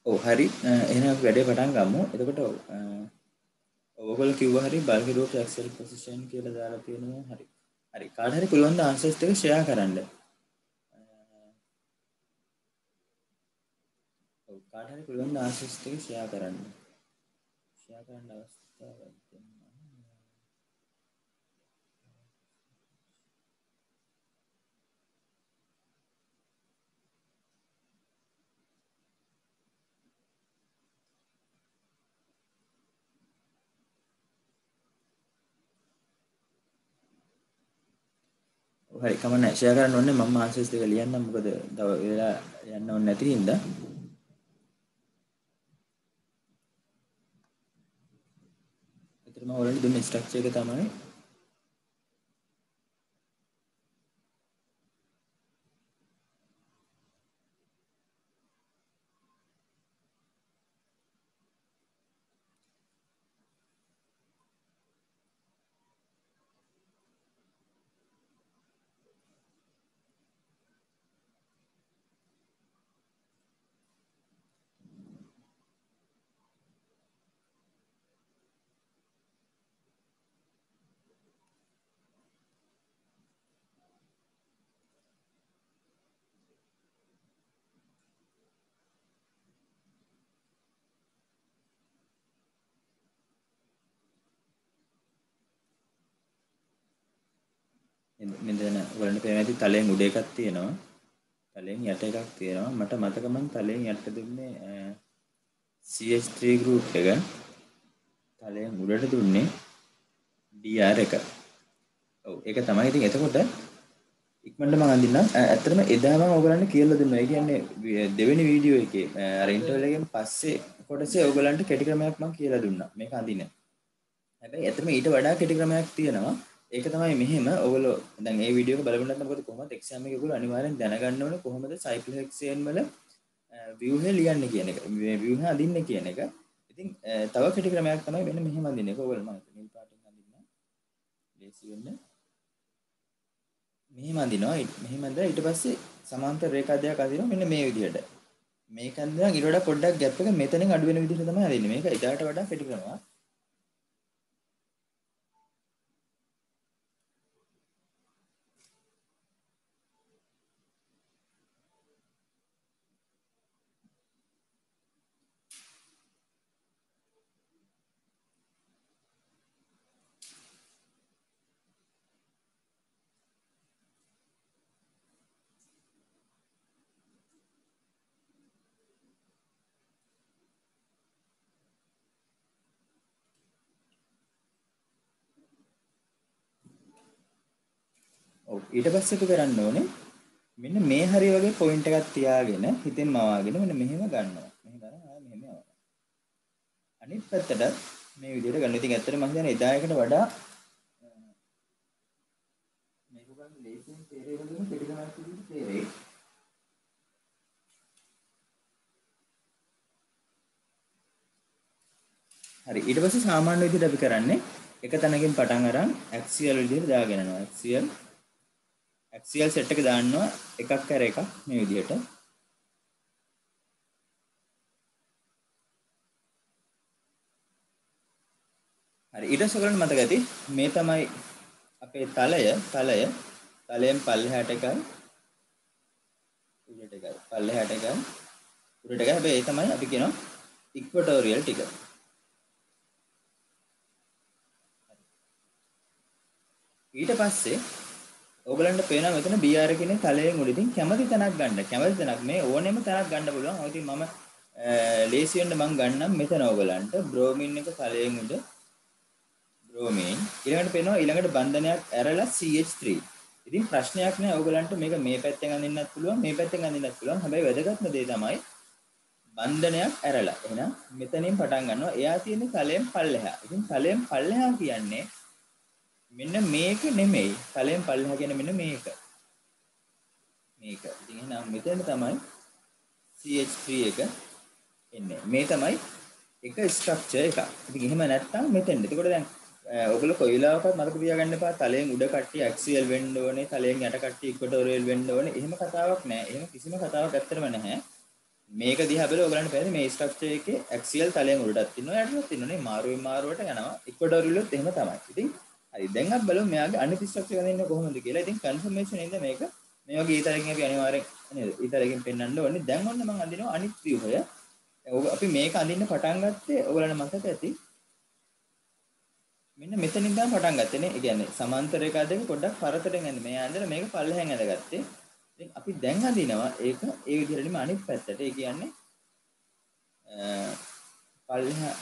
ඔව් හරි. එහෙනම් අපි වැඩේ පටන් ගමු. එතකොට ඔයගොල්ලෝ කිව්වා හරි බල්ක් රූට් ඇක්සල් පොසිෂන් කියලා දාලා තියෙනවා. හරි. හරි. කාට හරි පුළුවන් ද ආන්සර්ස් ටික ෂෙයා කරන්න? ඔව් කාට හරි පුළුවන් ද ආන්සර්ස් ටික ෂෙයා කරන්න? ෂෙයා කරන්න අවස්ථාවක් දෙන්න. හරි කමන්න ෂෙයා කරන්න ඕනේ මම ආන්සර්ස් ටික ලියන්නම් මොකද තව වෙලා යන්න ඕනේ නැති හින්දා. ඒතර මම ඔයාලට දුන්න ස්ට්‍රක්චර් එක තමයි මෙතන ඔයාලට පේන ඇති තලයෙන් උඩ එකක් තියෙනවා. තලයෙන් යට එකක් තියෙනවා. මට මතක මම තලයෙන් යට දුන්නේ CH3 group එක. තලයෙන් උඩට දුන්නේ DR එක. ඔව් ඒක තමයි. ඉතින් එතකොට ඉක්මනට මම අඳින්නම්. ඇත්තටම එදා මම ඔයගලන්ට කියලා දුන්නා. ඒ කියන්නේ දෙවෙනි වීඩියෝ එකේ අර ඉන්ටර්වල් එකෙන් පස්සේ කොටසේ ඔයගලන්ට කෙටි ක්‍රමයක් මම කියලා දුන්නා. මේක අඳින්න. හැබැයි ඇත්තටම ඊට වඩා කෙටි ක්‍රමයක් තියෙනවා. ඒක තමයි මෙහෙම ඔයගොල්ලෝ දැන් මේ වීඩියෝ එක බලපු නැත්නම් මොකද කොහොමද එක්සෑම් එකේ ඔයගොල්ලෝ අනිවාර්යෙන් දැනගන්න ඕනේ කොහොමද සයික්ලෝහෙක්සේන් වල view එක ලියන්නේ කියන එක. මේ view එක අඳින්නේ කියන එක. ඉතින් තව කෙටි ක්‍රමයක් තමයි මෙන්න මෙහෙම අඳින්නේ. ඒක ඔයගොල්ලෝ මම නිල් පාටින් අඳින්න. ලේසි වෙන්න. මෙහෙම අඳිනවා. මෙහෙම අඳලා ඊට පස්සේ සමාන්තර රේඛා දෙකක් අඳිනවා මෙන්න මේ විදිහට. මේක අඳිනවා ඊට වඩා පොඩ්ඩක් ગેප් එක මෙතනින් අඩු වෙන විදිහට තමයි අඳින්නේ. මේක එදාට වඩා කෙටි ක්‍රමයක්. ඔව් ඊට පස්සේ අපි කරන්න ඕනේ මෙන්න මේ හරිය වගේ පොයින්ට් එකක් තියාගෙන හිතෙන් මවාගෙන මෙන්න මෙහෙම ගන්නවා. මෙහෙම ගන්න ආයෙ මෙහෙම යවනවා. අනිත් පැත්තට මේ විදිහට ගන්න. ඉතින් ඇත්තටම මම හිතන්නේ එදා එකට වඩා මේක ගන්න ලේසියෙන් තේරෙයි වගේම පිටිකමක් විදිහට තේරෙයි. හරි ඊට පස්සේ සාමාන්‍ය විදිහට අපි කරන්නේ එක තැනකින් පටන් අරන් ඇක්සියල් විදිහට දාගෙන යනවා. ඇක්සියල් සෙට් එක දාන්නවා එකක් කර එකක් මේ විදිහට. හරි ඊට පස්සේ ඔයගලන්ට මතක ඇති මේ තමයි අපේ තලයෙන් පල්ලෙහාට එකයි උඩට එකයි පල්ලෙහාට එකයි උඩට එකයි. හැබැයි ඒ තමයි අපි කියනවා ඉක්වටෝරියල් ටික. ඊට පස්සේ ඔයගලන්ට පේනවා මෙතන BR එකේ තලයෙන් උඩින් කැමති තැනක් ගන්න. කැමති තැනක් මේ ඕනෙම තැනක් ගන්න පුළුවන්. ඔය ඉතින් මම ලේසි වෙන්න මම ගන්නම් මෙතන ඔයගලන්ට බ්‍රෝමින් එක තලයෙන් උඩ බ්‍රෝමීන් ඊළඟට පේනවා ඊළඟට බන්ධනයක් ඇරලා CH3. ඉතින් ප්‍රශ්නයක් නෑ ඔයගලන්ට මේක මේ පැත්තෙන් අඳින්නත් පුළුවන් මේ පැත්තෙන් අඳින්නත් පුළුවන්. හැබැයි වැදගත්ම දේ තමයි බන්ධනයක් ඇරලා. එහෙනම් මෙතනින් පටන් ගන්නවා. එයා තියෙන්නේ තලයෙන් පල්ලෙහා. ඉතින් තලයෙන් පල්ලෙහා කියන්නේ මෙන්න මේක නෙමෙයි. තලයෙන් පල්ලෙහා කියන්නේ මෙන්න මේක. මේක. ඉතින් එහෙනම් මෙතන තමයි CH3 එක එන්නේ. මේ තමයි එක ස්ට්‍රක්චර් එකක්. ඉතින් එහෙම නැත්නම් මෙතෙන්ද. එතකොට දැන් ඔයගොල්ලෝ කොයි වෙලාවකවත් මතක තියාගන්න එපා තලයෙන් උඩ කට්ටිය ඇක්සියල් වෙන්න ඕනේ, තලයෙන් යට කට්ටිය ඉක්වටෝරියල් වෙන්න ඕනේ. එහෙම කතාවක් නෑ. එහෙම කිසිම කතාවක් ඇත්තටම නැහැ. මේක දිහා බලලා ඔයගලන්ට පේන්නේ මේ ස්ට්‍රක්චර් එකේ ඇක්සියල් තලයෙන් උඩටත් තියෙනවා යටටත් තියෙනවා නේ මාරුවෙන් මාරුවට යනවා ඉක්වටෝරියලුත් එහෙම තමයි. ඉතින් හරි දැන් අපි බලමු මෙයාගේ අනිත් ස්ට්‍රක්චර් එක දෙන්නේ කොහොමද කියලා. ඉතින් කන්ෆර්මේෂන් ඉඳ මේක මේ වගේ ඊතරකින් අපි අනිවාර්යෙන් නේද ඊතරකින් පෙන්වන්න ඕනේ. දැන් ඔන්න මම අඳිනවා අනිත් ව්‍යුහය. අපි මේක අඳින්න පටන් ගත්තේ ඔයගලන්ට මතක ඇති මෙන්න මෙතනින් තමයි පටන් ගත්තේ නේ. ඒ කියන්නේ සමාන්තර රේඛා දෙක පොඩ්ඩක් පරතරෙන් ඇඳ මේ ඇඳලා මේක පල්ලෙහෙන් ඇඳගත්තේ. ඉතින් අපි දැන් අඳිනවා ඒක ඒ විදිහටම අනිත් පැත්තට. ඒ කියන්නේ පල්ලෙහා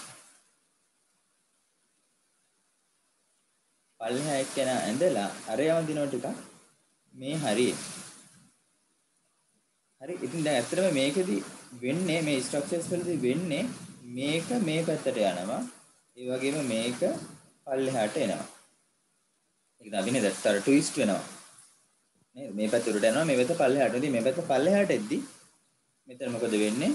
එක්කන ඇඳලා අරයව අඳිනවා ටිකක් මේ හරිය. හරි ඉතින් දැන් ඇත්තටම මේකෙදි වෙන්නේ මේ ස්ට්‍රක්චර්ස් වලදී වෙන්නේ මේක මේ පැත්තට යනවා. ඒ වගේම මේක පල්ලෙහාට එනවා. ඒක තමයි නේද? අර ට්විස්ට් වෙනවා. නේද? මේ පැත්ත උඩට යනවා මේ පැත්ත පල්ලෙහාට. ඉතින් මේ පැත්ත පල්ලෙහාට එද්දි මෙතන මොකද වෙන්නේ?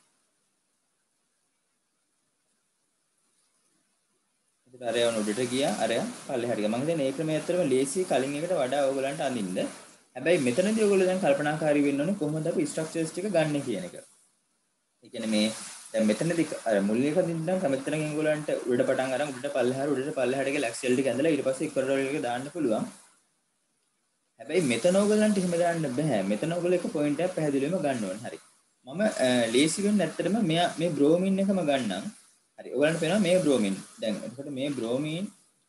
ඒකට අරයව උඩට ගියා අරය පල්ලෙහාට ගියා. මම හිතන්නේ මේ ක්‍රමය ඇත්තටම ලේසි කලින් එකට වඩා ඕගලන්ට අඳින්න. හැබැයි මෙතනදී ඔයගොල්ලෝ දැන් කල්පනාකාරී වෙන්න ඕනේ කොහොමද අපි ස්ට්‍රක්චර්ස් ටික ගන්න කියන එක. ඒ කියන්නේ මේ දැන් මෙතනදී අර මුල් එකකින් ඉඳන් කැමතිතරකින් ඔයගොල්ලන්ට උඩට පටන් අරන් උඩට පල්ලෙහාට ගිහලා ඇක්සල් ටික ඇඳලා ඊට පස්සේ ඉක්වටෝරියල් එක දාන්න පුළුවන්. හැබැයි මෙතන ඔයගොල්ලන්ට එහෙම දාන්න බෑ. මෙතන ඔයගොල්ලෝ එක පොයින්ට් එකක් පැහැදිලිවම ගන්න ඕනේ. හරි. මම ලේසි වෙන්න ඇත්තටම මේ බ්‍රෝමින් එකම ගන්නම්. හරි. ඔයගොල්ලන්ට පේනවා මේ බ්‍රෝමින්. දැන් එතකොට මේ බ්‍රෝමින්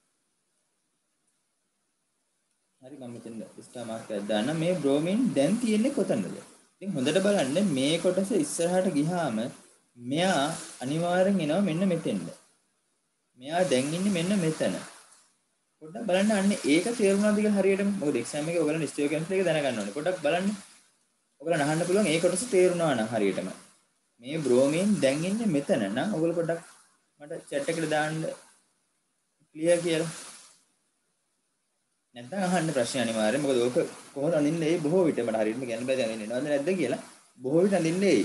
හරි මම මෙතන ස්ටාර් මාර්ක් එකක් දාන්න. මේ බ්‍රෝමින් දැන් තියෙන්නේ කොතනද? ඉතින් හොඳට බලන්න මේ කොටස ඉස්සරහට ගියාම මෙයා අනිවාර්යෙන් එනවා මෙන්න මෙතෙන්ද. මෙයා දැන් ඉන්නේ මෙන්න මෙතන. පොඩ්ඩක් බලන්න අන්නේ ඒක තේරුණාද කියලා හරියටම. මොකද එක්සෑම් එකේ ඔයගොල්ලෝ ස්ටියෝකැම්ස් එක දැනගන්න ඕනේ. පොඩ්ඩක් බලන්න. ඔයගොල්ලෝ අහන්න පුළුවන් ඒ කොටස තේරුණා නම් හරියටම. මේ බ්‍රෝමින් දැන් ඉන්නේ මෙතන නම් ඔයගොල්ලෝ පොඩ්ඩක් මට chat එකට දාන්න ක්ලියර් කියලා. නැත්නම් අහන්න ප්‍රශ්න අනිවාර්යයෙන්. මොකද ඕක කොහොමද අඳින්නේ ඒ බොහෝ විට මට හරියටම කියන්න බෑ දැන් අඳින්නවද නැද්ද කියලා. බොහෝ විට අඳින්නේ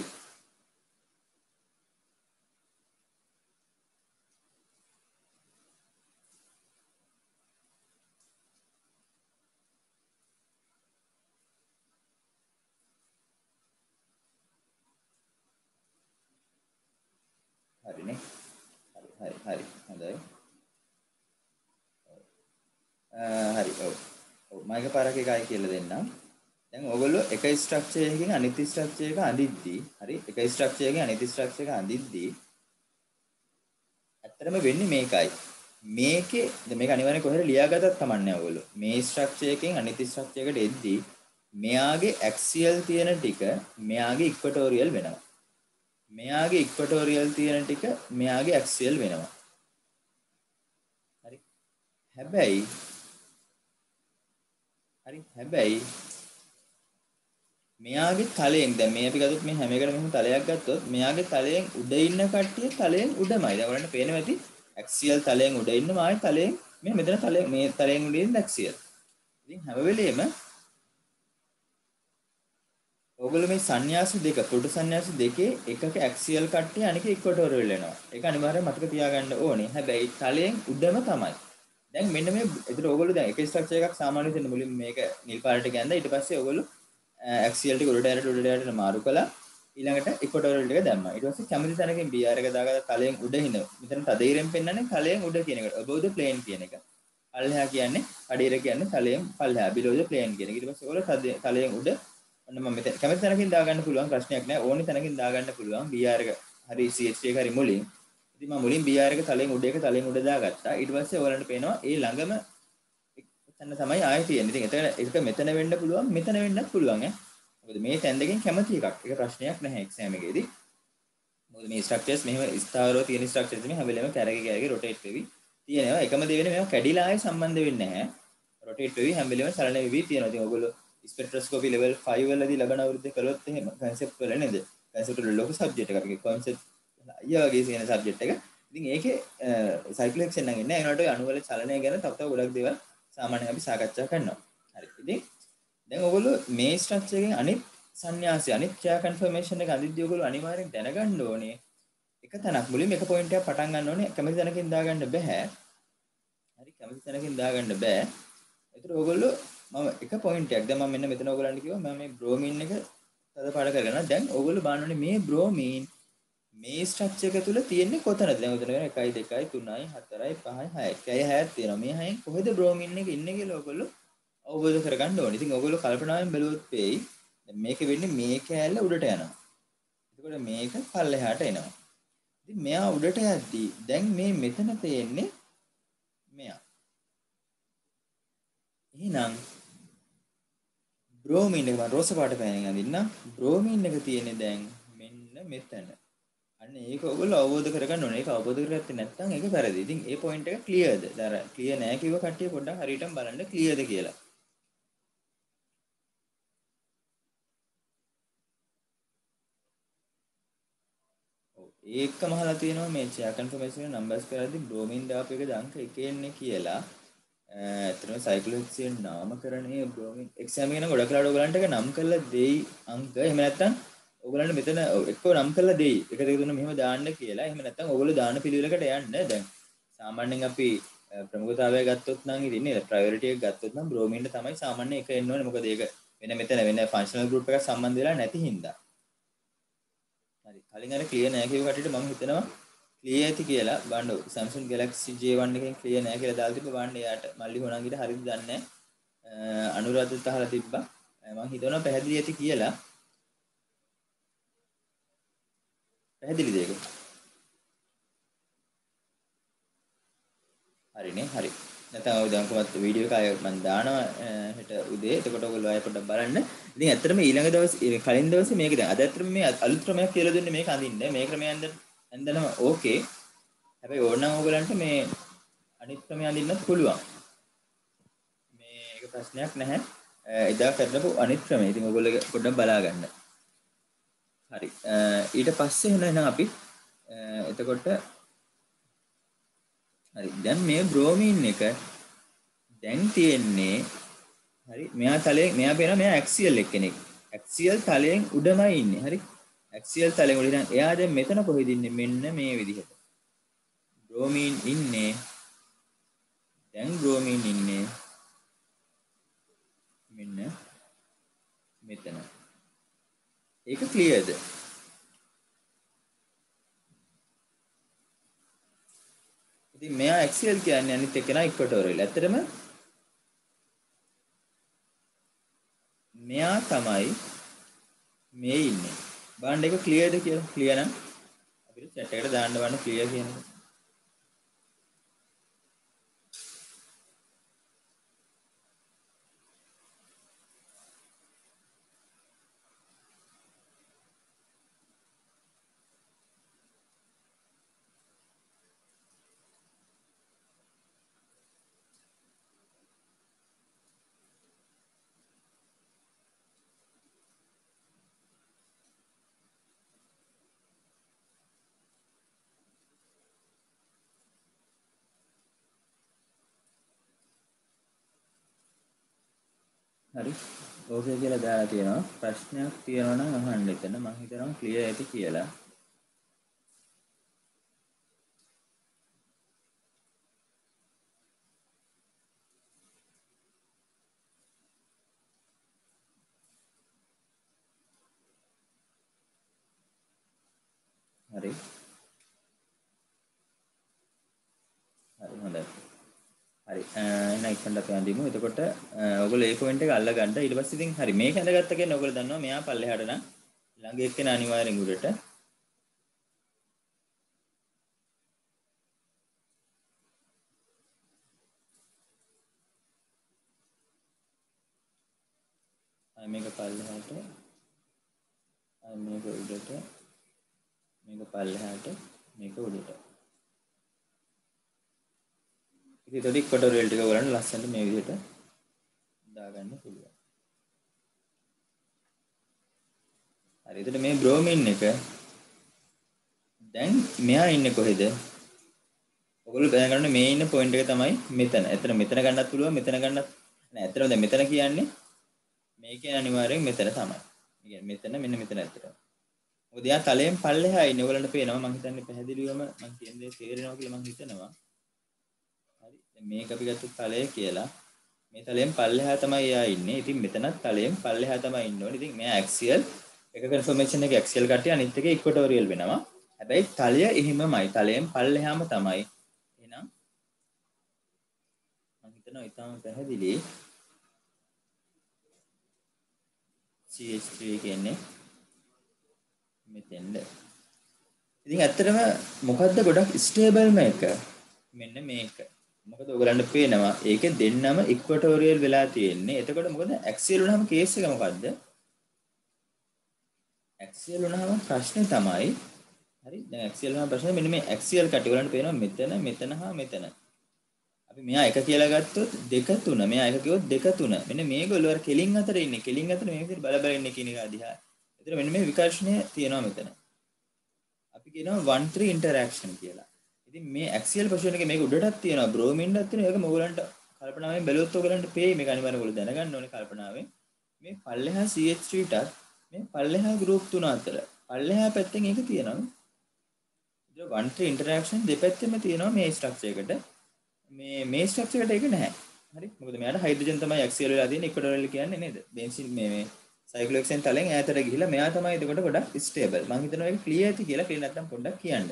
හරිනේ. හරි. හොඳයි. හරි. ඔව්. මම එකපාරක් එකයි කියලා දෙන්නම්. දැන් ඔයගොල්ලෝ එක ස්ට්‍රක්චර් එකකින් අනිත් ස්ට්‍රක්චර් එක අඳිද්දී හරි එක ස්ට්‍රක්චර් එකකින් අනිත් ස්ට්‍රක්චර් එක අඳිද්දී ඇත්තටම වෙන්නේ මේකයි. මේකේ මේක අනිවාර්යෙන් කොහෙද ලියාගත්තත් කමන්නේ ඔයගොල්ලෝ. මේ ස්ට්‍රක්චර් එකකින් අනිත් ස්ට්‍රක්චර් එකට එද්දී මෙයාගේ ඇක්සියල් තියෙන ටික මෙයාගේ ඉක්වටෝරියල් වෙනවා. මෙයාගේ ඉක්වටෝරියල් තියෙන ටික මෙයාගේ ඇක්සියල් වෙනවා. හරි. හැබැයි මෙයාගේ තලයෙන් දැන් මේ අපි ගත්තොත් මේ හැම එකටම මෙහෙම තලයක් ගත්තොත් මෙයාගේ තලයෙන් උඩ ඉන්න කට්ටිය තලයෙන් උඩමයි. දැන් ඔයාලට පේනවා ඇති ඇක්සියල් තලයෙන් උඩ ඉන්න මායි තලයෙන් මෙතන තලයෙන් මේ තලයෙන් උඩ ඉන්න ඇක්සියල්. ඉතින් හැම වෙලෙම ඔයගොල්ලෝ මේ සංන්‍යාස දෙක පොඩු සංන්‍යාස දෙකේ එකක ඇක්සියල් කට්ටිය අනික ඉක්වටෝරියල් වෙනවා. ඒක අනිවාර්යයෙන් මතක තියාගන්න ඕනේ. හැබැයි තලයෙන් උඩම තමයි. දැන් මෙන්න මේ ඒතර ඔයගොල්ලෝ දැන් එක ස්ට්‍රක්චර් එකක් සාමාන්‍ය විදිහට මුලින් මේක නිල් පාටට ගියන්ද ඊට පස්සේ ඔයගොල්ලෝ ඇක්සියල් ටික උඩට මාරු කළා ඊළඟට ඉක්වටෝරියල් ටික දැම්මා ඊට පස්සේ කැමති තැනකින් BR එක දාගත්තා තලයෙන් උඩ හින මෙතන තදීරෙන් පෙන්නන්නේ තලයෙන් උඩ කියන එකට above the plane කියන එක පල්ලෙහා කියන්නේ කඩේර කියන්නේ තලයෙන් පල්ලෙහා below the plane කියන එක ඊට පස්සේ ඔයගොල්ලෝ තලයෙන් උඩ ඔන්න මම මෙතන කැමති තැනකින් දාගන්න පුළුවන් ප්‍රශ්නයක් නෑ ඕනි තැනකින් දාගන්න පුළුවන් BR එක හරි CH එක හරි මුලින් ඉතින් මම මුලින් BR එක තලයෙන් උඩ දාගත්තා ඊට පස්සේ ඔයාලන්ට පේනවා ඒ ළඟම එතන තමයි ආයෙ තියෙන්නේ. ඉතින් ඒක මෙතන වෙන්න පුළුවන් මෙතන වෙන්නත් පුළුවන් ඈ. මොකද මේ තැන් දෙකෙන් කැමති එකක්. ඒක ප්‍රශ්නයක් නැහැ එක්සෑම් එකේදී. මොකද මේ ස්ට්‍රක්චර්ස් මෙහෙම ස්ථාවරව තියෙන ස්ට්‍රක්චර්ස් මේ හැම වෙලේම කැරකේ රොටේට් වෙවි තියෙනවා. එකම දේ වෙන්නේ මේවා කැඩිලා ආයෙ සම්බන්ධ වෙන්නේ නැහැ. රොටේට් වෙවි හැම වෙලේම චලන වෙවි තියෙනවා. ඉතින් ඔයගොල්ලෝ ස්පෙක්ට්‍රොස්කෝපි level 5 වලදී ලබන අවුරුද්දේ කළොත් එහෙම කන්සෙප්ට් වල නේද? කන්සෙප්ට් වල ලොකු සබ්ජෙක්ට් එකක්. ඒක කොන්සෙප්ට් අයියා වගේ තියෙන සබ්ජෙක්ට් එක. ඉතින් ඒකේ සයික්ලෙක්ෂන් නම් ඉන්නේ. ඒනට අණු වල චලනය ගැන තව ගොඩක් දේවල් සාමාන්‍යයෙන් අපි සාකච්ඡා කරනවා. හරි. ඉතින් දැන් ඔයගොල්ලෝ මේ ස්ට්‍රක්චර් එකෙන් අනිත් සංන්‍යාසය අනිත් ක්‍රියා කන්ෆර්මේෂන් එක අදිද්දී ඔයගොල්ලෝ අනිවාර්යෙන් දැනගන්න ඕනේ. එක තැනක් මුලින්ම එක පොයින්ට් එකක් පටන් ගන්න ඕනේ. කැමති තැනකින් දාගන්න බෑ. හරි කැමති තැනකින් දාගන්න බෑ. ඒතර ඔයගොල්ලෝ මම එක පොයින්ට් එකක් දැන් මම මෙන්න මෙතන ඔයගොල්ලන්ට කිව්වා මම මේ බ්‍රෝමින් එක තද පාට කරගෙන දැන් ඕගොල්ලෝ බලන්න ඕනේ මේ බ්‍රෝමීන් මේ ස්ට්‍රක්චර් එක තුල තියෙන්නේ කොතනද? දැන් උතන 1 2 3 4 5 6 කැය 6ක් තියෙනවා. මේ හයෙන් කොහෙද බ්‍රෝමීන් එක ඉන්නේ කියලා ඔයගොල්ලෝ අවබෝධ කරගන්න ඕනේ. ඉතින් ඔයගොල්ලෝ කල්පනාවෙන් බැලුවොත් වෙයි. දැන් මේක වෙන්නේ මේ කෑල්ල උඩට යනවා. එතකොට මේක පල්ලෙහාට එනවා. ඉතින් මෙයා උඩට යද්දී දැන් මේ මෙතන තියෙන්නේ මෙයා. එහෙනම් බ්‍රෝමීන් එක මම රෝස පාට පෑනෙන් අඳින්න. බ්‍රෝමීන් එක තියෙන්නේ දැන් මෙන්න මෙතන. අන්න ඒක ඔයගොල්ලෝ අවබෝධ කරගන්න ඕනේ. ඒක අවබෝධ කරගත්තේ නැත්නම් ඒක වැරදි. ඉතින් ඒ පොයින්ට් එක ක්ලියර්ද? අර ක්ලියර් නෑ කිව්ව කට්ටිය පොඩ්ඩක් හරියටම බලන්න ක්ලියර්ද කියලා. ඔව් ඒකම අහලා තියෙනවා මේ චෙයා කන්ෆර්මේෂන් නම්බර්ස් කරද්දී බ්‍රෝමින් දාපු එක අංක 1 එන්නේ කියලා. ඇත්තටම සයික්ලෝහෙක්සේන් නාමකරණයේ බ්‍රෝමින් එක්සෑම් එක නම් ගොඩක් වෙලාවට ඔයගලන්ට ඒක නම් කරලා දෙයි අංක. එහෙම නැත්නම් ඔයගලන්ට මෙතන එක්කෝ නම් කරලා දෙයි. 1 2 3 මෙහෙම දාන්න කියලා. එහෙම නැත්නම් ඔයගොල්ලෝ දාන පිළිවෙලකට යන්න. දැන් සාමාන්‍යයෙන් අපි ප්‍රමුඛතාවය ගත්තොත් නම් ඉතින් නේද ප්‍රයොරිටි එක ගත්තොත් නම් බ්‍රෝමින්ට තමයි සාමාන්‍ය එක එන්න ඕනේ. මොකද ඒක වෙන මෙතන වෙන ෆන්ක්ෂනල් ගෲප් එකක් සම්බන්ධ වෙලා නැති හින්දා. හරි. කලින් අර ක්ලියර් නැහැ කියපු කට්ටියට මම හිතනවා ක්ලියර් ඇති කියලා. බලන්න Samsung Galaxy J1 එකෙන් ක්ලියර් නැහැ කියලා දාලා තිබ්බ බලන්න එයාට මල්ලි හොනන්ගිට හරියද දන්නේ නැහැ. අනුරාධත් අහලා තිබ්බා. මම හිතනවා පැහැදිලි ඇති කියලා. පැහැදිලිද ඒක? හරිනේ හරි. නැත්නම් ඔය දැන් කොහොමද වීඩියෝ එක ආයෙ මම දානවා හෙට උදේ. එතකොට ඔයගොල්ලෝ ආයෙ පොඩ්ඩක් බලන්න. ඉතින් ඇත්තටම ඊළඟ දවසේ කලින් දවසේ මේක දැන් අද ඇත්තටම මේ අලුත් ක්‍රමයක් කියලා දුන්නේ මේක අඳින්න. මේ ක්‍රමය ඇඳනම ඕකේ. හැබැයි ඕනනම් ඔයගලන්ට මේ අනිත් ක්‍රමය අඳින්නත් පුළුවන්. මේක ප්‍රශ්නයක් නැහැ. එදා කරනකො අනිත් ක්‍රමය. ඉතින් ඔයගොල්ලෝ පොඩ්ඩක් බලා ගන්න. හරි. ඊට පස්සේ එහෙනම් අපි එතකොට හරි. දැන් මේ බ්‍රෝමීන් එක දැන් තියෙන්නේ හරි මෙයා තලයෙන් මෙයා පේනවා මෙයා ඇක්සියල් එක්කෙනෙක්. ඇක්සියල් තලයෙන් උඩමයි ඉන්නේ. හරි. ඇක්සියල් තලයෙන් උඩ ඉඳන් එයා දැන් මෙතන කොහෙද ඉන්නේ? මෙන්න මේ විදිහට. බ්‍රෝමීන් ඉන්නේ. දැන් බ්‍රෝමීන් ඉන්නේ මෙන්න මෙතන. ඒක ක්ලියර්ද? ඉතින් මෙයා ඇක්සියල් කියන්නේ අනිත් එක්කෙනා ඉක්වටෝරියල්. ඇත්තටම මෙයා තමයි මේ ඉන්නේ. බලන්න ඒක ක්ලියර්ද කියලා. ක්ලියර් නම් අපිට chat එකට දාන්න වන්න ක්ලියර් කියන්නේ. හරි. ඕකේ කියලා දාලා තියෙනවා. ප්‍රශ්නයක් තියෙනවා නම් අහන්න එතන. මම හිතනවා ක්ලියර් ඇති කියලා. හරි. හරි හොඳයි. හරි. එහෙනම් ඉක්මනට අපි අඳිමු. එතකොට ඔයගොල්ලෝ ඒ පොයින්ට් එක අල්ල ගන්න. ඊට පස්සේ ඉතින් හරි මේක ඇඳගත්ත කියන්නේ ඔයගොල්ලෝ දන්නවා මෙයා පල්ලෙහාට නම් ළඟ එක්කෙන අනිවාර්යෙන් උඩට. මේක පල්ලෙහාට මේක උඩට මේක පල්ලෙහාට මේක උඩට. ඉතින් ඒතකොට ඉක්වටෝරියල් ටික ඔයගලන්ට ලස්සනට මේ විදිහට දාගන්න පුළුවන්. හරි. එතකොට මේ බ්‍රෝමින් එක දැන් මෙයා ඉන්නේ කොහෙද? ඔයගොල්ලෝ දැනගන්න මේ ඉන්න පොයින්ට් එක තමයි මෙතන. එතන මෙතන ගන්නත් පුළුවන් මෙතන ගන්නත් නෑ. ඇත්තටම දැන් මෙතන කියන්නේ මේකේ අනිවාර්යෙන් මෙතන තමයි. ඒ කියන්නේ මෙතන මෙන්න මෙතන ඇත්තටම. මොකද යා තලයෙන් පල්ලෙහා ඉන්නේ. ඔයගලන්ට පේනවා මම හිතන්නේ පැහැදිලිවම මම කියන දේ තේරෙනවා කියලා මම හිතනවා. හරි. දැන් මේක අපි ගත්ත තලය කියලා. මේ තලයෙන් පල්ලෙහා තමයි යා ඉන්නේ. ඉතින් මෙතනත් තලයෙන් පල්ලෙහා තමයි ඉන්න ඕනේ. ඉතින් මෙයා ඇක්සියල් එක කන්ෆර්මේෂන් එක ඇක්සියල් කට්ටිය අනිත් එක ඉක්වටෝරියල් වෙනවා. හැබැයි තලය එහෙමමයි. තලයෙන් පල්ලෙහාම තමයි. එහෙනම් මම හිතනවා ඊටම පැහැදිලි. CH3 කියන්නේ මෙතෙන්ද. ඉතින් ඇත්තටම මොකද්ද ගොඩක් ස්ටේබල්ම එක? මෙන්න මේක. මොකද ඔයගලන්ට පේනවා ඒකේ දෙන්නම ඉක්වටෝරියල් වෙලා තියෙන්නේ. එතකොට මොකද ඇක්සියල් වුණාම කේස් එක මොකද්ද? ඇක්සියල් වුණාම ප්‍රශ්නේ තමයි හරි දැන් ඇක්සියල් වුණාම ප්‍රශ්නේ මෙන්න මේ ඇක්සියල් කටි ඔයගලන්ට පේනවා මෙතන මෙතන හා මෙතන. අපි මෙහා එක කියලා ගත්තොත් දෙක තුන. මෙහා එක කිව්වොත් දෙක තුන. මෙන්න මේගොල්ලෝ අර කෙලින් අතර ඉන්නේ. කෙලින් අතර මේ විදිහට බල බල ඉන්නේ කියන එක අදිහා. එතන මෙන්න මේ විකර්ෂණය තියෙනවා මෙතන. අපි කියනවා 1 3 ඉන්ටරැක්ෂන් කියලා. ඉතින් මේ ඇක්සියල් පොසිෂන් එකේ මේක උඩටත් තියෙනවා බ්‍රෝමින්ඩත් තියෙනවා. ඒක මොගලන්ට කල්පනාවෙන් බැලුවොත් ඔයගලන්ට පේයි මේක අනිවාර්යයෙන් ඔයගොල්ලෝ දැනගන්න ඕනේ කල්පනාවෙන්. මේ පල්ලෙහා CH3ටත් මේ පල්ලෙහා ගෲප් තුන අතර පල්ලෙහා පැත්තෙන් ඒක තියෙනවා. ඉතින් 1 3 ඉන්ටරැක්ෂන් දෙපැත්තෙම තියෙනවා මේ ස්ට්‍රක්චර් එකට. මේ ස්ට්‍රක්චර් එකට ඒක නැහැ. හරි. මොකද මෙයාට හයිඩ්‍රජන් තමයි ඇක්සියල් වෙලා තියෙන්නේ ඉක්වටෝරියල් කියන්නේ නේද? බෙන්සින් මේ සයික්ලෝහෙක්සේන් තලෙන් ඈතට ගිහිලා මෙයා තමයි එතකොට ගොඩක් ස්ටේබල්. මම හිතනවා ඒක ක්ලියර් ඇති කියලා. ක්ලියර් නැත්නම් පොඩ්ඩක් කියන්න.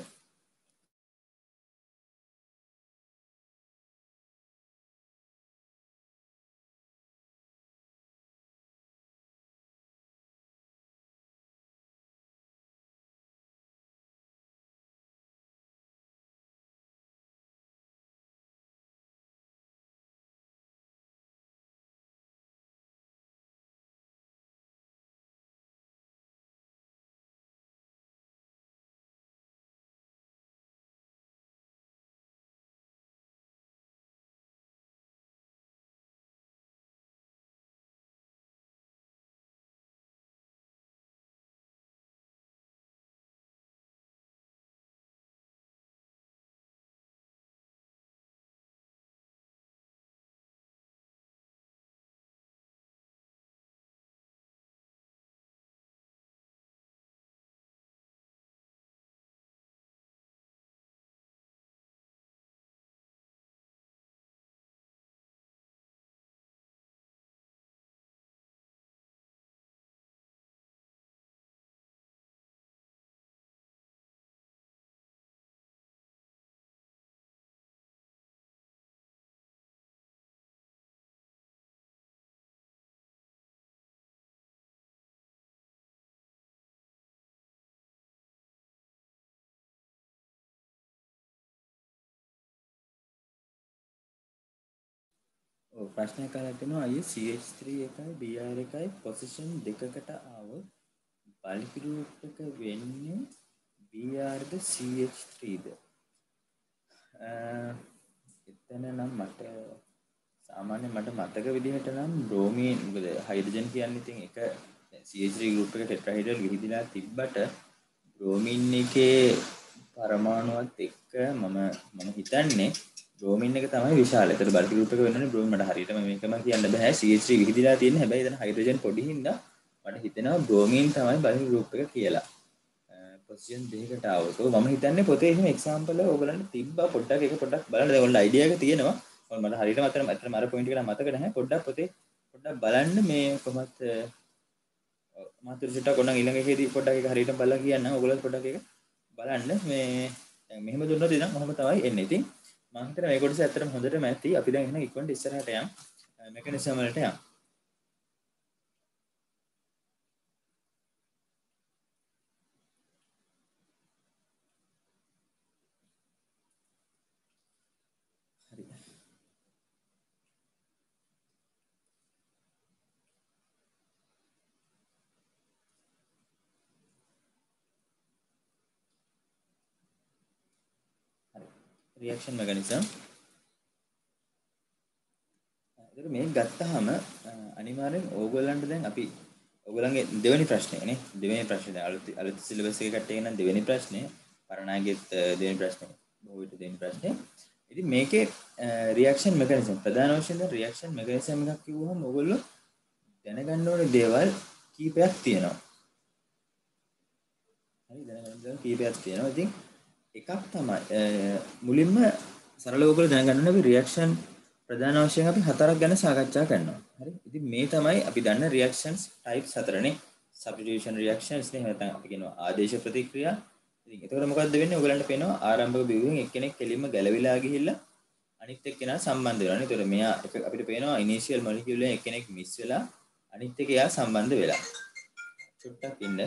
ඔව් ප්‍රශ්නයක් අහලා තිනවා අයියේ CH3 එකයි Br එකයි පොසිෂන් දෙකකට ආවොත් බල්ක් ගෲප් එක වෙන්නේ Br ද CH3 ද? එතන නම් මට සාමාන්‍යයෙන් මට මතක විදිහට නම් බ්‍රෝමීන් මොකද හයිඩ්‍රජන් කියන්නේ ඉතින් එක CH3 ගෲප් එක ටෙට්‍රාහයිඩ්‍රල් විහිදලා තිබ්බට බ්‍රෝමීන් එකේ පරමාණුවත් එක්ක මම හිතන්නේ බ්‍රෝමීන් එක තමයි විශාල. ඒතර බල්ක් ගෲප් එක වෙනවනේ බ්‍රෝමීන් මට හරියටම මේකම කියන්න බෑ. CH3 විහිදලා තියෙන්නේ හැබැයි එතන හයිඩ්‍රජන් පොඩි හින්දා මට හිතෙනවා බ්‍රෝමීන් තමයි බල්ක් ගෲප් එක කියලා. පොසිෂන් දෙකකට ආවොත් මම හිතන්නේ පොතේ එහෙම එක්සැම්පල් එක ඕගලන්ට තිබ්බා පොඩ්ඩක් ඒක පොඩ්ඩක් බලන්න. දැන් ඔයාලට අයිඩියා එක තියෙනවා. මට හරියටම අතන අර පොයින්ට් එක නම් මතක නැහැ. පොඩ්ඩක් පොතේ පොඩ්ඩක් බලන්න මේ කොහොමත් මාතෘ සිටක් ඕනනම් ඊළඟ එකේදී පොඩ්ඩක් ඒක හරියටම බලලා කියන්න. ඕගොල්ලෝ පොඩ්ඩක් ඒක බලන්න මේ දැන් මෙහෙම දුන්නොත් ඉතින් මොහොම තමයි එන්නේ. ඉතින් මම හිතනවා මේ කොටස ඇත්තටම හොඳටම ඇති. අපි දැන් එහෙනම් ඉක්මනට ඉස්සරහට යමු. මෙකනිසම් වලට යමු. හරි. Reaction mechanism. ඒක මේක ගත්තාම අනිවාර්යෙන් ඕගොල්ලන්ට දැන් අපි ඕගොල්ලන්ගේ දෙවෙනි ප්‍රශ්නේ නේ දෙවෙනි ප්‍රශ්නේ දැන් අලුත් සිලබස් එක කට්ටියගෙන නම් දෙවෙනි ප්‍රශ්නේ පරණාගෙත් දෙවෙනි ප්‍රශ්නේ බොහෝ විට දෙවෙනි ප්‍රශ්නේ. ඉතින් මේකේ රියැක්ෂන් මෙකනිසම් ප්‍රධාන වශයෙන් රියැක්ෂන් මෙකනිසම් එකක් කිව්වහම ඕගොල්ලෝ දැනගන්න ඕනේ දේවල් කීපයක් තියෙනවා. හරි දැනගන්න දේවල් කීපයක් තියෙනවා. ඉතින් එකක් තමයි මුලින්ම සරලව ඔයගොල්ලෝ දැනගන්න ඕනේ අපි රියැක්ෂන් ප්‍රධාන වශයෙන් අපි හතරක් ගැන සාකච්ඡා කරනවා. හරි. ඉතින් මේ තමයි අපි දන්න රියැක්ෂන්ස් ටයිප්ස් හතරනේ. substitution reactions නේ නැත්නම් අපි කියනවා ආදේශ ප්‍රතික්‍රියා. ඉතින් එතකොට මොකද්ද වෙන්නේ? ඔයගලන්ට පේනවා ආරම්භක බිඳුවෙන් එක්කෙනෙක් කෙලින්ම ගැලවිලා ගිහිල්ලා අනිත් එක්කෙනා සම්බන්ධ වෙනවා නේ. එතකොට මෙයා අපිට පේනවා ඉනිෂියල් මොලිකියුල් එකෙන් එක්කෙනෙක් මිස් වෙලා අනිත් එකයා සම්බන්ධ වෙලා. චුට්ටක් ඉන්න.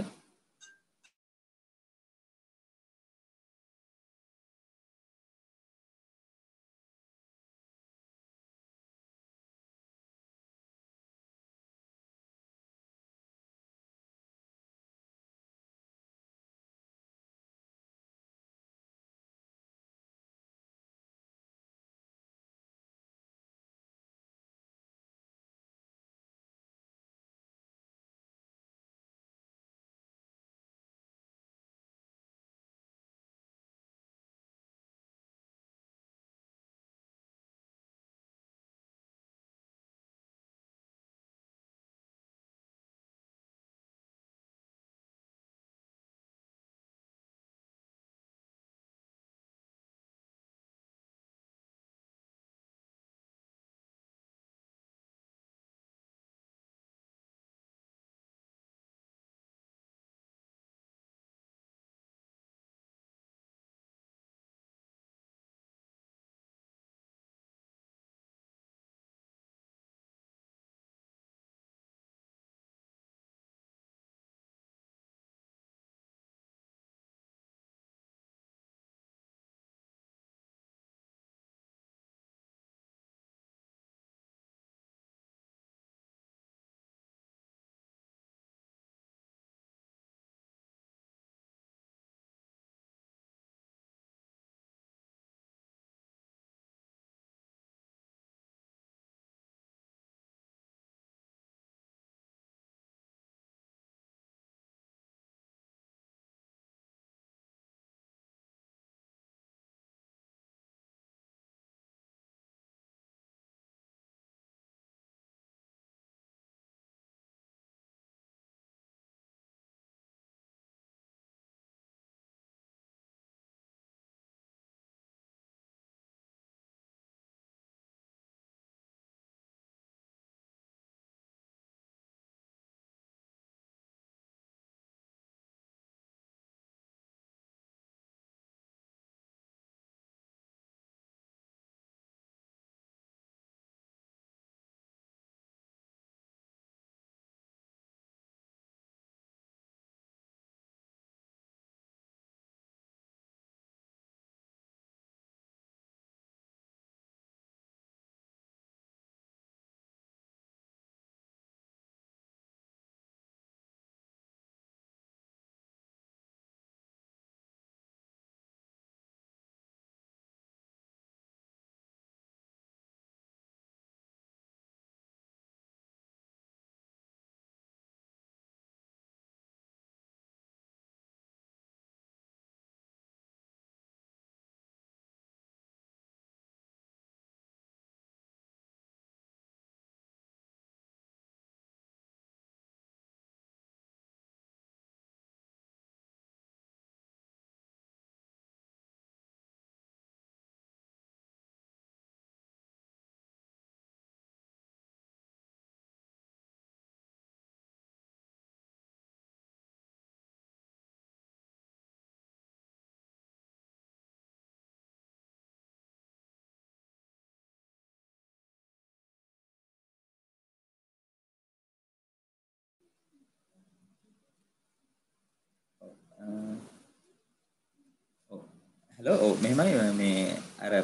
හලෝ ඔව් මෙහෙමයි මේ අර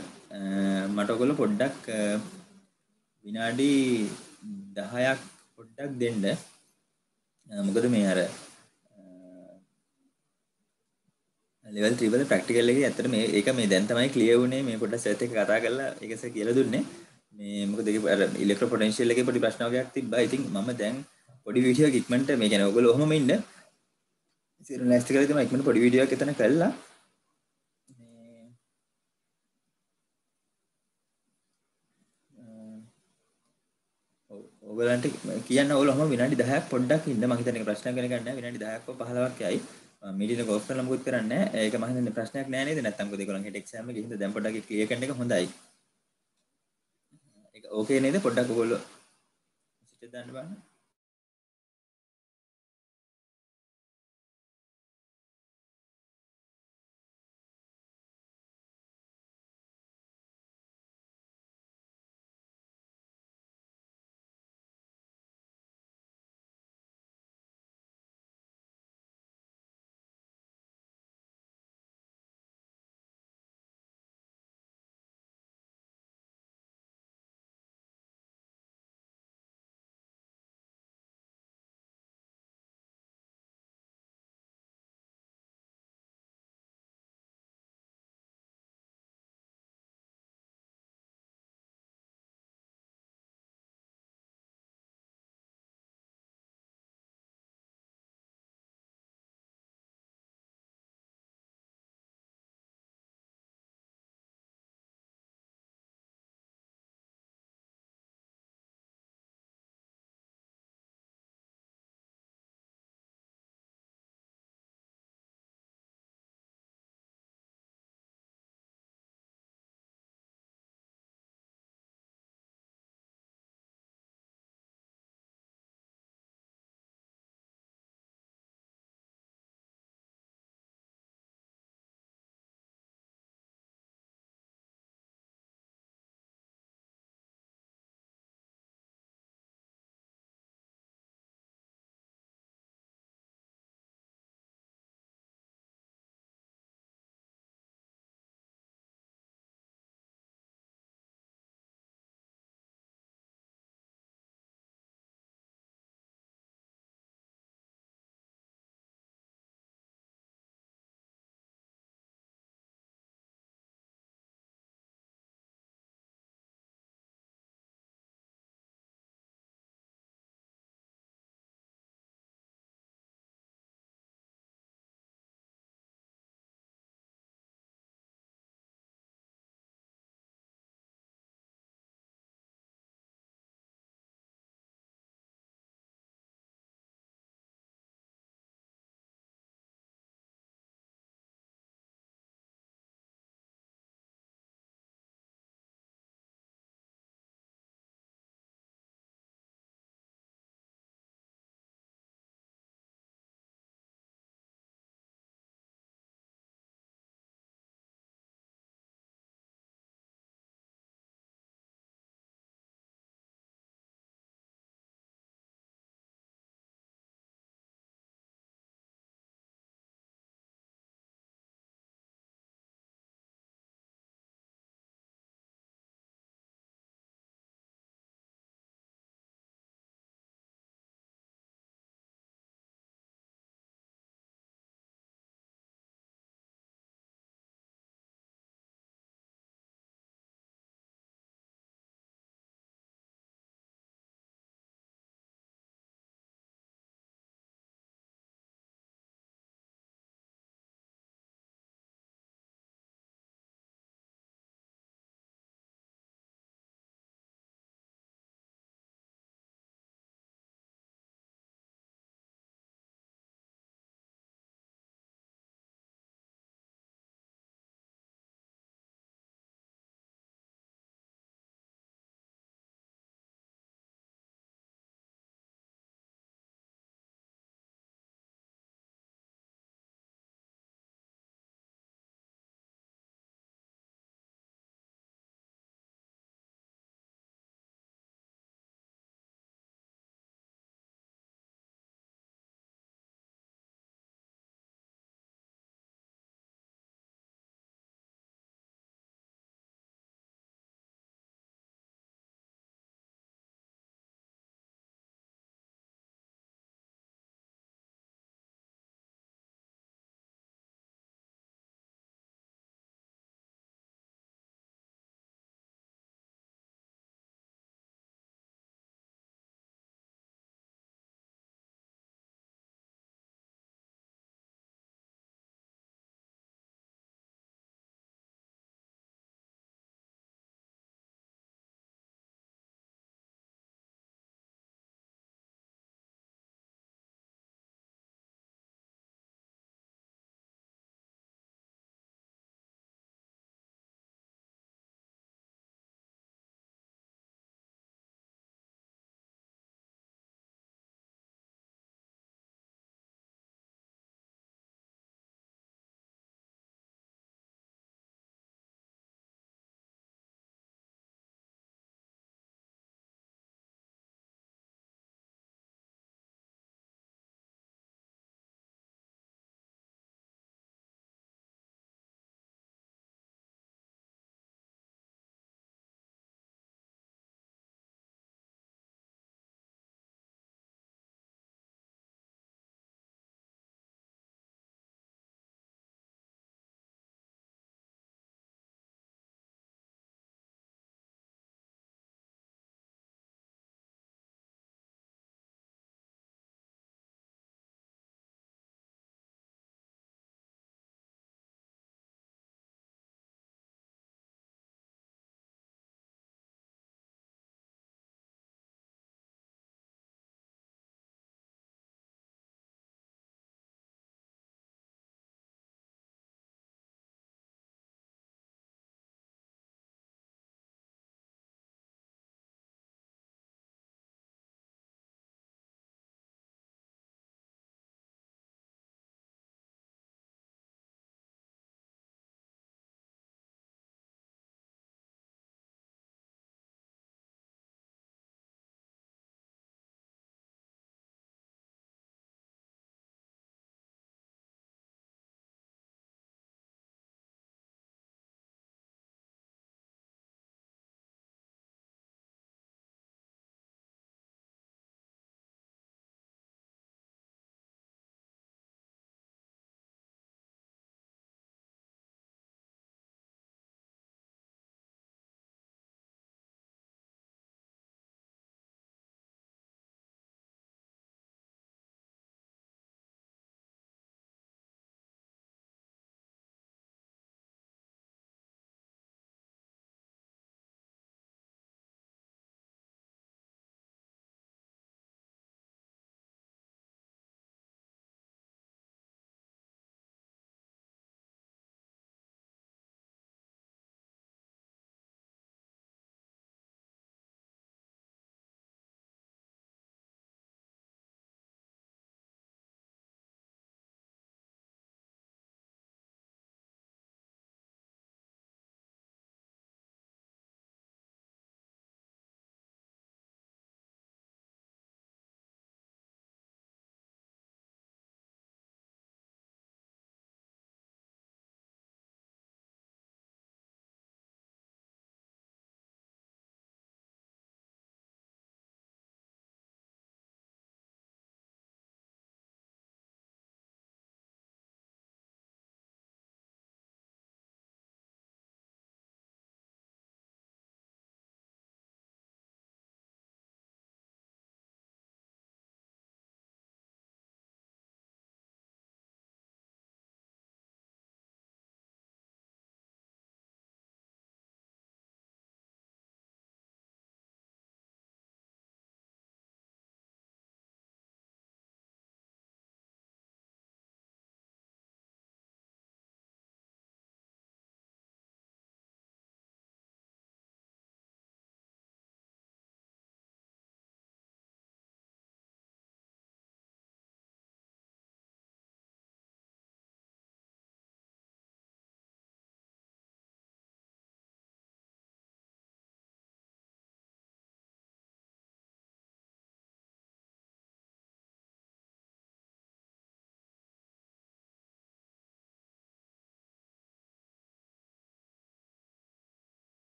මට ඔයගොල්ලෝ පොඩ්ඩක් විනාඩි 10ක් පොඩ්ඩක් දෙන්න. මොකද මේ අර ලෙවල් 3 වල ප්‍රැක්ටිකල් එකේ ඇත්තට මේ ඒක මේ දැන් තමයි ක්ලියර් වුනේ. මේ පොඩ්ඩක් සර්ච් එක කතා කරලා ඒක සර් කියලා දුන්නේ. මේ මොකද ඒක අර ඉලෙක්ට්‍රෝ පොටෙන්ෂියල් එකේ පොඩි ප්‍රශ්න වගේක් තිබ්බා. ඉතින් මම දැන් පොඩි වීඩියෝ එකක් ඉක්මනට මේ කියන්නේ ඔයගොල්ලෝ ඔහොමම ඉන්න. ඉතින් නැස්ට් කරලා තමයි ඉක්මනට පොඩි වීඩියෝ එකක් එතන කළා. ඔයගලන්ට කියන්න ඕගොල්ලෝ ඔහම විනාඩි 10ක් පොඩ්ඩක් ඉන්න. මම හිතන්නේ ප්‍රශ්නයක් වෙන ගන්න නැහැ. විනාඩි 10ක් 15ක් යයි. මම මීටින් එක ඔෆ් කරලා මොකුත් කරන්නේ නැහැ. ඒක මම හිතන්නේ ප්‍රශ්නයක් නෑ නේද? නැත්තම් මොකද ඒගොල්ලන් හෙට එක්සෑම් එකේ හින්දා දැන් පොඩ්ඩක් ක්ලියර් කරන එක හොඳයි. ඒක ඕකේ නේද? පොඩ්ඩක් ඔයගොල්ලෝ සිට දාන්න බලන්න.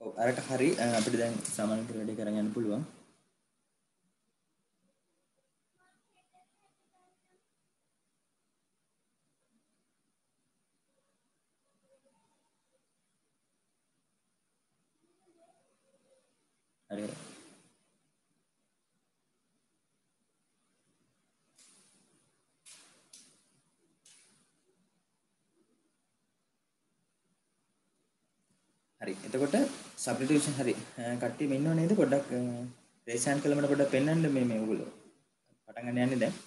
අරට හරි අපිට දැන් සාමාන්‍ය විදිහට වැඩි කරගෙන යන්න පුළුවන්. හරි. හරි. එතකොට සබ්ස්ටිටියුෂන් හරි. කට්ටියම ඉන්නව නේද? පොඩ්ඩක් රේස් හෑන්ඩ් කළා මට පොඩ්ඩක් පෙන්වන්න මේ ඔයගොල්ලෝ පටන් ගන්න යන්නේ දැන්.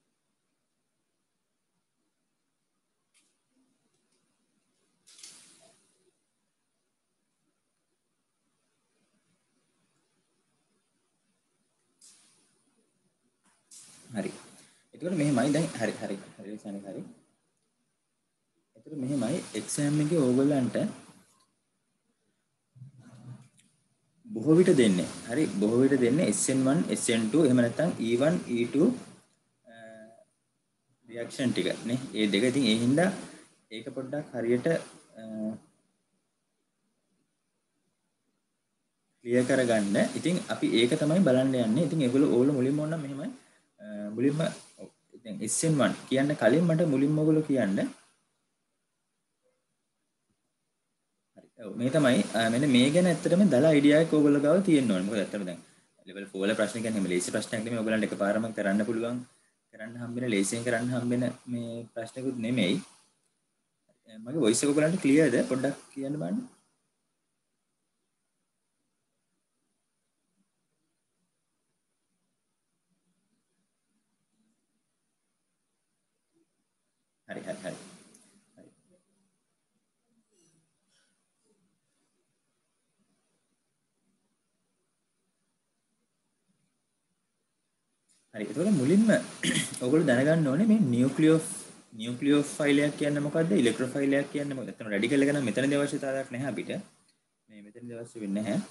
හරි. එතකොට මෙහෙමයි දැන් හරි හරි රේස් හෑන්ඩ් හරි. එතකොට මෙහෙමයි එක්සෑම් එකේ ඕගොල්ලන්ට බොහෝ විට දෙන්නේ. හරි බොහෝ විට දෙන්නේ SN1 SN2 එහෙම නැත්නම් E1 E2 රියැක්ෂන් ටික නේ. ඒ දෙක ඉතින් ඒ හින්දා ඒක පොඩ්ඩක් හරියට ක්ලියර් කරගන්න. ඉතින් අපි ඒක තමයි බලන්න යන්නේ. ඉතින් ඕගොල්ලෝ මුලින්ම ඕන මෙහෙමයි. මුලින්ම දැන් SN1 කියන්න කලින් මට මුලින්ම ඔයගොල්ලෝ කියන්න. හරි. ඔව් මේ තමයි මෙන්න මේ ගැන ඇත්තටම දල අයිඩියා එකක් ඔයගොල්ලෝ ගාව තියෙන්න ඕනේ. මොකද ඇත්තටම දැන් level 4 වල ප්‍රශ්න කියන්නේ මේ ලේසි ප්‍රශ්නයක් නෙමෙයි. ඔයගොල්ලන්ට එකපාරම කරන්න පුළුවන්. කරන්න හම්බෙන ලේසියෙන් කරන්න හම්බෙන මේ ප්‍රශ්නකුත් නෙමෙයි. මගේ වොයිස් එක ඔයගොල්ලන්ට ක්ලියර්ද? පොඩ්ඩක් කියන්න බලන්න. හරි හරි හරි. හරි. එතකොට මුලින්ම ඔයගොල්ලෝ දැනගන්න ඕනේ මේ නියුක්ලියෝෆයිල් එකක් කියන්නේ මොකද්ද? ඉලෙක්ට්‍රෝෆයිල් එකක් කියන්නේ මොකද්ද? එතන රැඩිකල් එක නම් මෙතනදී අවශ්‍යතාවයක් නැහැ අපිට. මේ මෙතනදී අවශ්‍ය වෙන්නේ නැහැ.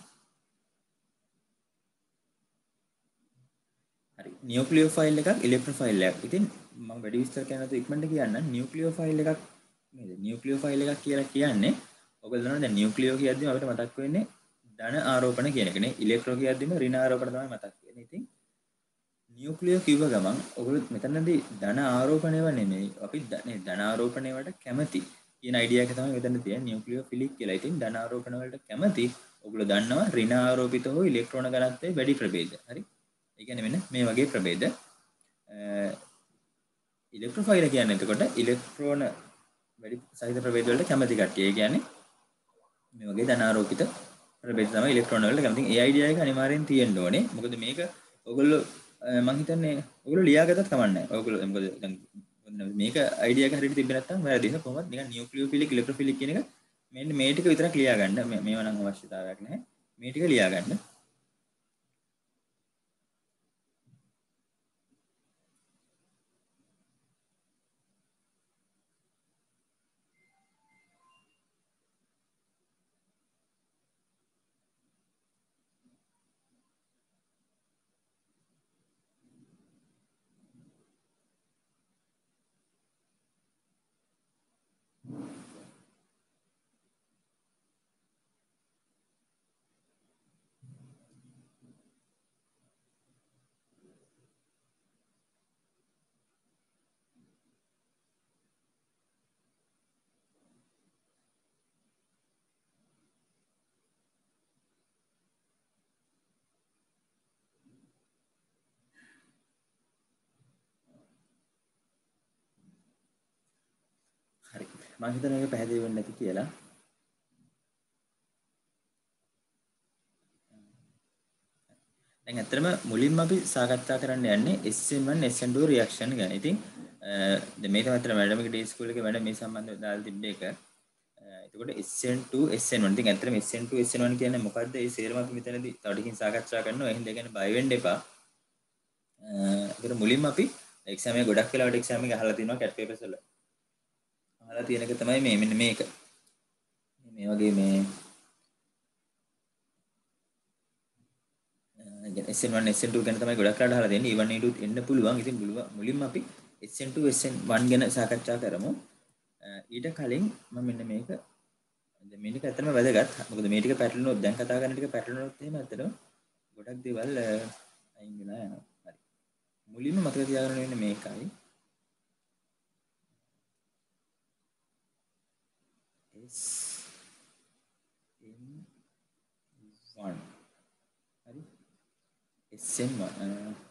හරි. නියුක්ලියෝෆයිල් එකක් ඉලෙක්ට්‍රෝෆයිල් එකක්. ඉතින් මම වැඩි විස්තර කියන්න නැතුව ඉක්මනට කියන්නම්. නියුක්ලියෝෆයිල් එකක් නේද? නියුක්ලියෝෆයිල් එකක් කියලා කියන්නේ ඔයගොල්ලෝ දන්නවා දැන් නියුක්ලියෝ කියද්දිම අපිට මතක් වෙන්නේ ධන ආරෝපණ කියන එකනේ. ඉලෙක්ට්‍රෝ කියද්දිම ඍණ ආරෝපණ තමයි මතක් වෙන්නේ. ඉතින් නියුක්ලියෝ කිව්ව ගමන් ඔයගොල්ලෝ මෙතනදී ධන ආරෝපණයව නෙමෙයි අපි ධන ආරෝපණය වලට කැමති කියන අයිඩියා එක තමයි මෙතන තියෙන්නේ නියුක්ලියෝ ෆිලික් කියලා. ඉතින් ධන ආරෝපණ වලට කැමති ඔයගොල්ලෝ දන්නවා ඍණ ආරෝපිත හෝ ඉලෙක්ට්‍රෝන ඝනත්වයේ වැඩි ප්‍රභේද. හරි. ඒ කියන්නේ මෙන්න මේ වගේ ප්‍රභේද. ඉලෙක්ට්‍රෝෆයිල් කියන්නේ එතකොට ඉලෙක්ට්‍රෝන වැඩි සහිත ප්‍රභේද වලට කැමති කට්ටිය. ඒ කියන්නේ මේ වගේ ධන ආරෝපිත ප්‍රභේද තමයි ඉලෙක්ට්‍රෝන වලට කැමති. ඒ අයිඩියා එක අනිවාර්යෙන් තියෙන්න ඕනේ. මොකද මේක ඔයගොල්ලෝ මම හිතන්නේ ඔයගොල්ලෝ ලියාගත්තත් කමක් නැහැ. ඔයගොල්ලෝ මොකද දැන් මේක අයිඩියා එක හරියට තිබ්බේ නැත්නම් වැරදි. ඒක කොහොමද නිකන් නියුක්ලියෝෆිලික් ඉලෙක්ට්‍රෝෆිලික් කියන එක මෙන්න මේ ටික විතරක් ලියා ගන්න. මේව නම් අවශ්‍යතාවයක් නැහැ. මේ ටික ලියා ගන්න. හරි. මම හිතන්නේ මේක පැහැදිලි වෙන්නේ නැති කියලා. දැන් ඇත්තටම මුලින්ම අපි සාකච්ඡා කරන්න යන්නේ SN1 SN2 රියැක්ෂන් ගැන. ඉතින් දැන් මේක අතර මැඩම්ගේ ඩේ ස්කූල් එකේ වැඩ මේ සම්බන්ධව දාලා තිබ්බ එක. එතකොට SN2 SN1 ඉතින් ඇත්තටම SN2 SN1 කියන්නේ මොකද්ද? ඒ සේරම අපි මෙතනදී තව ටිකකින් සාකච්ඡා කරනවා. එහෙනම් ඒ ගැන බය වෙන්න එපා. ඒකට මුලින්ම අපි එක්සෑම් එක ගොඩක් වෙලාවට එක්සෑම් එක අහලා තිනවා කැට් පේපර්ස් වල. අහලා තියෙන එක තමයි මේ මෙන්න මේක. මේ වගේ මේ SN1 SN2 ගැන තමයි ගොඩක් වෙලාවට අහලා තියෙන්නේ. E1 E2 එන්න පුළුවන්. ඉතින් මුලින්ම අපි SN2 SN1 ගැන සාකච්ඡා කරමු. ඊට කලින් මම මෙන්න මේක දැන් මේ ටික ඇත්තටම වැදගත්. මොකද මේ ටික පැටලුනොත් දැන් කතා කරන ටික පැටලුනොත් එහෙම ඇත්තටම ගොඩක් දේවල් අයින් වෙලා යනවා. හරි. මුලින්ම මතක තියාගන්න වෙන්නේ මේකයි. SN1. හරි. SN1.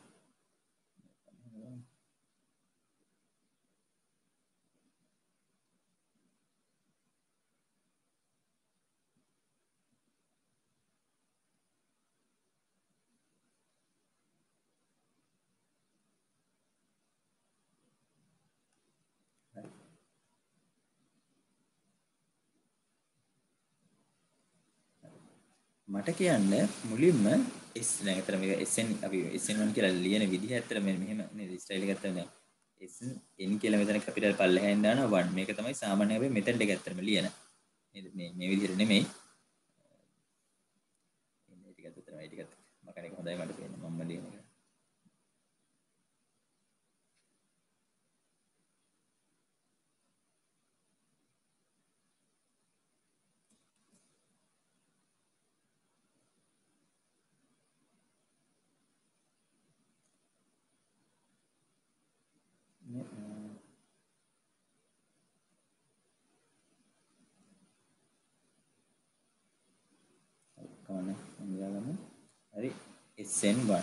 මට කියන්න මුලින්ම S දැන් අතර මේක SN අපි SN1 කියලා ලියන විදිහ ඇත්තට මෙහෙම නේද ස්ටයිල් එක ඇත්තට දැන් SN කියලා මෙතන කැපිටල් පල්ලෙහෙන් දානවා 1 මේක තමයි සාමාන්‍ය අපි මෙතෙන්ට එක ඇත්තටම ලියන නේද මේ විදිහට නෙමෙයි මේ ටිකත් ඇත්තටම මේ ටිකත් මකන එක හොඳයි මට පේන්නේ මම ලියන එක කවන්න මම හරි SN1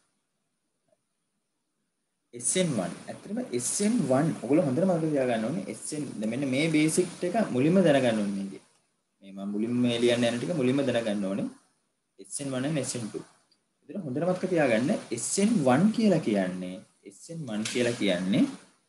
SN1 ඇත්තටම SN1 ඔයගොල්ලෝ හොඳට මතක තියාගන්න ඕනේ SN මෙන්න මේ බේසික් එක මුලින්ම දැනගන්න ඕනේ මේකේ මේ මම මුලින්ම මේ ලියන්න යන ටික මුලින්ම දැනගන්න ඕනේ SN1 and SN2 ඉතින් හොඳට මතක තියාගන්න SN1 කියලා කියන්නේ SN1 කියලා කියන්නේ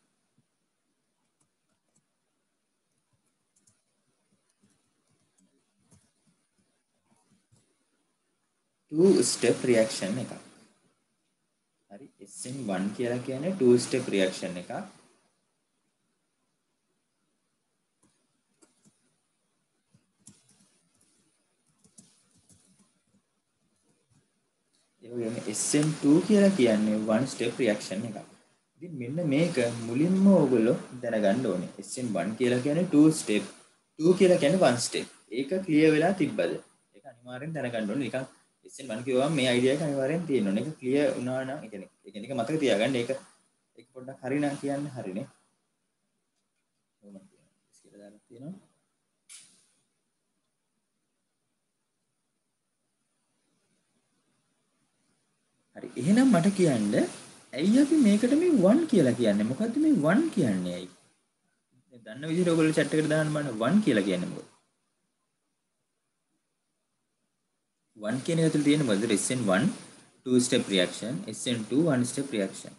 two step reaction එකක්. හරි SN1 කියලා කියන්නේ two step reaction එකක්. ඒ වගේම SN2 කියලා කියන්නේ one step reaction එකක්. ඉතින් මෙන්න මේක මුලින්ම ඔයගොල්ලෝ දැනගන්න ඕනේ. SN1 කියලා කියන්නේ two step, 2 කියලා කියන්නේ one step. ඒක ක්ලියර් වෙලා තිබ්බද? ඒක අනිවාර්යෙන් දැනගන්න ඕනේ. නිකන් SN1 කියවම මේ අයිඩියා එක අනිවාර්යෙන් තියෙන්න ඕනේ. ඒක ක්ලියර් වුණා නම් ඒ කියන්නේ ඒක මතක තියාගන්න. ඒක පොඩ්ඩක් හරි නම් කියන්නේ හරිනේ. කොහොමද කියලා දාලා තියෙනවා. හරි එහෙනම් මට කියන්න ඇයි අපි මේකට මේ 1 කියලා කියන්නේ මොකද්ද මේ 1 කියන්නේ ඇයි දැන් දන්න විදිහට ඔයගොල්ලෝ chat එකට දාන්න බලන්න 1 කියලා කියන්නේ මොකද 1 කියන එක තුළ තියෙන මොකද SN1 two step reaction SN2 one step reaction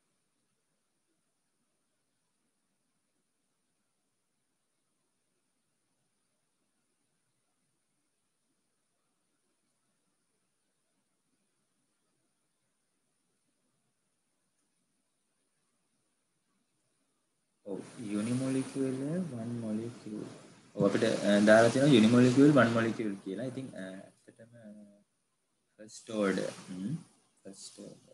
ඔව් unimolecular one molecule ඔව් අපිට දාලා තියෙනවා unimolecular one molecule කියලා. ඉතින් ඇත්තටම first order first order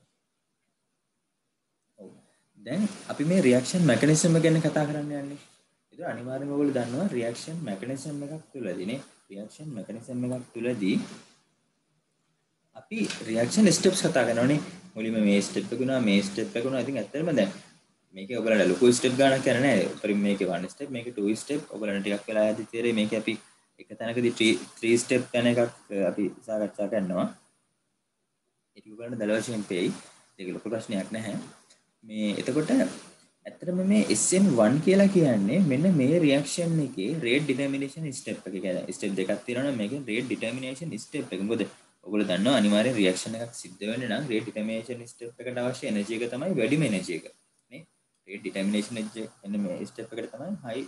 ඔව් දැන් අපි මේ reaction mechanism ගැන කතා කරන්න යන්නේ. ඒක අනිවාර්යයෙන්ම ඔයගොල්ලෝ දන්නවා reaction mechanism එකක් තුළදී නේ reaction mechanism එකක් තුළදී අපි reaction steps කතා කරනවානේ. මුලින්ම මේ step එක ගුණා මේ step එක ගුණා. ඉතින් ඇත්තටම දැන් මේකේ ඔයගලන්ට ලොකු ස්ටෙප් ගානක් යන නෑ. උඩින් මේකේ 1 ස්ටෙප් මේකේ 2 ස්ටෙප්. ඔයගලන්ට ටිකක් වෙලා යද්දි තේරෙයි මේකේ අපි එක තැනකදී 3 ස්ටෙප් යන එකක් අපි සාකච්ඡා කරනවා. ඒක ඔයගලන්ට දල වශයෙන් පෙයි. ඒක ලොකු ප්‍රශ්නයක් නැහැ. මේ එතකොට ඇත්තටම මේ SN1 කියලා කියන්නේ මෙන්න මේ රියැක්ෂන් එකේ රේට් ඩිටර්මිනේෂන් ස්ටෙප් එක. කියන්නේ ස්ටෙප් දෙකක් තියෙනවා නම් මේකෙන් රේට් ඩිටර්මිනේෂන් ස්ටෙප් එක. මොකද ඔයගොල්ලෝ දන්නවා අනිවාර්යෙන් රියැක්ෂන් එකක් සිද්ධ වෙන්න නම් රේට් ඩිටර්මිනේෂන් ස්ටෙප් එකට අවශ්‍ය එනර්ජි එක තමයි වැඩිම එනර්ජි එක. නේ? රේට් ඩිටර්මිනේෂන් එන්න මේ ස්ටෙප් එකට තමයි හයි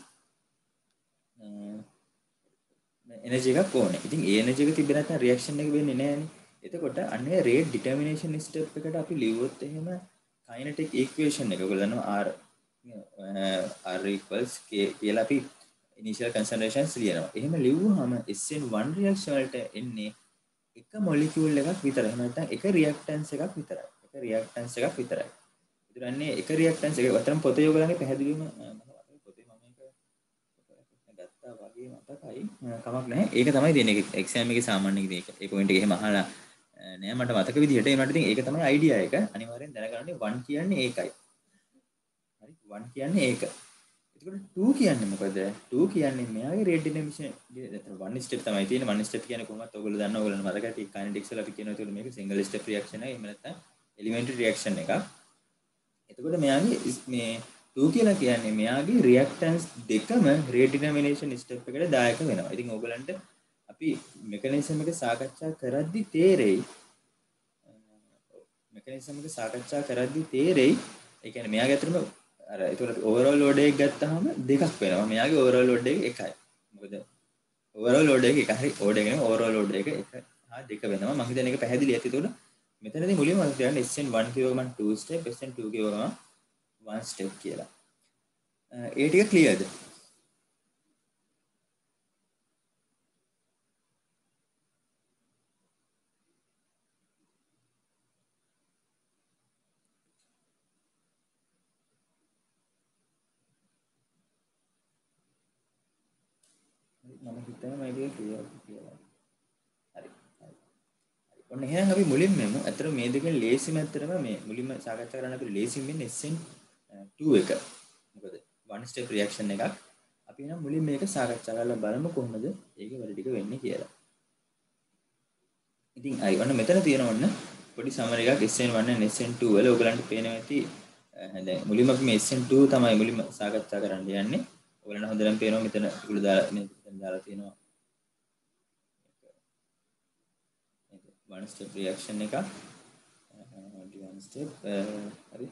එනර්ජි එකක් ඕනේ. ඉතින් ඒ එනර්ජි එක තිබ්බ නැත්නම් රියැක්ෂන් එක වෙන්නේ නැහැනේ. එතකොට අන්නේ රේට් ඩිටර්මිනේෂන් ස්ටෙප් එකට අපි ලිව්වොත් එහෙම kinetic equation එක ඔයගොල්ලෝ දන්නවා R equals K කියලා අපි initial concentrations ලියනවා. එහෙම ලිව්වහම SN1 reaction වලට එන්නේ එක molecule එකක් විතරයි. එහෙම නැත්නම් එක reactance එකක් විතරයි. එක reactance එකක් විතරයි. ඉතින් අන්නේ එක reactance එක අතරම පොතේ ඔයගොල්ලන්ගේ පැහැදිලිවම පොතේ මම එක ගත්තා වගේ මතකයි කමක් නැහැ. ඒක තමයි දෙන්නේ එක්සෑම් එකේ සාමාන්‍ය මේක. ඒ පොයින්ට් එක එහෙම අහලා නෑ මට මතක විදිහට ඒ වුණාට ඉතින් ඒක තමයි අයිඩියා එක. අනිවාර්යෙන් දැනගන්න 1 කියන්නේ ඒකයි. හරි 1 කියන්නේ ඒක. එතකොට 2 කියන්නේ මොකද? 2 කියන්නේ මෙයාගේ රේට් ඩිනමිනේෂන් 1 ස්ටෙප් තමයි තියෙන්නේ. 1 ස්ටෙප් කියන්නේ කොහොමද ඔයගොල්ලෝ දන්නවා ඔයගොල්ලෝ මතකයි ටික කයිනෙටික්ස් වල අපි කියනවා ඒකට මේක සිංගල් ස්ටෙප් රියැක්ෂන් එක. එහෙම නැත්නම් එලිමෙන්ටරි රියැක්ෂන් එකක්. එතකොට මෙයාගේ මේ 2 කියලා කියන්නේ මෙයාගේ රියැක්ටන්ස් දෙකම රේට් ඩිනමිනේෂන් ස්ටෙප් එකට දායක වෙනවා. ඉතින් ඕගලන්ට අපි මෙකනිසම් එක සාකච්ඡා කරද්දි තේරෙයි ඒ කියන්නේ මෙයාගේ අතරම අර ඒතකොට ඕවරෝල් ලෝඩ් එක ගත්තාම දෙකක් වෙනවා. මෙයාගේ ඕවරෝල් ලෝඩ් එක එකයි. මොකද ඕවරෝල් ලෝඩ් එක එක හරි ඕඩ් එක නෙමෙයි ඕවරෝල් ලෝඩ් එක එක හා දෙක වෙනවා. මම හිතන්නේ ඒක පැහැදිලි ඇති. ඒතකොට මෙතනදී මුලින්ම මම කියන්නේ SN1 කියව ගමන් 2 ස්ටෙප් SN2 කියව ගමන් 1 ස්ටෙප් කියලා. ඒ ටික ක්ලියර්ද? මම හිතනවා මේක ක්ලියර් කියලා. හරි. හරි. ඔන්න එහෙනම් අපි මුලින්ම ඇත්තට මේ දෙකෙන් ලේසිම ඇත්තටම මේ මුලින්ම සාකච්ඡා කරන්න අපි ලේසිම වෙන්නේ SN2 එක. මොකද one step reaction එකක්. අපි එහෙනම් මුලින් මේක සාකච්ඡා කරලා බලමු කොහොමද ඒකේ වැඩ ටික වෙන්නේ කියලා. ඉතින් අය ඔන්න මෙතන තියෙන ඔන්න පොඩි සමරි එකක් SN1 and SN2 වල ඔයගලන්ට පේනවා ඇති. දැන් මුලින්ම අපි මේ SN2 තමයි මුලින්ම සාකච්ඡා කරන්න යන්නේ. ඔයගලන්ට හොඳටම පේනවා මෙතන ඒගොල්ලෝ දාලා මෙතන දාලා තියෙනවා one step reaction එක one step හරි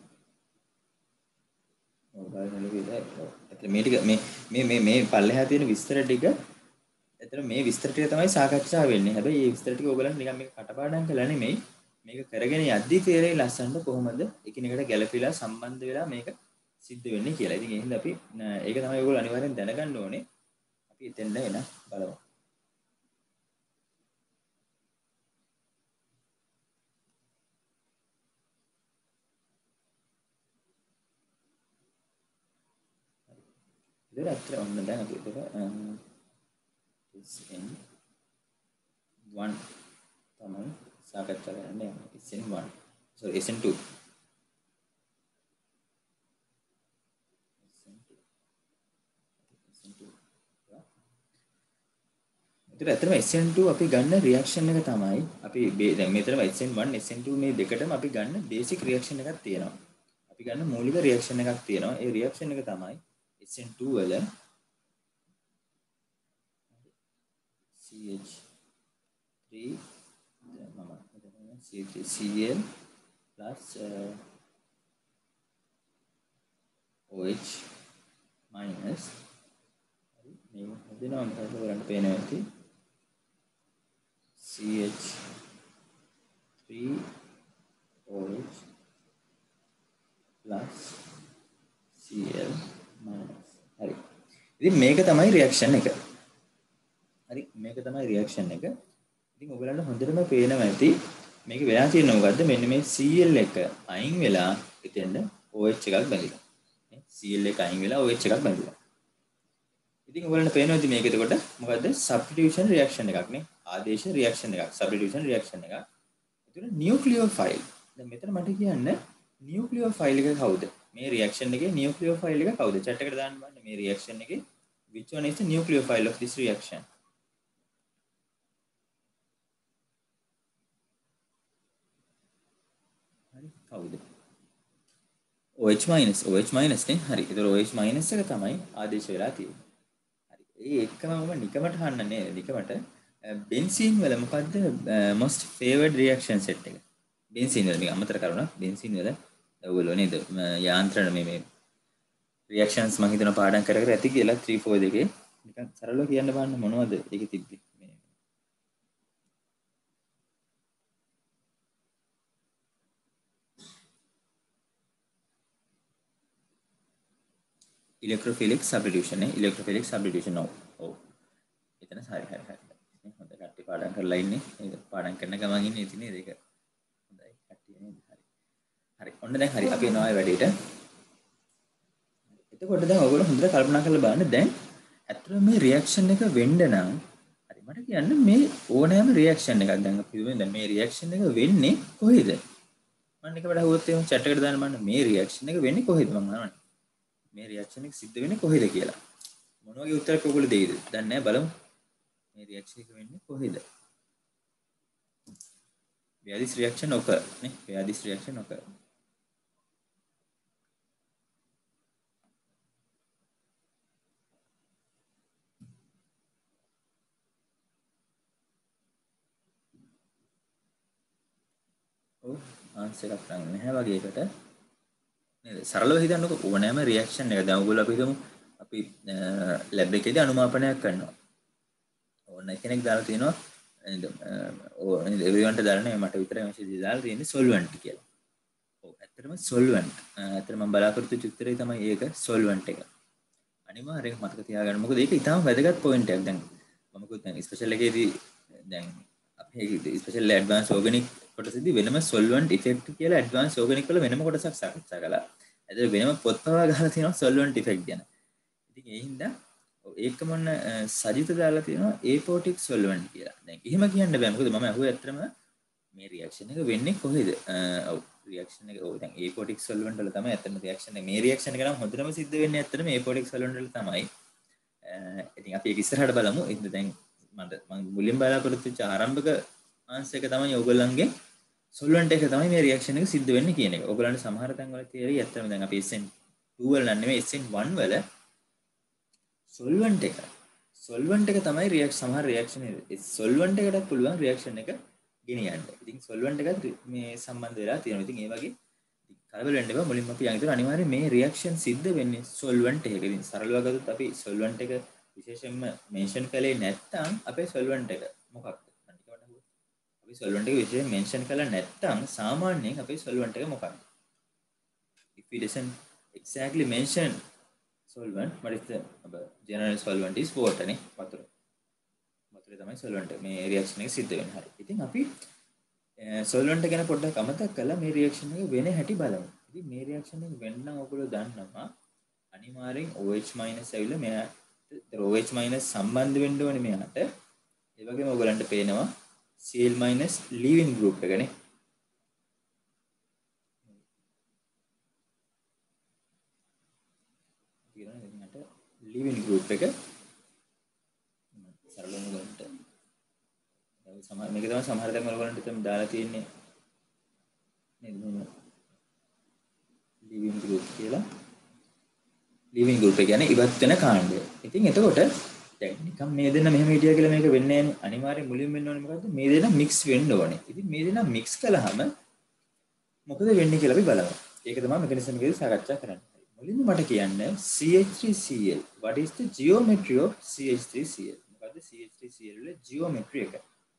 ඔයගොල්ලෝ මේ ටික මේ පල්ලෙහා තියෙන විස්තර ටික එතන මේ විස්තර ටික තමයි සාකච්ඡා වෙන්නේ. හැබැයි මේ විස්තර ටික ඔයගලන්ට නිකන් මේක කටපාඩම් කරලා නෙමෙයි මේක කරගෙන යද්දි තේරෙයි ලස්සනට කොහොමද එකිනෙකට ගැළපීලා සම්බන්ධ වෙලා මේක සිද්ධ වෙන්නේ කියලා. ඉතින් ඒ හින්දා අපි ඒක තමයි ඔයගොල්ලෝ අනිවාර්යෙන් දැනගන්න ඕනේ. අපි එතෙන්ද එන බලමු. ඉතින් අත්‍තර ඔන්න දැන් අපි ඒක SN1 තමයි සාකච්ඡා කරන්න යන්නේ. SN1 sorry SN2 ඇත්තටම SN2 අපි ගන්න රියැක්ෂන් එක තමයි අපි දැන් මෙතනම SN1 SN2 මේ දෙකටම අපි ගන්න බේසික් රියැක්ෂන් එකක් තියෙනවා. අපි ගන්න මූලික රියැක්ෂන් එකක් තියෙනවා. ඒ රියැක්ෂන් එක තමයි SN2 වල CH3 CH3Cl plus OH minus හරි මේ හදනවා මොකද ඔයාලට පේනවා ඇති CH3OH plus Cl minus හරි ඉතින් මේක තමයි රියැක්ෂන් එක හරි මේක තමයි රියැක්ෂන් එක ඉතින් ඔයගලන්ට හොඳටම පේනවා ඇති මේක වෙලා තියෙන්නේ මොකද්ද මෙන්න මේ Cl එක අයින් වෙලා එතෙන්ද OH එකක් බැඳිලා නේ Cl එක අයින් වෙලා OH එකක් බැඳිලා ඉතින් ඔයගලන්ට පේනවා ඉතින් මේක එතකොට මොකද්ද සබ්ස්ටිටියුෂන් රියැක්ෂන් එකක් නේ ආදේශ රියැක්ෂන් එකක් සබ්ස්ටිටියුෂන් රියැක්ෂන් එකක් එතකොට නියුක්ලියෝෆයිල් දැන් මෙතන මට කියන්න නියුක්ලියෝෆයිල් එක කවුද මේ රියැක්ෂන් එකේ නියුක්ලියෝෆයිල් එක කවුද chat එකට දාන්න බලන්න මේ රියැක්ෂන් එකේ which one is the nucleophile of this reaction හරි කවුද OH minus නේ හරි ඒතර OH minus එක තමයි ආදේශ වෙලා තියෙන්නේ හරි ඒ එකම මම නිකමට අහන්න නේද නිකමට බෙන්සීන් වල මොකද්ද most favored reaction set එක බෙන්සීන් වල මේක අමතර කරුණා බෙන්සීන් වල ඔයගොල්ලෝ නේද යාන්ත්‍රණ මේ reactions මම හිතන පාඩම් කර කර ඇති කියලා 3 4 දෙකේ නිකන් සරලව කියන්න බලන්න මොනවද ඒකේ තිබ්බේ මේ electrophilic substitution නේ electrophilic substitution ඔව් එතන හරි හොඳ කට්ටිය පාඩම් කරලා ඉන්නේ ඒක පාඩම් කරන ගමන් ඉන්නේ ඉතින් නේද ඒක හොඳයි කට්ටිය නේද හරි ඔන්න දැන් හරි අපි එනවා ඒ වැඩේට එතකොට දැන් ඔයගොල්ලෝ හොඳට කල්පනා කරලා බලන්න දැන් ඇත්තටම මේ රියැක්ෂන් එක වෙන්න නම් හරි මට කියන්න මේ ඕනෑම රියැක්ෂන් එකක් දැන් අපි දැන් මේ රියැක්ෂන් එක වෙන්නේ කොහේද? මම එක වඩා හුවත් එහෙම chat එකට දාන්න මම මේ රියැක්ෂන් එක වෙන්නේ කොහේද මම අහන්නේ. මේ රියැක්ෂන් එක සිද්ධ වෙන්නේ කොහේද කියලා. මොන වගේ උත්තරයක් ඔයගොල්ලෝ දෙයිද? දන්නේ නැහැ බලමු. මේ රියැක්ෂන් එක වෙන්නේ කොහේද? where this reaction occur නේ where this reaction occur. ඔව් ආන්සර් එකක් ගන්න නැහැ වගේ එකට නේද? සරලව හිතන්නකො ඕනෑම රියැක්ෂන් එක දැන් ඔයගොල්ලෝ අපි හිතමු අපි ලැබ් එකේදී අනුමාපනයක් කරනවා. ඕන කෙනෙක් දාලා තියෙනවා නේද? ඕ නේද එවරිවන්ට දාලා නැහැ මට විතරයි මෙසේජ් දාලා තියෙන්නේ සොල්වන්ට් කියලා. ඔව් ඇත්තටම සොල්වන්ට්. ඇත්තටම මම බලාපොරොත්තු වෙච්ච උත්තරේ තමයි ඒක සොල්වන්ට් එක. අනිවාර්යෙන් මතක තියාගන්න. මොකද ඒක ඉතාම වැදගත් පොයින්ට් එකක්. දැන් මම කිව්වා දැන් ස්පෙෂල් එකේදී දැන් අපේ ස්පෙෂල් ඇඩ්වාන්ස් ඕගනික් කොටසදී වෙනම සොල්වන්ට් ඉෆෙක්ට් කියලා ඇඩ්වාන්ස් ඕගනික් වල වෙනම කොටසක් සාකච්ඡා කළා. ඇත්තට වෙනම පොත් පවා ගහලා තියෙනවා සොල්වන්ට් ඉෆෙක්ට් ගැන. ඉතින් ඒ හින්දා ඒකම ඔන්න සජිත දාලා තියෙනවා ඒපෝටික් සොල්වන්ට් කියලා. දැන් එහෙම කියන්න බෑ. මොකද මම අහුවේ ඇත්තටම මේ රියැක්ෂන් එක වෙන්නේ කොහේද? ඔව් රියැක්ෂන් එක ඔව් දැන් ඒපෝටික් සොල්වන්ට් වල තමයි ඇත්තටම රියැක්ෂන් එක මේ රියැක්ෂන් එක නම් හොඳටම සිද්ධ වෙන්නේ ඇත්තටම ඒපෝටික් සොල්වන්ට් වල තමයි. ඉතින් අපි ඒක ඉස්සරහට බලමු. ඉතින් දැන් මම මුලින්ම බලාපොරොත්තු වෙච්ච ආරම්භක ආන්සර් එක තමයි ඔයගොල්ලන්ගේ සොල්වන්ට් එක තමයි මේ රියැක්ෂන් එක සිද්ධ වෙන්නේ කියන එක. ඔයගොල්ලන්ට සමහර තැන්වල තේරෙයි ඇත්තටම දැන් අපි SN2 වල නෙමෙයි SN1 වල සොල්වන්ට් එක සොල්වන්ට් එක තමයි සමහර රියැක්ෂන් එක සොල්වන්ට් එකටත් පුළුවන් රියැක්ෂන් එක ගෙනියන්න. ඉතින් සොල්වන්ට් එකත් මේ සම්බන්ධ වෙලා තියෙනවා. ඉතින් ඒ වගේ කලබල වෙන්න එපා. මුලින්ම අපි යන් අනිවාර්යයෙන් මේ රියැක්ෂන් සිද්ධ වෙන්නේ සොල්වන්ට් එකක. ඉතින් සරලව ගත්තොත් අපි සොල්වන්ට් එක විශේෂයෙන්ම මෙන්ෂන් කළේ නැත්නම් අපේ සොල්වන්ට් එක මොකක්ද? අපි සොල්වන්ට් එක විශේෂයෙන් මෙන්ෂන් කළා නැත්නම් සාමාන්‍යයෙන් අපේ සොල්වන්ට් එක මොකක්ද? If we doesn't exactly mention solvent, what is the general solvent is water නේ වතුර. වතුරේ තමයි solvent මේ රියැක්ෂන් එක සිද්ධ වෙන්නේ. හරි. ඉතින් අපි solvent ගැන පොඩ්ඩක් අමතක කළා මේ රියැක්ෂන් එක වෙන හැටි බලමු. ඉතින් මේ රියැක්ෂන් එක වෙන්න නම් ඔයගොල්ලෝ දන්නවා අනිවාර්යෙන් OH- ඇවිල්ලා මෙයාට OH- සම්බන්ධ වෙන්න ඕනේ මෙයාට. ඒ වගේම ඔයගලන්ට පේනවා Cl- leaving group එකනේ. leaving group එක සරලවම ගන්නට මේක තමයි සමහර තැන් වල ඔයගලන්ට තමයි දාලා තියෙන්නේ නේද මේ leaving group කියලා leaving group එක කියන්නේ ඉවත් වෙන කාණ්ඩය. ඉතින් එතකොට දැන් නිකන් මේ දෙන්න මෙහෙම හිටියා කියලා මේක වෙන්නේ නැහැ නේ. අනිවාර්යෙන් මුලින්ම වෙන්න ඕනේ මොකද්ද? මේ දෙන්න මික්ස් වෙන්න ඕනේ. ඉතින් මේ දෙන්න මික්ස් කළාම මොකද වෙන්නේ කියලා අපි බලමු. ඒක තමයි මෙකනිසම් එකේදී සාකච්ඡා කරන්නේ. මුලින්ම මට කියන්න CH3Cl. What is the geometry of CH3Cl? මොකද්ද CH3Cl වල geometry එක?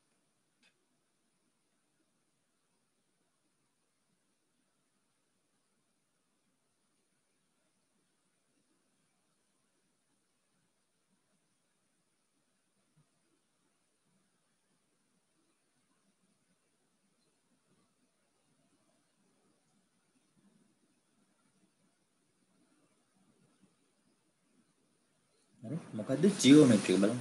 හරි මොකද්ද geometry බලමු.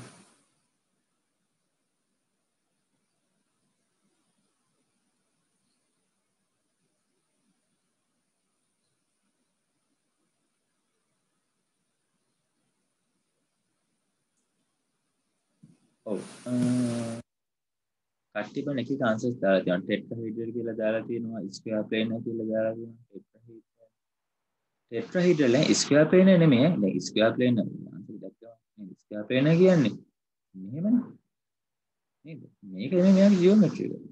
ඔව් කට්ටිය බන එක එක ආන්සර්ස් දාලා තියෙනවා. ටෙට්‍රාහීඩ්‍රල් කියලා දාලා තියෙනවා. ස්ක්වෙයාර් ප්ලේනර් කියලා දාලා තියෙනවා. ටෙට්‍රාහීඩ්‍රල් නේ ස්ක්වෙයාර් ප්ලේනර් නෙමෙයි. දැන් ස්ක්වෙයාර් ප්ලේනර් ආන්සර් දැක්කම නේද? ස්ක්වෙයාර් ප්ලේනර් කියන්නේ මෙහෙමනේ. නේද? මේක නෙමෙයි මෙයාගේ ජියෝමෙට්‍රි එක.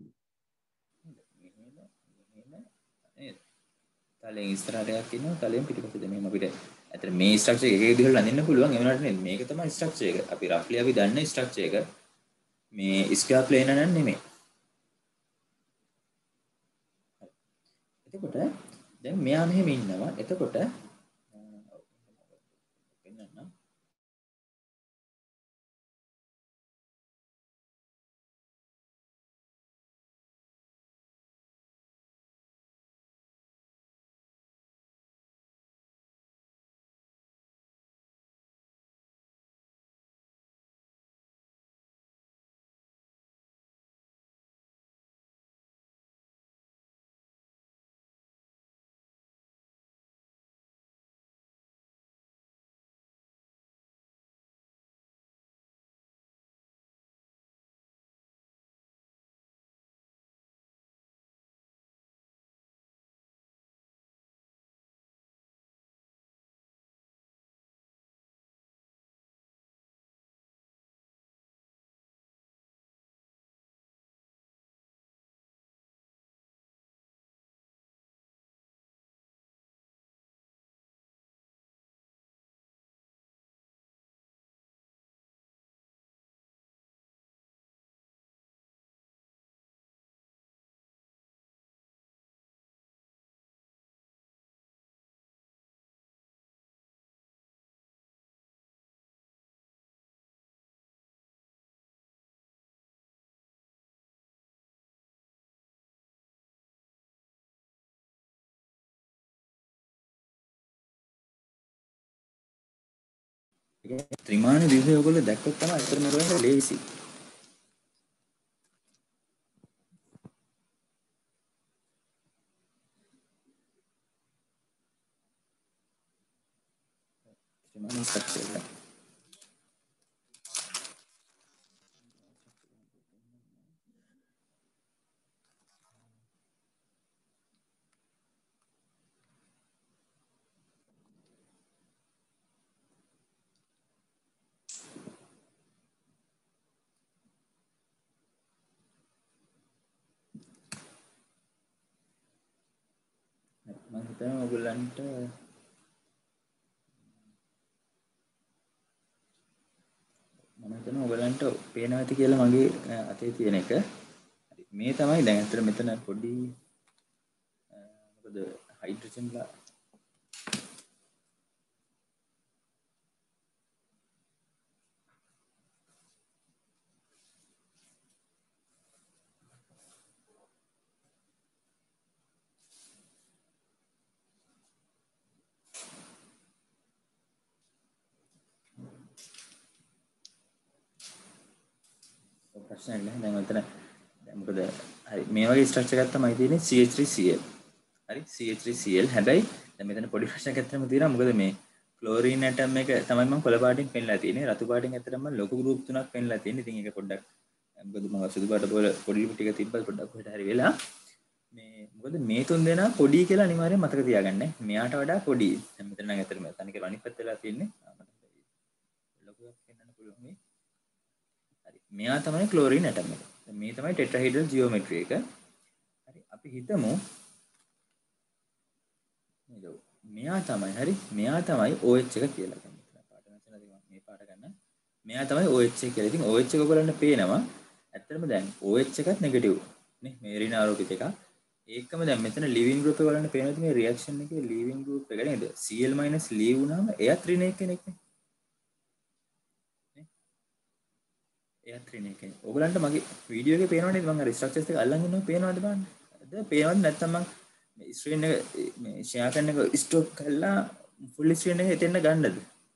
නේද? තලෙන් ඉස්සරහට එකක් ඉන්නවා තලෙන් පිටිපස්සට මෙහෙම අපිට ඇත්තට මේ ස්ට්‍රක්චර් එක එක විදිහට අඳින්න පුළුවන් ඒ වුණාට නේද මේක තමයි ස්ට්‍රක්චර් එක අපි රෆ්ලි අපි දන්නේ ස්ට්‍රක්චර් එක මේ ස්ක්වෙයාර් ප්ලේනර් නන් නෙමෙයි එතකොට දැන් මෙයා මෙහෙම ඉන්නවා එතකොට පෙන්නන්න ත්‍රිමාණ ව්‍යුහය ඔයගොල්ලෝ දැක්කොත් තමයි අතන මොකද ලේසි. ත්‍රිමාණ ස්ට්‍රක්චර් එක. මම හිතනවා ඔයගොල්ලන්ට පේනවා ඇති කියලා මගේ අතේ තියෙන එක. හරි මේ තමයි දැන් අතට මෙතන පොඩි මොකද හයිඩ්‍රජන්ලා ප්‍රශ්නයක් නැහැ. දැන් මෙතන දැන් මොකද හරි මේ වගේ ස්ට්‍රක්චර් එකක් තමයි තියෙන්නේ CH3Cl. හරි CH3Cl. හැබැයි දැන් මෙතන පොඩි ප්‍රශ්නයක් ඇත්තටම තියෙනවා. මොකද මේ ක්ලෝරින් ඇටම් එක තමයි මම කොළ පාටින් පෙන්නලා තියෙන්නේ. රතු පාටින් ඇත්තටම ලොකු ගෲප් තුනක් පෙන්නලා තියෙන්නේ. ඉතින් ඒක පොඩ්ඩක් මොකද මම සුදු පාට බෝල පොඩි ටික තිබ්බත් පොඩ්ඩක් කොහෙට හරි වෙලා මේ මොකද මේ තුන් දෙනා පොඩි කියලා අනිවාර්යෙන් මතක තියාගන්න. මෙයාට වඩා පොඩි. දැන් මෙතන නම් ඇත්තටම තනිකර අනිත් පැත්ත වෙලා තියෙන්නේ. ලොකුවක් පෙන්වන්න පුළුවන් මේ. හරි. මෙයා තමයි ක්ලෝරින් ඇටම් එක. මේ තමයි ටෙට්‍රාහෙඩ්‍රල් ජියෝමෙට්‍රි එක. හරි. අපි හිතමු මෙයා තමයි හරි මෙයා තමයි OH එක කියලා ගන්න. පාට නැසනද මේ පාට ගන්න. මෙයා තමයි OH එක කියලා. ඉතින් OH එක ඔයගොල්ලන්ට පේනවා. ඇත්තටම දැන් OH එකත් නෙගටිව් නේ. මේ ඍණ ආරෝපිත එකක්. ඒකම දැන් මෙතන ලිවිං ගෲප් එක ඔයගොල්ලන්ට පේනවා මේ රියැක්ෂන් එකේ ලිවිං ගෲප් එක නේද? Cl - ලීව් වුණාම එයත් ඍණ කෙනෙක් නේ. එයත් ඍණ කෙනෙක්. ඔයගොල්ලන්ට මගේ වීඩියෝ එකේ පේනව නේද? මම අර ස්ට්‍රක්චර්ස් එක අල්ලන් ඉන්නවා පේනවද බලන්න? පේනවද නැත්නම් මම මේ ස්ක්‍රීන් එක මේ ෂෙයා කරන එක ස්ටොප් කරලා ෆුල් ස්ක්‍රීන් එක එතෙන්න ගන්නද?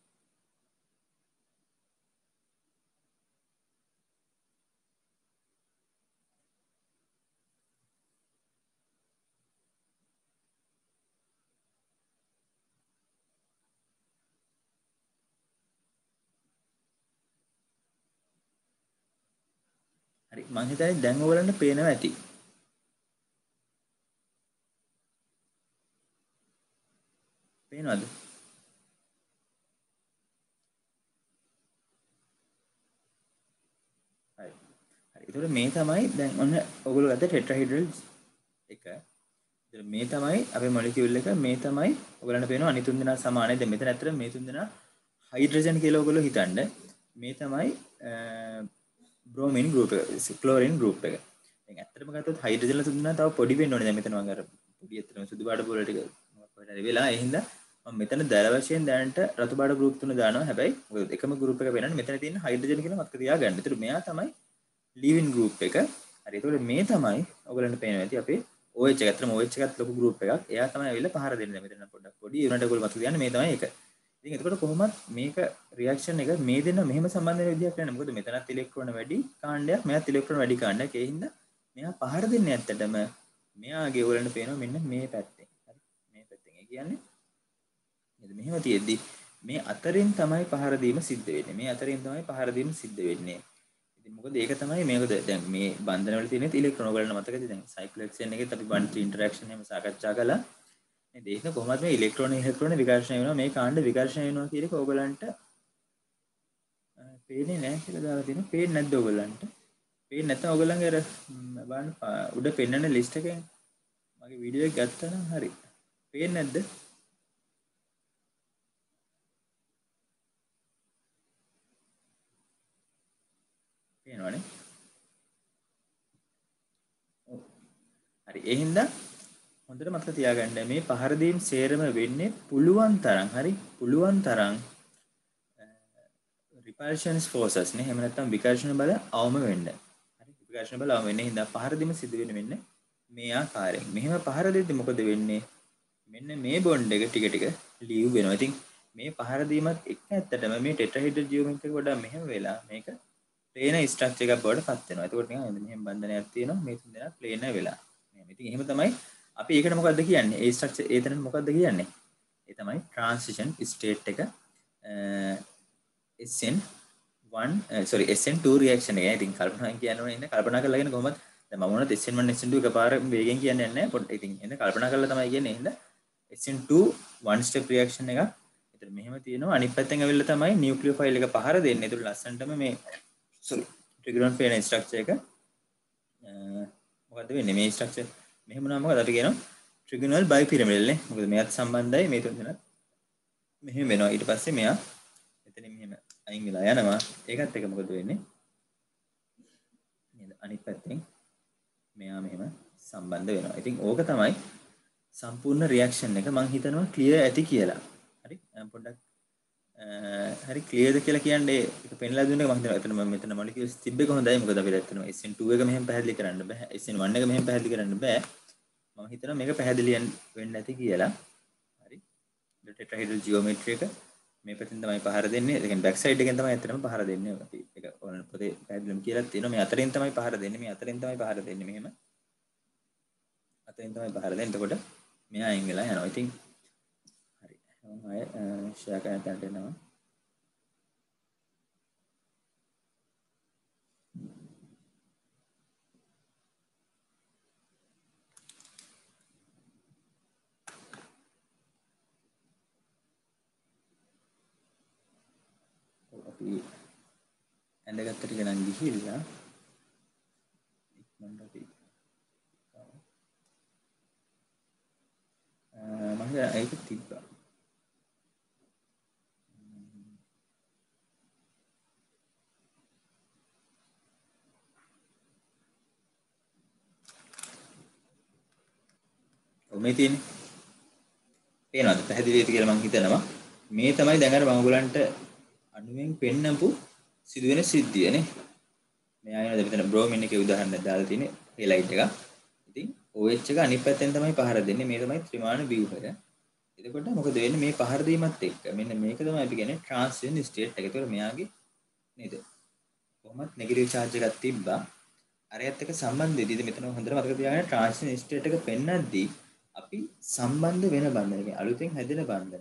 හරි මං හිතන්නේ දැන් ඔයගලන්ට පේනවා ඇති. පේනවද? හරි. හරි. ඒතකොට මේ තමයි දැන් ඔන්න ඔයගොල්ලෝ ගත්ත ටෙට්‍රාහෙඩ්‍රල් එක. ඒතකොට මේ තමයි අපේ මොලිකියුල් එක මේ තමයි ඔයගලන්ට පේනවා අනිත් තුන් දෙනා සමානයි. දැන් මෙතන ඇත්තට මේ තුන් දෙනා හයිඩ්‍රජන් කියලා ඔයගොල්ලෝ හිතන්න. මේ තමයි බ්‍රෝමින් ගෲප් එක ක්ලෝරින් ගෲප් එක. දැන් ඇත්තටම ගත්තොත් හයිඩ්‍රජන්ලා තුන් දෙනා තව පොඩි වෙන්න ඕනේ. දැන් මෙතන මම අර පොඩි ඇත්තටම සුදු පාට බෝල ටික මොකක්ද හරි වෙලා ඒ හින්දා මම මෙතන දර වශයෙන් දැනට රතු පාට ගෲප් තුන දානවා. හැබැයි මොකද එකම ගෲප් එක වෙනන්නේ මෙතන තියෙන හයිඩ්‍රජන් කියලා මතක තියාගන්න. ඒතර මෙයා තමයි ලීවින් ගෲප් එක. හරි. ඒතකොට මේ තමයි ඔයගලන්ට පේනවා ඇති අපේ OH එක. ඇත්තටම OH එකත් ලොකු ගෲප් එකක්. එයා තමයි ඇවිල්ලා පහර දෙන්නේ. මෙතන පොඩ්ඩක් පොඩි ඒ උනට ඔයගොල්ලෝ මතක තියාගන්න මේ තමයි ඒක. ඉතින් එතකොට කොහොමත් මේක රියැක්ෂන් එක මේ දෙන්න මෙහෙම සම්බන්ධ වෙන විදිහක් නැහැ. මොකද මෙතනත් ඉලෙක්ට්‍රෝන වැඩි කාණ්ඩයක්, මෙයාත් ඉලෙක්ට්‍රෝන වැඩි කාණ්ඩයක්. ඒ හින්දා මෙයා පහර දෙන්නේ ඇත්තටම මෙයාගේ ඔයගලන්ට පේනවා මෙන්න මේ පැත්තෙන්. හරි. මේ පැත්තෙන්. ඒ කියන්නේ නේද මෙහෙම තියෙද්දි මේ අතරින් තමයි පහර දීම සිද්ධ වෙන්නේ. මේ අතරින් තමයි පහර දීම සිද්ධ වෙන්නේ. ඉතින් මොකද ඒක තමයි මේකද දැන් මේ බන්ධන වල තියෙන ඉලෙක්ට්‍රෝන ඔයගලන්ට මතකද? දැන් සයික්ලෝහෙක්සේන් එකෙත් අපි බන්ඩ් ඉන්ටරැක්ෂන් එහෙම සාකච්ඡා කළා. නේද? ඒක කොහොමද මේ ඉලෙක්ට්‍රෝන ඉලෙක්ට්‍රෝන විකර්ෂණය වෙනවා මේ කාණ්ඩ විකර්ෂණය වෙනවා කියන එක ඔයගලන්ට පේන්නේ නැහැ කියලා දාලා තියෙනවා. පේන්නේ නැද්ද ඔයගලන්ට? පේන්නේ නැත්නම් ඔයගලන්ගේ අර බලන්න උඩ පෙන්නන ලිස්ට් එකෙන් මගේ වීඩියෝ එක ගත්තා නම් හරි. පේන්නේ නැද්ද? පේනවනේ. ඔව්. හරි. ඒ හින්දා හොඳට මතක තියාගන්න මේ පහර දීම් සේරම වෙන්නේ පුළුවන් තරම් හරි පුළුවන් තරම් රිපල්ෂන්ස් ෆෝසස් නේ. එහෙම නැත්නම් විකර්ෂණ බල අවම වෙන්න. හරි. විකර්ෂණ බල අවම වෙන්නේ හින්දා පහර දීම සිදු වෙන්නේ මේ ආකාරයෙන්. මෙහෙම පහර දෙද්දි මොකද වෙන්නේ? මෙන්න මේ බොන්ඩ් එක ටික ටික ලීව් වෙනවා. ඉතින් මේ පහර දීමත් එක්ක ඇත්තටම මේ ටෙට්‍රාහෙඩ්‍රල් ජියෝමෙට්‍රි එක වඩා මෙහෙම වෙලා මේක ප්ලේන ස්ට්‍රක්චර් එකක් බවට පත් වෙනවා. එතකොට නිකන් මෙහෙම බන්ධනයක් තියෙනවා මේ තුන් දෙනා ප්ලේන වෙලා. ඉතින් එහෙම තමයි අපි ඒකට මොකද්ද කියන්නේ? ඒ ස්ට්‍රක්චර් ඒ තැනට මොකද්ද කියන්නේ? ඒ තමයි ට්‍රාන්සිෂන් ස්ටේට් එක SN2 රියැක්ෂන් එක. ඉතින් කල්පනා කියනවනේ ඉන්න කල්පනා කරලාගෙන කොහොමද දැන් මම උනත් SN1 SN2 එකපාර වේගෙන් කියන්නේ නැහැ. පොඩ්ඩක් ඉතින් එන්න කල්පනා කරලා තමයි කියන්නේ. එහෙනම් SN2 one step reaction එකක්. ඒතර මෙහෙම තියෙනවා. අනිත් පැත්තෙන් ඇවිල්ලා තමයි නියුක්ලියෝෆයිල් එක පහර දෙන්නේ. ඒතර ලස්සනටම මේ ට්‍රිගනල් පේන ස්ට්‍රක්චර් එක මොකද්ද වෙන්නේ මේ ස්ට්‍රක්චර් මෙහෙම නම් මොකද අපි කියනවා ට්‍රිගනල් බයිපිරමිඩල් නේ. මොකද මෙයත් සම්බන්ධයි මේ තුන දෙනා මෙහෙම වෙනවා. ඊට පස්සේ මෙයා එතනින් මෙහෙම අයින් වෙලා යනවා. ඒකත් එක මොකද වෙන්නේ? නේද? අනිත් පැත්තෙන් මෙයා මෙහෙම සම්බන්ධ වෙනවා. ඉතින් ඕක තමයි සම්පූර්ණ රියැක්ෂන් එක. මම හිතනවා ක්ලියර් ඇති කියලා. හරි? පොඩ්ඩක් හරි ක්ලියර්ද කියලා කියන්නේ ඒක පෙන්ලා දුන්නේ මම හිතනවා. එතන මම මෙතන මොලිකියුල්ස් තිබ්බේක හොඳයි. මොකද අපිට ඇත්තටම SN2 එක මෙහෙම පැහැදිලි කරන්න බෑ. SN1 එක මෙහෙම පැහැදිලි කරන්න බෑ. මම හිතනවා මේක පැහැදිලි වෙන්න ඇති කියලා. හරි? ටෙට්‍රාහෙඩ්‍රල් ජියෝමෙට්‍රි එක මේ පැත්තෙන් තමයි පහර දෙන්නේ. ඒ කියන්නේ බෑක් සයිඩ් එකෙන් තමයි ඇත්තටම පහර දෙන්නේ. අපි ඒක ඕන පොතේ පැහැදිලිවම කියලා තියෙනවා. මේ අතරින් තමයි පහර දෙන්නේ. මේ අතරින් තමයි පහර දෙන්නේ. මෙහෙම අතරින් තමයි පහර දෙන්නේ. එතකොට මෙයා අයින් වෙලා යනවා. ඉතින් හරි. මම ආයෙ ෂෙයා කරන්න තැනට එනවා. අපි ඇඳගත්ත ටික නම් ගිහිල්ලා ඉක්මනට අපි මම ඒක තිබ්බා. මේ තියෙන්නේ පේනවද පැහැදිලි වෙයිද කියලා මම හිතනවා. මේ තමයි දැන් අර මම ඔයගලන්ට අණුවෙන් පෙන්නපු සිදුවෙන සිද්ධිය නේ. මේ ආයෙත් මෙතන බ්‍රෝමින් එකේ උදාහරණයක් දාලා තියෙන්නේ හේලයිට් එක. ඉතින් OH එක අනිත් පැත්තෙන් තමයි පහර දෙන්නේ. මේ තමයි ත්‍රිමාන ව්‍යුහය. එතකොට මොකද වෙන්නේ මේ පහර දීමත් එක්ක මෙන්න මේක තමයි අපි කියන්නේ ට්‍රාන්සිෂන් ස්ටේට් එක. ඒතකොට මෙයාගේ නේද? කොහොමත් නෙගටිව් චාර්ජ් එකක් තිබ්බා. අරයත් එක්ක සම්බන්ධ වෙදී මෙතන හොඳට මතක තියාගන්න ට්‍රාන්සිෂන් ස්ටේට් එක පෙන්නද්දී අපි සම්බන්ධ වෙන බන්ධන කියන්නේ අලුතෙන් හැදෙන බන්ධන.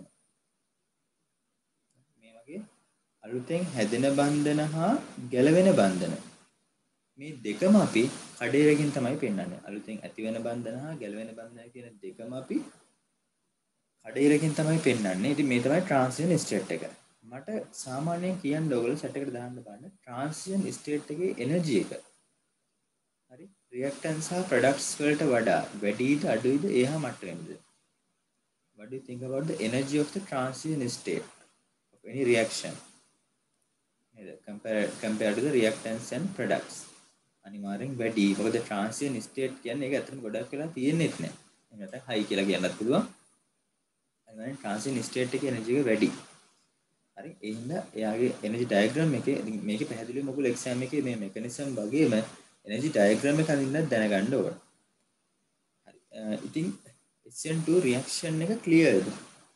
මේ වගේ අලුතෙන් හැදෙන බන්ධන හා ගැලවෙන බන්ධන. මේ දෙකම අපි කඩේවකින් තමයි පෙන්වන්නේ. අලුතෙන් ඇති වෙන බන්ධන හා ගැලවෙන බන්ධන කියන දෙකම අපි කඩේවකින් තමයි පෙන්වන්නේ. ඉතින් මේ තමයි ට්‍රාන්සිෂන් ස්ටේට් එක. මට සාමාන්‍යයෙන් කියන්න ඕගොල්ලෝ සෙට් එකට දාන්න බලන්න ට්‍රාන්සිෂන් ස්ටේට් එකේ එනර්ජි එක. හරි? රියැක්ටන්ස් හා ප්‍රොඩක්ට්ස් වලට වඩා වැඩිද අඩුයිද එහා මට්ටමෙන්ද? What do you think about the energy of the transition state of any reaction? Compared to the reactants and products. අනිවාර්යෙන් වැඩි. මොකද transition state කියන්නේ ඒක ඇත්තටම ගොඩක් වෙලා තියෙන්නේත් නැහැ. එහෙම නැත්නම් high කියලා කියන්නත් පුළුවන්. අනිවාර්යෙන් transition state එකේ energy එක වැඩි. හරි? ඒ හින්දා එයාගේ energy diagram එකේ මේකේ පැහැදිලිව මොකද exam එකේ මේ mechanism වගේම energy diagram එක අඳින්න දැනගන්න ඕන. හරි. ඉතින් SN2 reaction එක clearද?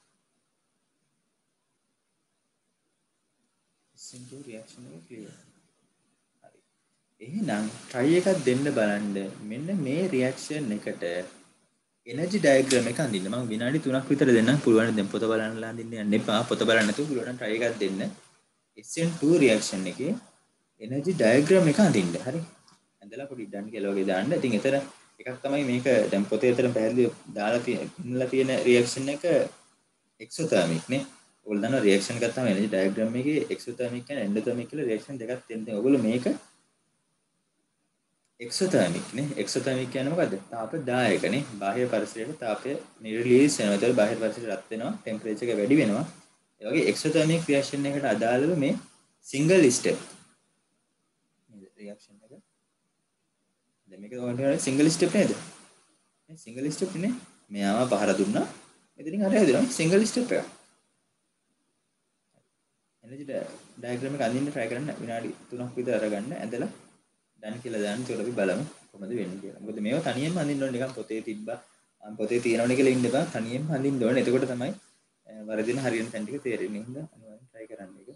SN2 reaction එක clear. හරි. එහෙනම් try එකක් දෙන්න බලන්න. මෙන්න මේ reaction එකට energy diagram එක අඳින්න. මම විනාඩි 3ක් විතර දෙන්නම්. පුළුවන් දැන් පොත බලන්නලා අඳින්න යන්න එපා. පොත බලන්න නැතුව පුළුවන් try එකක් දෙන්න. SN2 reaction එකේ energy diagram එක අඳින්න. හරි. ඇඳලා පොඩි done කියලා වගේ දාන්න. ඉතින් එතන එකක් තමයි මේක දැන් පොතේ අතර පැහැදිලිව දාලා තියෙන රියැක්ෂන් එක එක්සෝතර්මික් නේ. ඔයගොල්ලෝ දන්නවා රියැක්ෂන් එකක් තමයි එනර්ජි ඩයග්‍රෑම් එකේ එක්සෝතර්මික් කියන්නේ එන්ඩෝතර්මික් කියලා රියැක්ෂන් දෙකක් තියෙනවා. ඔයගොල්ලෝ මේක එක්සෝතර්මික් නේ. එක්සෝතර්මික් කියන්නේ මොකද්ද? තාපදායක නේ. බාහිර පරිසරයට තාපය රිලීස් වෙනවා. ඒතකොට බාහිර පරිසරය රත් වෙනවා. ටෙම්පරේචර් එක වැඩි වෙනවා. ඒ වගේ එක්සෝතර්මික් රියැක්ෂන් එකකට අදාළව මේ සිංගල් ස්ටෙප් නේද රියැක්ෂන් එක. දැන් මේක ඔයාලට සිංගල් ස්ටෙප් නේද? සිංගල් ස්ටෙප් නේ. මෙයාම පහර දුන්නා. එතනින් අර හැදෙනවා සිංගල් ස්ටෙප් එක. එනර්ජි ඩයග්‍රෑම් එක අඳින්න try කරන්න විනාඩි 3ක් විතර අරගන්න. ඇඳලා done කියලා දාන්න. ඒකට අපි බලමු කොහොමද වෙන්නේ කියලා. මොකද මේවා තනියෙන්ම අඳින්න ඕනේ. නිකන් පොතේ තිබ්බා පොතේ තියෙනවනේ කියලා ඉන්න බෑ. තනියෙන්ම අඳින්න ඕනේ. එතකොට තමයි වරදින හරියන තැන් ටික තේරෙන්නේ. හින්දා අනිවාර්යෙන් try කරන්න එක.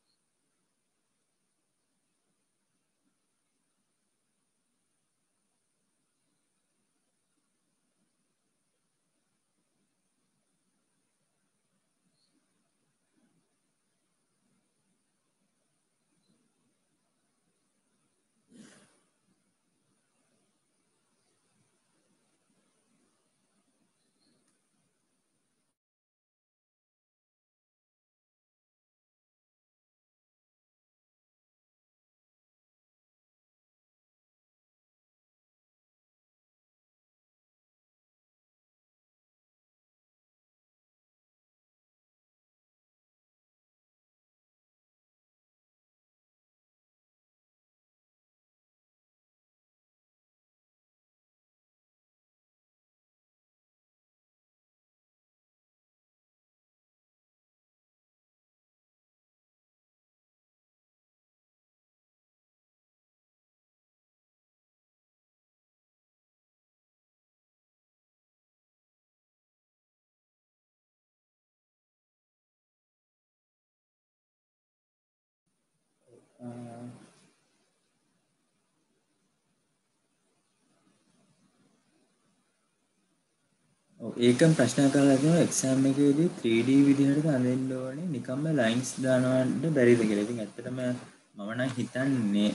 ඒකම ප්‍රශ්න කරලා තියෙනවා එක්සෑම් එකේදී 3D විදිහට අඳින්න ඕනේ නිකම්ම ලයින්ස් දානවන්න බැරිද කියලා. ඉතින් ඇත්තටම මම නම් හිතන්නේ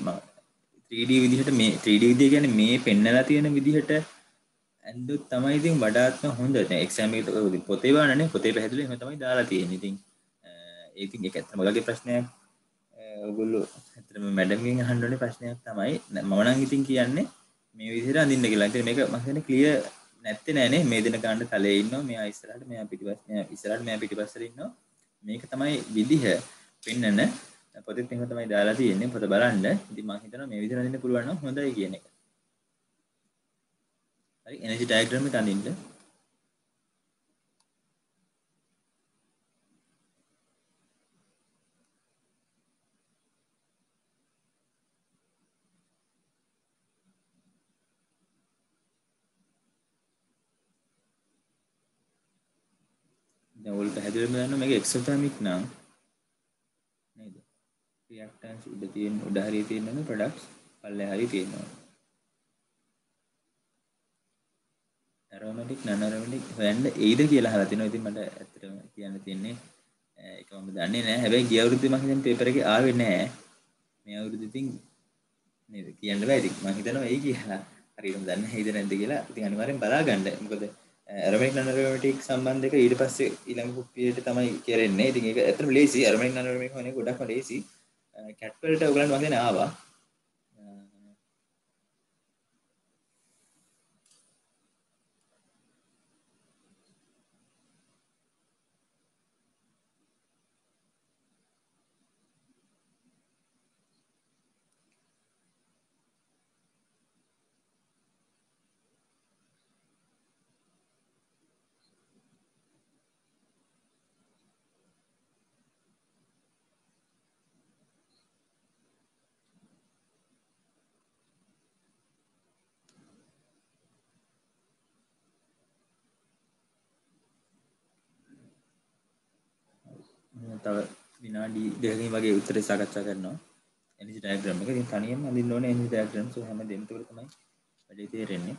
3D විදිහට මේ 3D විදිය කියන්නේ මේ පෙන්නලා තියෙන විදිහට ඇන්දොත් තමයි ඉතින් වඩාත්ම හොඳ. දැන් එක්සෑම් එකේ පොතේ වානනේ පොතේ පැහැදිලි එහෙම තමයි දාලා තියෙන්නේ. ඉතින් ඒක ඇත්තම ඔයගොල්ලෝගේ ප්‍රශ්නයක්. ඔයගොල්ලෝ ඇත්තටම මැඩම්ගෙන් අහන්න ඕනේ ප්‍රශ්නයක් තමයි. මම නම් ඉතින් කියන්නේ මේ විදිහට අඳින්න කියලා. ඉතින් මේක මම හිතන්නේ ක්ලියර් නැත්තේ නෑනේ. මේ දෙන ගන්න තලයේ ඉන්නවා. මෙයා ඉස්සරහට මෙයා පිටිපස්ස මෙයා ඉස්සරහට මෙයා පිටිපස්සට ඉන්නවා. මේක තමයි විදිහ පෙන්නන පොතෙත් එහෙම තමයි දාලා තියෙන්නේ. පොත බලන්න. ඉතින් මම හිතනවා මේ විදිහට අඳින්න පුළුවන් නම් හොඳයි කියන එක. හරි එනර්ජි ඩයග්‍රෑම් එක අඳින්න. දැන් ඔයාලට පැහැදිලිවම දන්නවා මේක එක්සෝතර්මික් නම් නේද? රියැක්ටන්ස් උඩ තියෙන උඩ හරිය තියෙනවනේ ප්‍රොඩක්ට්ස් පල්ලෙහා හරිය තියෙනවා. ඇරෝමැටික් නන් ඇරෝමැටික් හොයන්න එයිද කියලා අහලා තිනවා. ඉතින් මට ඇත්තටම කියන්න තියෙන්නේ ඒක මම දන්නේ නැහැ. හැබැයි ගිය අවුරුද්දේ මම හිතන්නේ පේපර් එකේ ආවේ නැහැ. මේ අවුරුද්දේ ඉතින් නේද කියන්න බෑ. ඉතින් මම හිතනවා එයි කියලා. හරියටම දන්නේ නැහැ ඉද නැද්ද කියලා. ඉතින් අනිවාර්යෙන් බලා ගන්න. මොකද ඇරෝමැටික් නන් ඇරෝමැටික් සම්බන්ධ එක ඊට පස්සේ ඊළඟ කුප්පියට තමයි කරෙන්නේ. ඉතින් ඒක ඇත්තටම ලේසි. ඇරෝමැටික් නන් ඇරෝමැටික් හොයන්නේ ගොඩක්ම ලේසි. කැට් වලට ඔයගලන්ට මම හිතන්නේ ආවා. තව විනාඩි දෙකකින් වගේ උත්තරේ සාකච්ඡා කරනවා. එනර්ජි ඩයග්‍රෑම් එක. ඉතින් තනියම අඳින්න ඕනේ එනර්ජි ඩයග්‍රෑම්. සෝ හැම දෙයක්ම තුළ තමයි වැඩේ තේරෙන්නේ.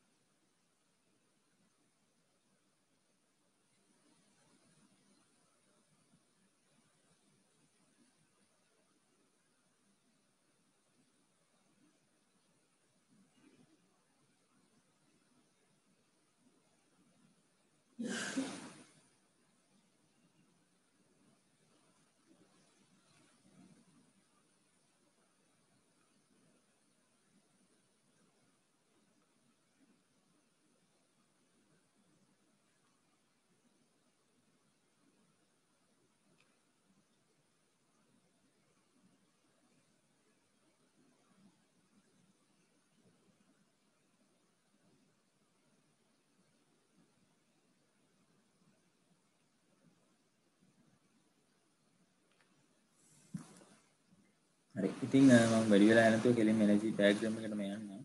හරි. ඉතින් මම වැඩි වෙලා නැතුව කෙලින්ම එනර්ජි ඩයග්‍රෑම් එකටම යන්න.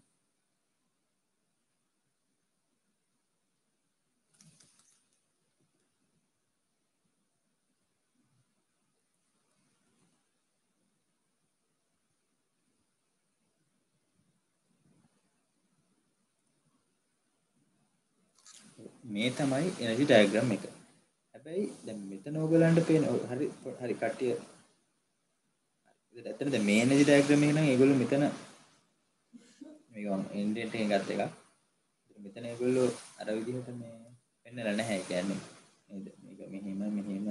මේ තමයි එනර්ජි ඩයග්‍රෑම් එක. හැබැයි දැන් මෙතන ඔයගලන්ට පේන හරි හරි කට්ටිය ඇත්තටම දැන් මේ එනර්ජි ඩයග්‍රෑම් එක නම් ඒගොල්ලෝ මෙතන මේක මම ඉන්ඩෙන්ට් එකෙන් ගත්ත එකක්. මෙතන ඒගොල්ලෝ අර විදිහට මේ පෙන්නලා නැහැ. ඒ කියන්නේ නේද? මේක මෙහෙම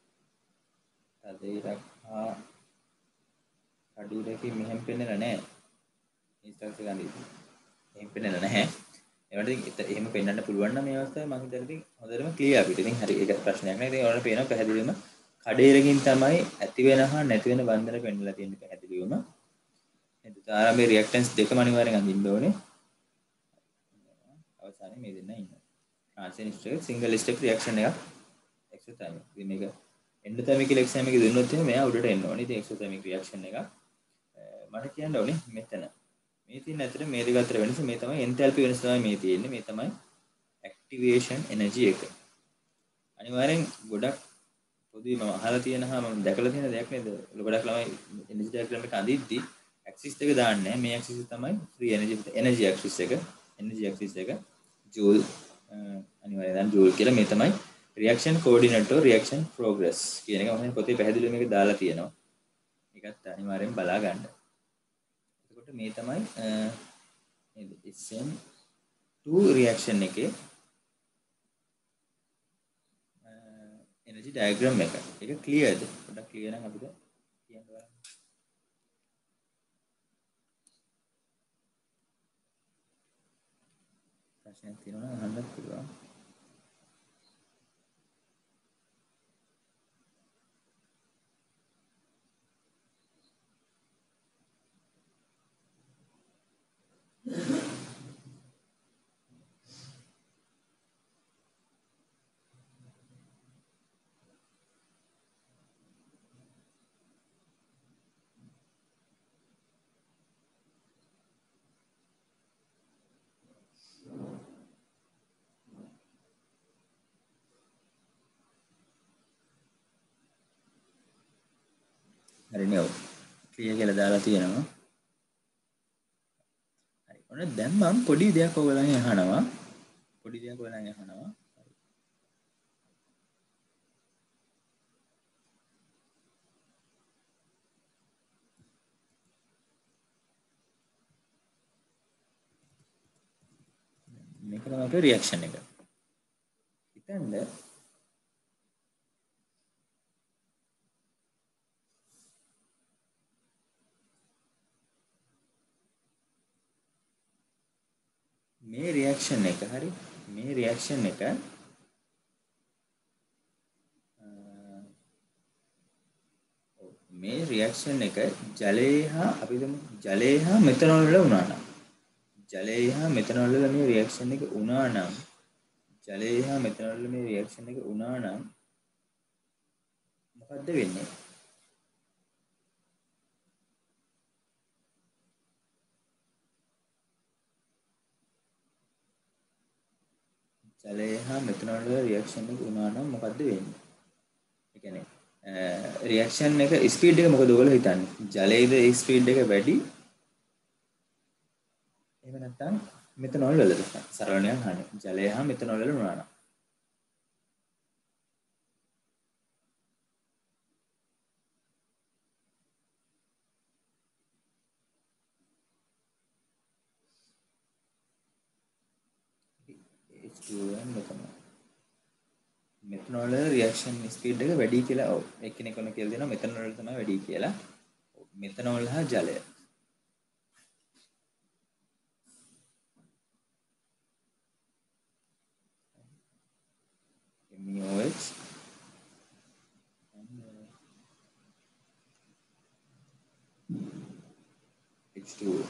තදේරක් හා කඩුවකින් මෙහෙම පෙන්නලා නැහැ. ඉන්ස්ට්‍රක්චර් ගන්න. එහෙම පෙන්නලා නැහැ. ඒවට ඉතින් එහෙම පෙන්වන්න පුළුවන් නම් මේ අවස්ථාවේ මම හිතන්නේ ඉතින් හොඳටම ක්ලියර් අපිට. ඉතින් හරි ඒක ප්‍රශ්නයක් නෑ. ඉතින් ඔයාලට පේනවා පැහැදිලිවම කඩේරකින් තමයි ඇති වෙන හා නැති වෙන බන්ධන පෙන්වලා තියෙන්නේ පැහැදිලිවම. නේද? ආරම්භයේ රියැක්ටන්ස් දෙකම අනිවාර්යෙන් අඳින්න ඕනේ. අවසානයේ මේ දෙන්න ඉන්නවා. Transition state single step reaction එකක් එක්සෝතර්මික්. ඉතින් මේක එන්ඩෝතර්මික් කියලා එක්සෑම් එකේ දුන්නොත් එහෙනම් මෙයා උඩට එන්න ඕනේ. ඉතින් එක්සෝතර්මික් රියැක්ෂන් එකක් මට කියන්න ඕනේ මෙතන. මේ තියෙන ඇතර මේ දෙක අතර වෙනස මේ තමයි එන්තැල්පි වෙනස තමයි මේ තියෙන්නේ. මේ තමයි ඇක්ටිවේෂන් එනර්ජි එක. අනිවාර්යෙන් ගොඩක් පොදුයි මම අහලා තියෙන හා මම දැකලා තියෙන දෙයක් නේද? ගොඩක් ළමයි එනර්ජි ඩයග්‍රෑම් එක අඳිද්දි ඇක්සිස් එක දාන්නේ නැහැ. මේ ඇක්සිස් තමයි ෆ්‍රී එනර්ජි ඇක්සිස් එක. එනර්ජි ඇක්සිස් එක ජූල් අනිවාර්යෙන් දාන්න ජූල් කියලා. මේ තමයි රියැක්ෂන් කෝඩිනේටර් රියැක්ෂන් ප්‍රෝග්‍රස් කියන එක මම පොතේ පැහැදිලිව මේක දාලා තියෙනවා. ඒකත් අනිවාර්යෙන් බලා ගන්න. එතකොට මේ තමයි නේද? SM2 රියැක්ෂන් එකේ එනර්ජි ඩයග්‍රෑම් එක. ඒක ක්ලියර්ද? පොඩ්ඩක් ක්ලියර් නම් අපිට කියන්න බලන්න. ප්‍රශ්නයක් තියෙනවා නම් අහන්නත් පුළුවන්. හරිනේ ඔව්. ක්ලියර් කියලා දාලා තියෙනවා. හරි. ඔන්න දැන් මම පොඩි දෙයක් ඔයගලගෙන් අහනවා. පොඩි දෙයක් ඔයගලගෙන් අහනවා. මේක තමයි අපේ රියැක්ෂන් එක. හිතන්න මේ රියැක්ෂන් එක හරි මේ රියැක්ෂන් එක මේ රියැක්ෂන් එක ජලයේ හා අපි හිතමු ජලයේ හා මෙතනෝල් වල වුණා නම් ජලයේ හා මෙතනෝල් වල මේ රියැක්ෂන් එක වුණා නම් ජලයේ හා මෙතනෝල් වල මේ රියැක්ෂන් එක වුණා නම් මොකද්ද වෙන්නේ? ජලයේ හා මෙතනෝල් වල රියැක්ෂන් එක වුණා නම් මොකද්ද වෙන්නේ? ඒ කියන්නේ රියැක්ෂන් එක ස්පීඩ් එක මොකද ඔයගොල්ලෝ හිතන්නේ? ජලයේද ස්පීඩ් එක වැඩි? එහෙම නැත්නම් මෙතනෝල් වලද? සරල නිකන් අහන්නේ. ජලය හා මෙතනෝල් වල වුණා නම් H2 මෙතනෝල් මෙතනෝල් වල රියැක්ෂන් ස්පීඩ් එක වැඩි කියලා ඔව් එක්කෙනෙක් ඔන්න කියලා දෙනවා මෙතනෝල් වල තමයි වැඩි කියලා. මෙතනෝල් හා ජලය MeOH H2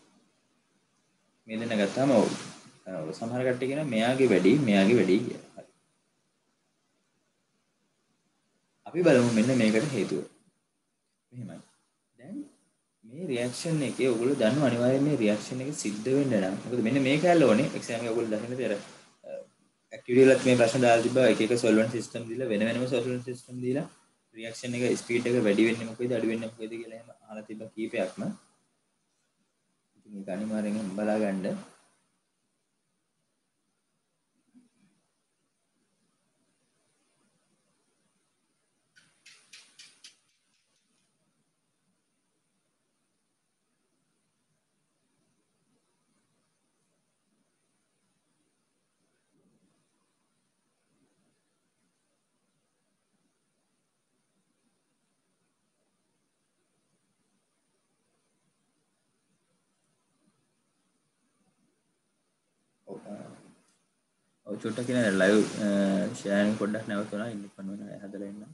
මේ දෙන්න ගත්තාම ඔව් සමහර කට්ටිය කියනවා මෙයාගේ වැඩි කියලා. හරි. අපි බලමු මෙන්න මේකට හේතුව. මෙහෙමයි. දැන් මේ රියැක්ෂන් එකේ ඔයගොල්ලෝ දන්නවා අනිවාර්යයෙන් මේ රියැක්ෂන් එක සිද්ධ වෙන්න නම් මොකද මෙන්න මේක ඇල්ල ඕනේ එක්සෑම් එකේ ඔයගොල්ලෝ දකින්න තියෙන ඇක්ටිවිටි වලත් මේ ප්‍රශ්න දාලා තිබ්බා එක එක සොල්වන්ට් සිස්ටම් දීලා වෙන වෙනම සොල්වන්ට් සිස්ටම් දීලා රියැක්ෂන් එක ස්පීඩ් එක වැඩි වෙන්නේ මොකද අඩු වෙන්නේ මොකද කියලා එහෙම අහලා තිබ්බා කීපයක්ම. ඉතින් ඒක අනිවාර්යෙන් බලා ගන්න. ඔව් චුට්ටක් කියන ලයිව් ෂෙයාරින් පොඩ්ඩක් නැවතුණා ඉන්න පන්නන හදලා ඉන්න.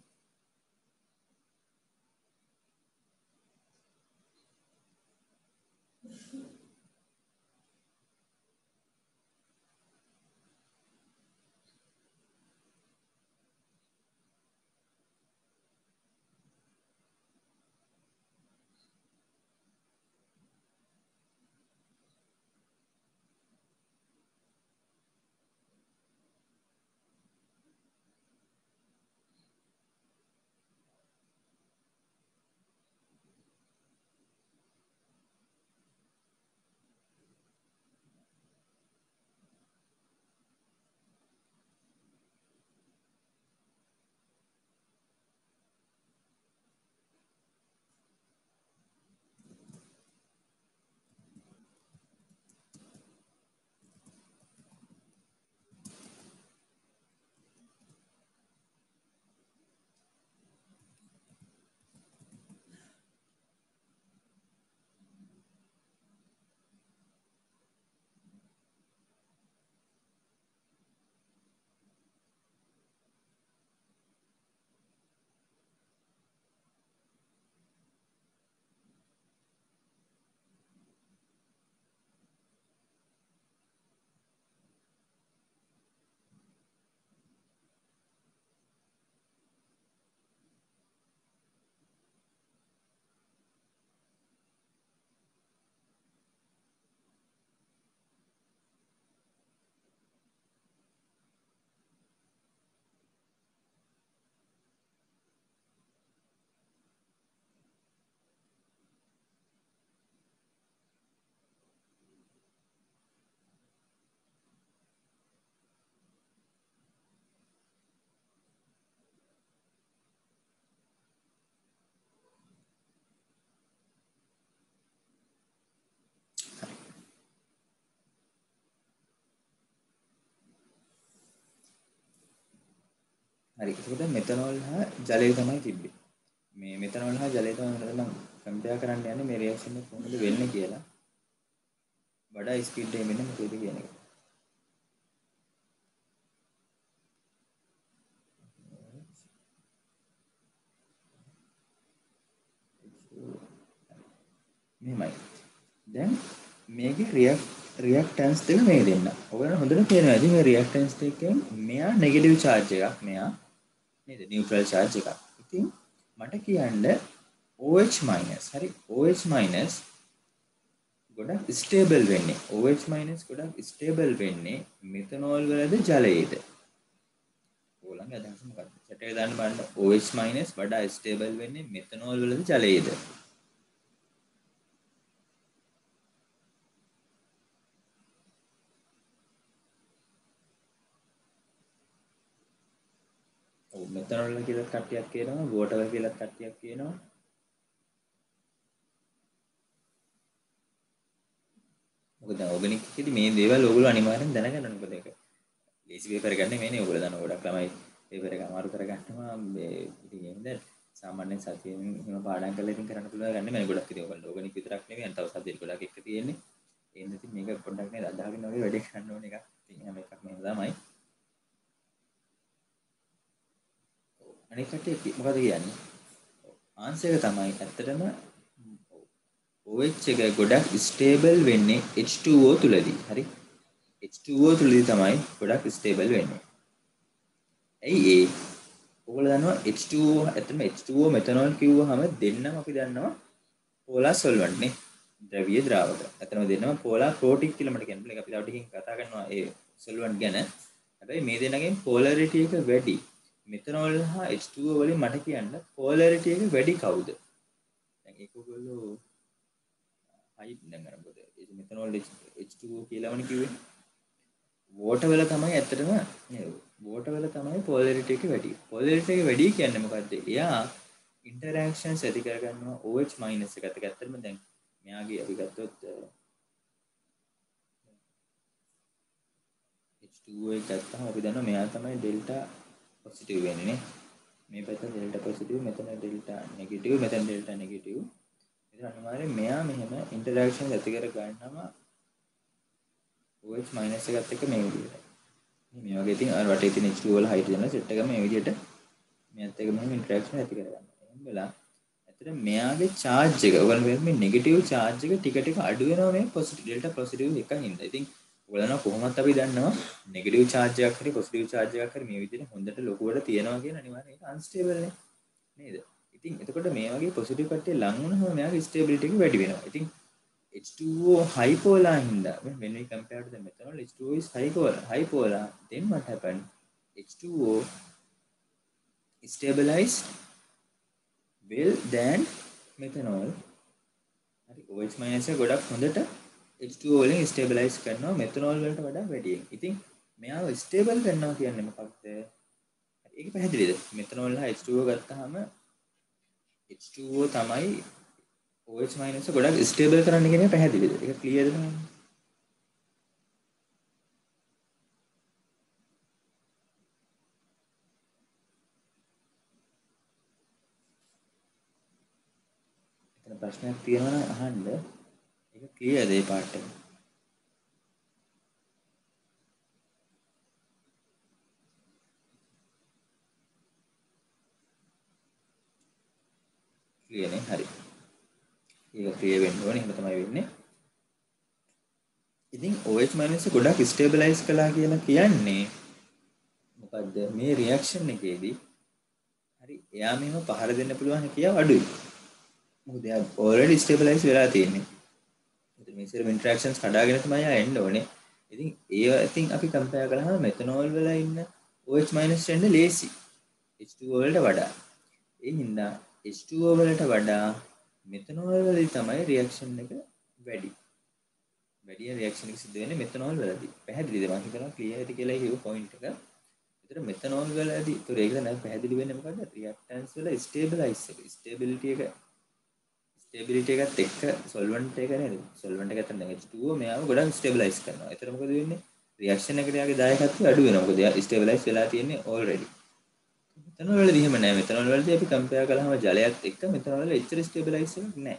හරි. ඒකට මෙතනෝල් හා ජලය තමයි තිබ්බේ. මේ මෙතනෝල් හා ජලය තමයි මම කම්පෙයාර් කරන්න යන්නේ මේ රියැක්ෂන් එක කොහොමද වෙන්නේ කියලා. වඩා ස්පීඩ් එකෙන් වෙන්නේ මොකද කියන එක. මෙහෙමයි. දැන් මේකේ රියැක්ටන්ස් දෙක මේ දෙන්න. ඔයගොල්ලෝ හොඳට තේරෙනවා. ඉතින් මේ රියැක්ටන්ස් දෙකෙන් මෙයා නෙගටිව් චාර්ජ් එකක් මෙයා නේද? නියුට්‍රල් චාර්ජ් එකක්. ඉතින් මට කියන්න OH හරි OH ගොඩක් ස්ටේබල් වෙන්නේ OH ගොඩක් ස්ටේබල් වෙන්නේ මෙතනෝල් වලද ජලයේද? ඕගොල්ලන්ගේ අදහස මොකක්ද? chat එක දාන්න බලන්න OH වඩා ස්ටේබල් වෙන්නේ මෙතනෝල් වලද ජලයේද? ඔව් මෙතනෝල් කියලා කට්ටියක් කියනවා වෝටර් කියලා කට්ටියක් කියනවා. මොකද ඕගනික් එකේදී මේ දේවල් ඕගොල්ලෝ අනිවාර්යෙන් දැනගන්න ඕනේ. මොකද ඒක ලේසි පේපර් ගන්න මේ නේ ඔයගොල්ලෝ දන්න ගොඩක් ළමයි පේපර් එක අමාරු කරගන්නවා මේ ඉතින් එහෙමද සාමාන්‍යයෙන් සතියෙන් එහෙම පාඩම් කරලා ඉතින් කරන්න පුළුවන් ගන්න මේ ගොඩක් ඉතින් ඔයගොල්ලෝ ඕගනික් විතරක් නෙවෙයි අනිත් තව සබ්ජෙක්ට් ගොඩක් එක තියෙන්නේ එහෙනම් ඉතින් මේක පොඩ්ඩක් නේද අදාගෙන වගේ වැඩි කරන්න ඕන එකක් ඉතින් හැම එකක්ම එහෙම තමයි අනිත් කට්ටිය මොකද කියන්නේ ආන්සර් එක තමයි ඇත්තටම OH එක ගොඩක් ස්ටේබල් වෙන්නේ H2O තුලදී හරි H2O තුලදී තමයි ගොඩක් ස්ටේබල් වෙන්නේ ඇයි ඒ ඔයගොල්ලෝ දන්නවා H2O ඇත්තටම H2O මෙතනෝල් කිව්වහම දෙන්නම අපි දන්නවා පෝලාර් සොල්වන්ට් නේ ද්‍රවීය ද්‍රාවක. ඇත්තටම දෙන්නම පෝලාර් ප්‍රෝටික් කියලා මට කියන්න බෑ. අපි තව ටිකකින් කතා කරනවා ඒ සොල්වන්ට් ගැන. හැබැයි මේ දෙන්නගෙන් පෝලැරිටි එක වැඩි. මෙතනෝල් හා H2O වලින් මට කියන්න පෝලැරිටි එක වැඩි කවුද? දැන් ඒක ඔයගොල්ලෝ හයි දැන් අර මොකද මෙතනෝල් H2O කියලාමනේ කිව්වේ. වෝටර් වල තමයි ඇත්තටම වෝටර් වල තමයි පොලැරිටි එක වැඩි. පොලැරිටි එක වැඩි කියන්නේ මොකද්ද? එයා ඉන්ටරැක්ෂන්ස් ඇති කරගන්නවා OH එකත් එක්ක. ඇත්තටම දැන් මෙයාගේ අපි ගත්තොත් H2O එක ගත්තාම අපි දන්නවා මෙයා තමයි ඩෙල්ටා පොසිටිව් වෙන්නේ නේ. මේ පැත්ත ඩෙල්ටා පොසිටිව් මෙතන ඩෙල්ටා නෙගටිව් මෙතන ඩෙල්ටා නෙගටිව්. ඉතින් අනිවාර්යෙන් මෙයා මෙහෙම ඉන්ටරැක්ෂන්ස් ඇති කර ගන්නවා OH minus එකත් එක්ක මේ විදිහට. මේ වගේ ඉතින් අර වටේ තියෙන H2O වල හයිඩ්‍රජන් සෙට් එකම මේ විදිහට මෙයත් එක්ක මෙහෙම ඉන්ටරැක්ෂන් ඇති කරගන්න. එහෙනම් වෙලා ඇත්තට මෙයාගේ charge එක ඔයගොල්ලෝ මේ නෙගටිව් charge එක ටික ටික අඩු වෙනවා මේ පොසිටිව් ඩෙල්ටා පොසිටිව් එකකින් ඉඳලා. ඉතින් ඔයගොල්ලෝ කොහොමත් අපි දන්නවා නෙගටිව් charge එකක් හරි පොසිටිව් charge එකක් හරි මේ විදිහට හොඳට ලොකුවට තියෙනවා කියන අනිවාර්යයෙන් ඒක අන්ස්ටේබල් නේ. නේද? ඉතින් එතකොට මේ වගේ පොසිටිව් කට්ටිය ලං වුණාම මෙයාගේ ස්ටේබිලිටි එක වැඩි වෙනවා. ඉතින් H2O high polar hinda when we compare to the methanol H2O is high polar then what happened H2O stabilize well than methanol හරි OH minus එක ගොඩක් හොඳට H2O වලින් stabilize කරනවා methanol වලට වඩා වැඩියෙන්. ඉතින් මෙයාව stable කරනවා කියන්නේ මොකක්ද? ඒක පැහැදිලිද? methanol හා H2O ගත්තාම H2O තමයි OH minus ගොඩක් ස්ටේබල් කරන්න කියන එක පැහැදිලිද? ඒක ක්ලියර්ද නේද? එතන ප්‍රශ්නයක් තියෙනවා නම් අහන්න. ඒක ක්ලියර්ද ඒ පාර්ට් එක? ක්ලියර් නේ? හරි. ඒක ක්ලියර් වෙන්න ඕනේ. එහෙම තමයි වෙන්නේ. ඉතින් OH minus ගොඩක් ස්ටේබලයිස් කළා කියලා කියන්නේ මොකද්ද? මේ රියැක්ෂන් එකේදී හරි එයා මෙහෙම පහර දෙන්න පුළුවන් හැකියාව අඩුයි. මොකද එයා already stabilize වෙලා තියෙන්නේ. ඉතින් මේ සෙරම් ඉන්ටරැක්ෂන්ස් කඩාගෙන තමයි ආ එන්න ඕනේ. ඉතින් ඒව ඉතින් අපි කම්පෙයාර් කළාම මෙතනෝල් වල ඉන්න OH minus වෙන්න ලේසි. H2O වලට වඩා. ඒ හින්දා H2O වලට වඩා මෙතනෝල් වලදී තමයි රියැක්ෂන් එක වැඩි. වැඩි රියැක්ෂන් එක සිද්ධ වෙන්නේ මෙතනෝල් වලදී. පැහැදිලිද? මම හිතනවා ක්ලියර් ඇති කියලා කියව පොයින්ට් එක. ඒතර මෙතනෝල් වලදී ඒතර ඒක දැන් පැහැදිලි වෙන්නේ මොකද්ද? රියැක්ටන්ස් වල ස්ටේබලයිස් එක. ස්ටේබිලිටි එකත් එක්ක සොල්වන්ට් එක නේද? සොල්වන්ට් එක අතර H2O මෙයාව ගොඩක් ස්ටේබලයිස් කරනවා. ඒතර මොකද වෙන්නේ? රියැක්ෂන් එකට යාගේ දායකත්වය අඩු වෙනවා. මොකද එයා ස්ටේබලයිස් වෙලා තියෙන්නේ already. මෙතනෝල් වලදී එහෙම නැහැ. මෙතනෝල් වලදී අපි කම්පෙයාර් කළාම ජලයත් එක්ක මෙතනෝල් වල එච්චර ස්ටේබලයිස් එකක් නැහැ.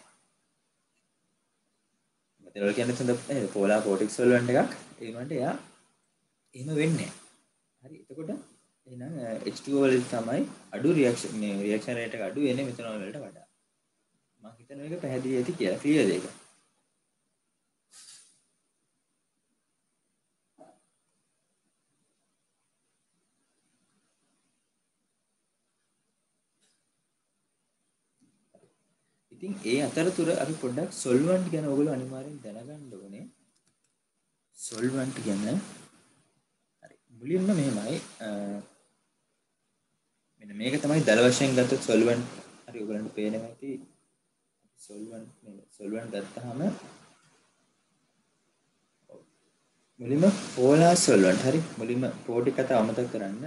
මෙතනෝල් කියන්නේ හොඳ නේද? පෝලාර් කෝටික් සොල්වන්ට් එකක්. ඒ වුණාට එයා එහෙම වෙන්නේ නැහැ. හරි. එතකොට එහෙනම් H2O වලදී තමයි අඩු රියැක්ෂන් රේට් එක අඩු වෙන්නේ මෙතනෝල් වලට වඩා. මම හිතනවා ඒක පැහැදිලි ඇති කියලා. ක්ලියර්ද ඒක? ඉතින් ඒ අතරතුර අපි පොඩ්ඩක් සොල්වන්ට් ගැන ඔයගොල්ලෝ අනිවාර්යෙන් දැනගන්න ඕනේ. සොල්වන්ට් ගැන හරි. මුලින්ම මෙහෙමයි මෙන්න මේක තමයි දල වශයෙන් ගත්තොත් සොල්වන්ට් හරි ඔයගොල්ලන්ට පේනවා ඇති සොල්වන්ට් ගත්තාම මුලින්ම පෝලාර් සොල්වන්ට් හරි මුලින්ම පොඩි කතාව අමතක කරන්න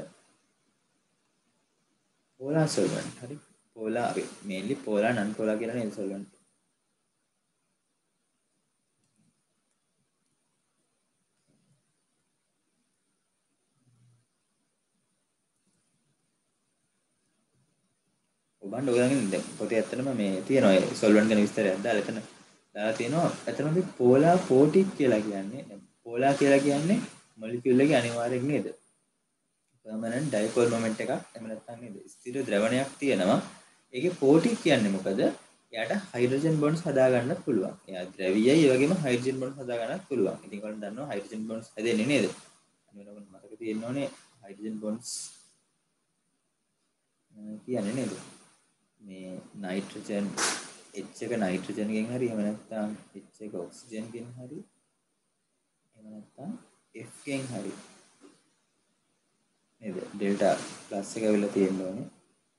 පෝලාර් සොල්වන්ට් හරි පෝලාර් අපි මේන්ලි පෝලාර් නන් පෝලාර් කියලා නේද සොල්වන්ට් ඔබන්න ඔයගොල්ලන්ගෙන් දැන් පොතේ ඇත්තටම මේ තියෙනවා ඒ සොල්වන්ට් ගැන විස්තරයක් දාලා එතන දාලා තියෙනවා ඇත්තටම අපි පෝලාර් පෝටික් කියලා කියන්නේ දැන් පෝලාර් කියලා කියන්නේ මොලිකියුල් එකේ අනිවාර්යෙන් නේද permanent dipole moment එකක් එහෙම නැත්නම් නේද ස්ථිර ද්‍රවණයක් තියෙනවා ඒකේ පෝටික් කියන්නේ මොකද එයාට හයිඩ්‍රජන් බොන්ඩ්ස් හදා ගන්නත් පුළුවන් එයා ද්‍රවීයයි ඒ වගේම හයිඩ්‍රජන් බොන්ඩ්ස් හදා ගන්නත් පුළුවන් ඉතින් ඔයාලා දන්නවා හයිඩ්‍රජන් බොන්ඩ්ස් හැදෙන්නේ නේද අනිවාර්යයෙන්ම මතක තියෙන්න ඕනේ හයිඩ්‍රජන් බොන්ඩ්ස් කියන්නේ නේද මේ නයිට්‍රජන් H එක නයිට්‍රජන් ගෙන් හරි එහෙම නැත්නම් H එක ඔක්සිජන් ගෙන් හරි එහෙම නැත්නම් F ගෙන් හරි නේද ඩෙල්ටා ප්ලස් එක වෙලා තියෙන්න ඕනේ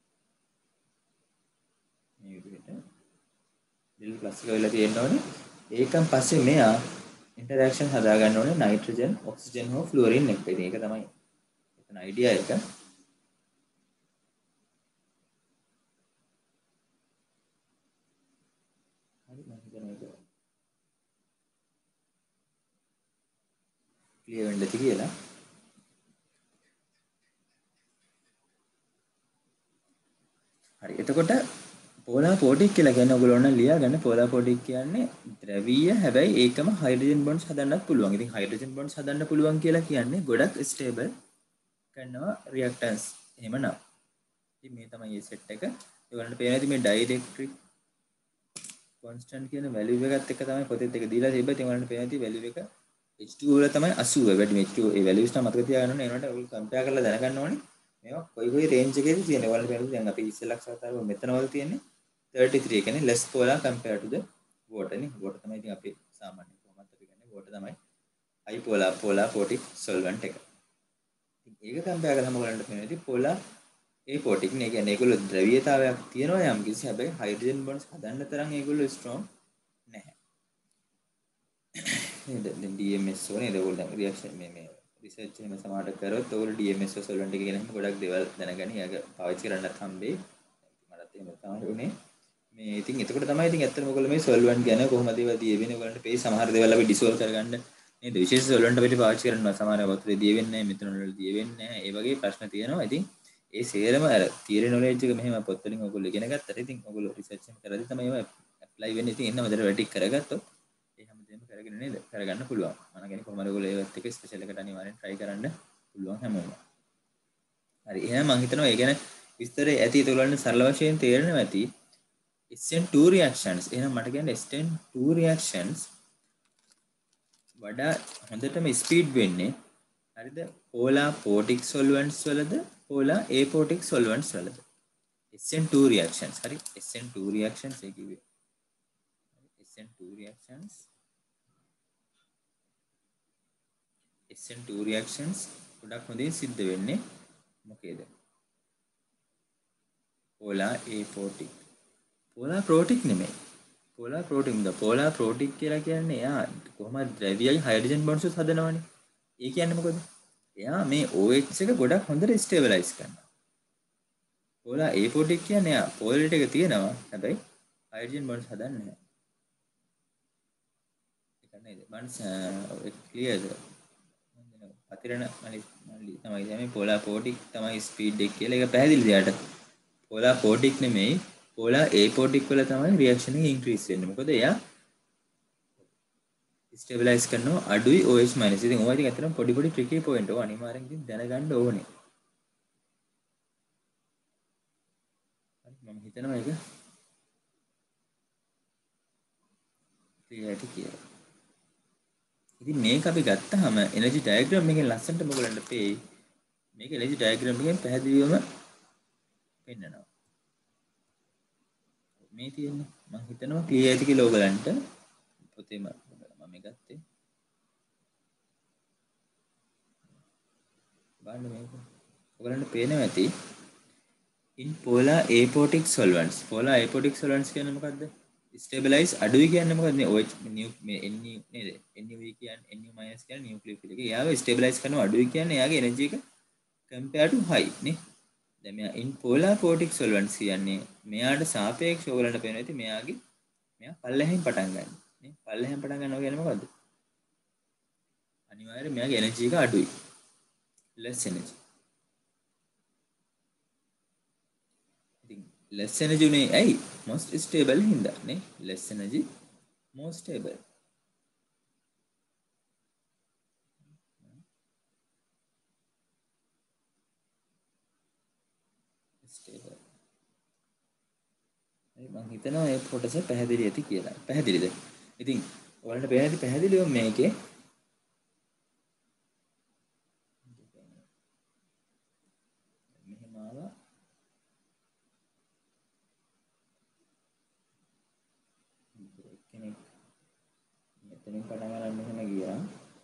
මේ විදිහට ඩෙල්ටා ප්ලස් එක වෙලා තියෙන්න ඕනේ ඒකන් පස්සේ මෙයා ඉන්ටරැක්ෂන් හදා ගන්න ඕනේ නයිට්‍රජන් ඔක්සිජන් හෝ ෆ්ලුවරින් එක්ක. ඉතින් ඒක තමයි එතන අයිඩියා එක. හරි මම හිතනවා ඒක ක්ලියර් වෙන්න ඇති කියලා. හරි එතකොට පෝලාපෝටික් කියලා කියන්නේ ඔයගොල්ලෝ ලියා ගන්න පෝලාපෝටික් කියන්නේ ද්‍රවීය හැබැයි ඒකම හයිඩ්‍රජන් බොන්ඩ්ස් හදන්නත් පුළුවන්. ඉතින් හයිඩ්‍රජන් බොන්ඩ්ස් හදන්න පුළුවන් කියලා කියන්නේ ගොඩක් ස්ටේබල් කරනවා රියැක්ටන්ස් එහෙමනම්. ඉතින් මේ තමයි මේ සෙට් එක. ඔයගොල්ලන්ට පේනවා ඉතින් මේ ඩයිඉලෙක්ට්‍රික් කොන්ස්ටන්ට් කියන වැලියු එකත් එක තමයි පොතේත් එක දීලා තිබ්බා. ඉතින් ඔයගොල්ලන්ට පේනවා ඉතින් වැලියු එක H2 වල තමයි 80 වැඩි. H2 ඒ වැලියුස් තමයි මතක තියාගන්න ඕනේ. ඒනට ඔයගොල්ලෝ කම්පෙයාර් කරලා දැනගන්න ඕනේ. මේවා කොයි රේන්ජ් එකේද තියෙන්නේ. ඔයාලට පේනවා දැන් අපි ඉස්සෙල්ලා කතාව මෙතන වල තියෙන්නේ 33 කියන්නේ less polar compared to the water නේ. water තමයි ඉතින් අපි සාමාන්‍ය කොහොමද අපි ගන්නේ water තමයි high polar photic solvent එක. ඉතින් ඒක කම්පෙයාර් කරලා බලන්න තියෙනවා. ඉතින් polar apotic නේ කියන්නේ ඒගොල්ලෝ ද්‍රවීයතාවයක් තියෙනවා යම් කිසි හැබැයි හයිඩ්‍රජන් බොන්ඩ්ස් හදන්න තරම් ඒගොල්ලෝ ස්ට්‍රෝං නැහැ. නේද? දැන් DMS ඕනේ. ඒගොල්ලෝ දැන් රියැක්ෂන් මේ රිසර්ච් එහෙම සමහරට කරොත් ඔයගොල්ලෝ DMS සොල්වන්ට් එක ගැන ගොඩක් දේවල් දැනගනි. ඒක පාවිච්චි කරන්නත් හම්බෙයි. මටත් එහෙම තමයි උනේ. මේ ඉතින් එතකොට තමයි ඉතින් ඇත්තටම ඔයගොල්ලෝ මේ සොල්වන්ට් ගැන කොහොමද ඒවා දිය වෙන්නේ ඔයගොල්ලන්ට මේ සමහර දේවල් අපි ඩිසෝල්ව් කරගන්න නේද විශේෂ සොල්වන්ට් අපිට පාවිච්චි කරනවා සමහර වතුරේ දිය වෙන්නේ නැහැ මෙතන වල දිය වෙන්නේ නැහැ ඒ වගේ ප්‍රශ්න තියෙනවා ඉතින් ඒ සේරම අර තියරි නොලෙජ් එක මෙහෙම පොත් වලින් ඔයගොල්ලෝ ඉගෙන ගත්තට ඉතින් ඔයගොල්ලෝ රිසර්ච් එක කරද්දී තමයි ඒවා ඇප්ලයි වෙන්නේ ඉතින් එන්න හොඳට වැටික් කරගත්තොත් ඒ හැමදේම කරගෙන නේද කරගන්න පුළුවන් මම කියන්නේ කොහොමද ඔයගොල්ලෝ ඒවත් එක ස්පෙෂල් එකට අනිවාර්යෙන් try කරන්න පුළුවන් හැමෝම හරි එහෙනම් මම හිතනවා ඒ ගැන විස්තරය ඇති ඒගොල්ලන්ට සරල වශයෙන් තේරෙනවා ඇති SN2 reactions එහෙනම් මට කියන්න SN2 reactions වඩා හොඳටම ස්පීඩ් වෙන්නේ හරිද polar photic solvents වලද polar aphotic solvents වලද SN2 reactions හරි SN2 reactions ඒ කිව්වේ SN2 reactions SN2 reactions ගොඩක් හොඳින් සිද්ධ වෙන්නේ මොකේද polar aphotic polar protic නෙමෙයි polar protic ද polar protic කියලා කියන්නේ එයා කොහොමද ද්‍රව්‍යයි හයිඩ්‍රජන් බොන්ඩ්ස් හදනවනේ ඒ කියන්නේ මොකද එයා මේ OH එක ගොඩක් හොඳට ස්ටේබලයිස් කරනවා polar aphotic කියන්නේ එයා polarity එක තියෙනවා හැබැයි හයිඩ්‍රජන් බොන්ඩ්ස් හදන්නේ නැහැ ඒක නේද මන්ස් ක්ලියර්ද අතිරණ මලි තමයි මේ polar aphotic තමයි ස්පීඩ් එක කියලා ඒක පැහැදිලිද යාට polar aphotic නෙමෙයි polar aphotic වල තමයි රියැක්ෂන් එක ඉන්ක්‍රීස් වෙන්නේ. මොකද එයා ස්ටේබලයිස් කරනවා අඩුයි OH-. ඉතින් ඔය ඉතින් ඇත්තටම පොඩි පොඩි ට්‍රිකි පොයින්ට් ඔය අනිවාර්යෙන් ඉතින් දැනගන්න ඕනේ. හරි මම හිතනවා ඒක ක්ලියර් ඇති කියලා. ඉතින් මේක අපි ගත්තාම එනර්ජි ඩයග්‍රෑම් එකෙන් ලස්සනට මොකලන්න පෙයි. මේක එනර්ජි ඩයග්‍රෑම් එකෙන් පැහැදිලිවම පෙන්නනවා. මේ තියෙන්නේ මම හිතනවා ක්ලියර් ඇති කියලා ඔයගලන්ට පොතේම මම ගත්තේ බලන්න මේක ඔයගලන්ට පේනවා ඇති in polar aphotic solvents polar aphotic solvents කියන්නේ මොකද්ද stabilize අඩුයි කියන්නේ මොකද්ද මේ OH මේ NU නේද NU කියන්නේ NU- කියන්නේ නියුක්ලියෝෆිල් එක එයාව stabilize කරනවා අඩුයි කියන්නේ එයාගේ එනර්ජි එක compare to high නේ දැන් මෙයා in polar aphotic solvents කියන්නේ මෙයාට සාපේක්ෂව ඔයගලන්ට පේනවා ඇති මෙයා පල්ලෙහෙන් පටන් ගන්න නේ පල්ලෙහෙන් පටන් ගන්නවා කියන්නේ මොකද්ද අනිවාර්යයෙන් මෙයාගේ එනර්ජි එක අඩුයි less energy ඉතින් less energy උනේ ඇයි most stable හින්දා නේ less energy more stable stable මම හිතනවා මේ කොටස පැහැදිලි ඇති කියලා පැහැදිලිද ඉතින් ඔයාලට පේන ඇති පැහැදිලිව මේකේ මෙහෙම ආවා කෙනෙක් මෙතනින් පටන් ගන්න මෙහෙම ගියා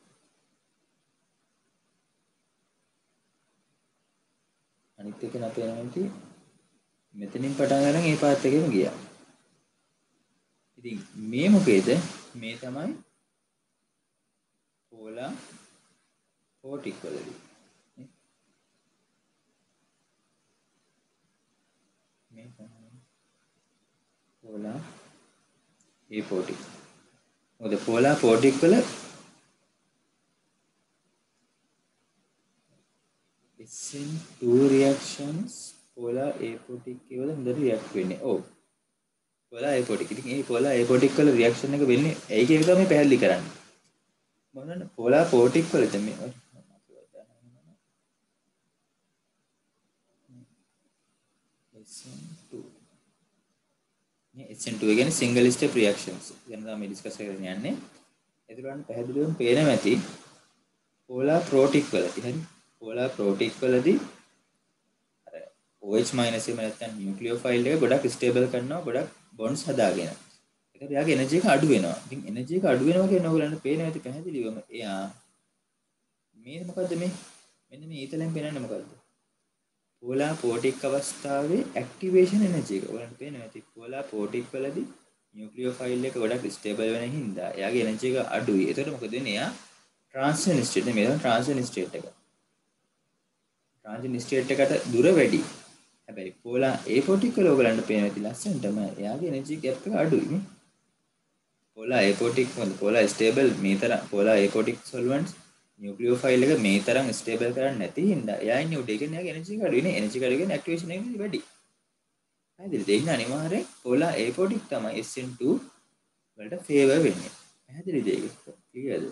අනිත් එක අපේ නැති මෙතනින් පටන් ගන්න මේ පාත් එකේම ගියා ඉතින් මේ මොකේද මේ තමයි polar photic වලදී මේ තමයි polar aphotic මොකද polar photic වල SN2 reactions polar aphotic වල හොඳට රියැක්ට් වෙන්නේ ඔව් පොලා ඒපොටික්. ඉතින් මේ පොලා ඒපොටික් වල රියැක්ෂන් එක වෙන්නේ ඒකේ එක තමයි පැහැදිලි කරන්නේ. මොනවාද පොලා පොටික් වලද මේ SN2 මේ SN2 කියන්නේ single step reactions. ගැන තමයි ඩිස්කස් කරගෙන යන්නේ. ඒතරම් පැහැදිලිවම පේනවා ඇති පොලා ප්‍රෝටික් වලදී හරි. පොලා ප්‍රෝටික් වලදී අර OH- එහෙම නැත්නම් නියුක්ලියෝෆයිල් එක ගොඩක් ස්ටේබල් කරනවා ගොඩක් බොන්ඩ්ස් හදාගෙන. ඒකට එයාගේ එනර්ජි එක අඩු වෙනවා. ඉතින් එනර්ජි එක අඩු වෙනවා කියන ඕගලන්ට පේනවා ඇති පැහැදිලිවම එයා මේ මොකද්ද මේ? මෙන්න මේ ඊතලෙන් පේනන්නේ මොකද්ද? පෝලා පෝටික් අවස්ථාවේ ඇක්ටිවේෂන් එනර්ජි එක. ඔයාලට පේනවා ඇති පෝලා පෝටික් වලදී නියුක්ලියෝෆයිල් එක ගොඩක් ස්ටේබල් වෙන හින්දා එයාගේ එනර්ජි එක අඩුයි. ඒතකොට මොකද වෙන්නේ? එයා ට්‍රාන්සිෂන් ස්ටේට් මේ ට්‍රාන්සිෂන් ස්ටේට් එක. ට්‍රාන්සිෂන් ස්ටේට් එකට දුර වැඩි. හැබැයි පෝලා ඒපොටික් වල ඔයගලන්ට පේනවා ඇති ලස්සනටම එයාගේ එනර්ජි ගැප් එක අඩුයි නේ. පෝලා ඒපොටික් වල පෝලා ස්ටේබල් මේ තරම් පෝලා ඒපොටික් සොල්වන්ට්ස් නියුක්ලියෝෆයිල් එක මේ තරම් ස්ටේබල් කරන්නේ නැති හින්දා එයා ඉන්නේ උඩ. ඒ කියන්නේ එයාගේ එනර්ජි එක අඩුයි නේ. එනර්ජි එක අඩු කියන්නේ ඇක්ටිවේෂන් එක වැඩි. පැහැදිලිද? ඒ කියන්නේ අනිවාර්යෙන් පෝලා ඒපොටික් තමයි SN2 වලට ෆේවර් වෙන්නේ. පැහැදිලිද ඒක? ක්ලියර්ද?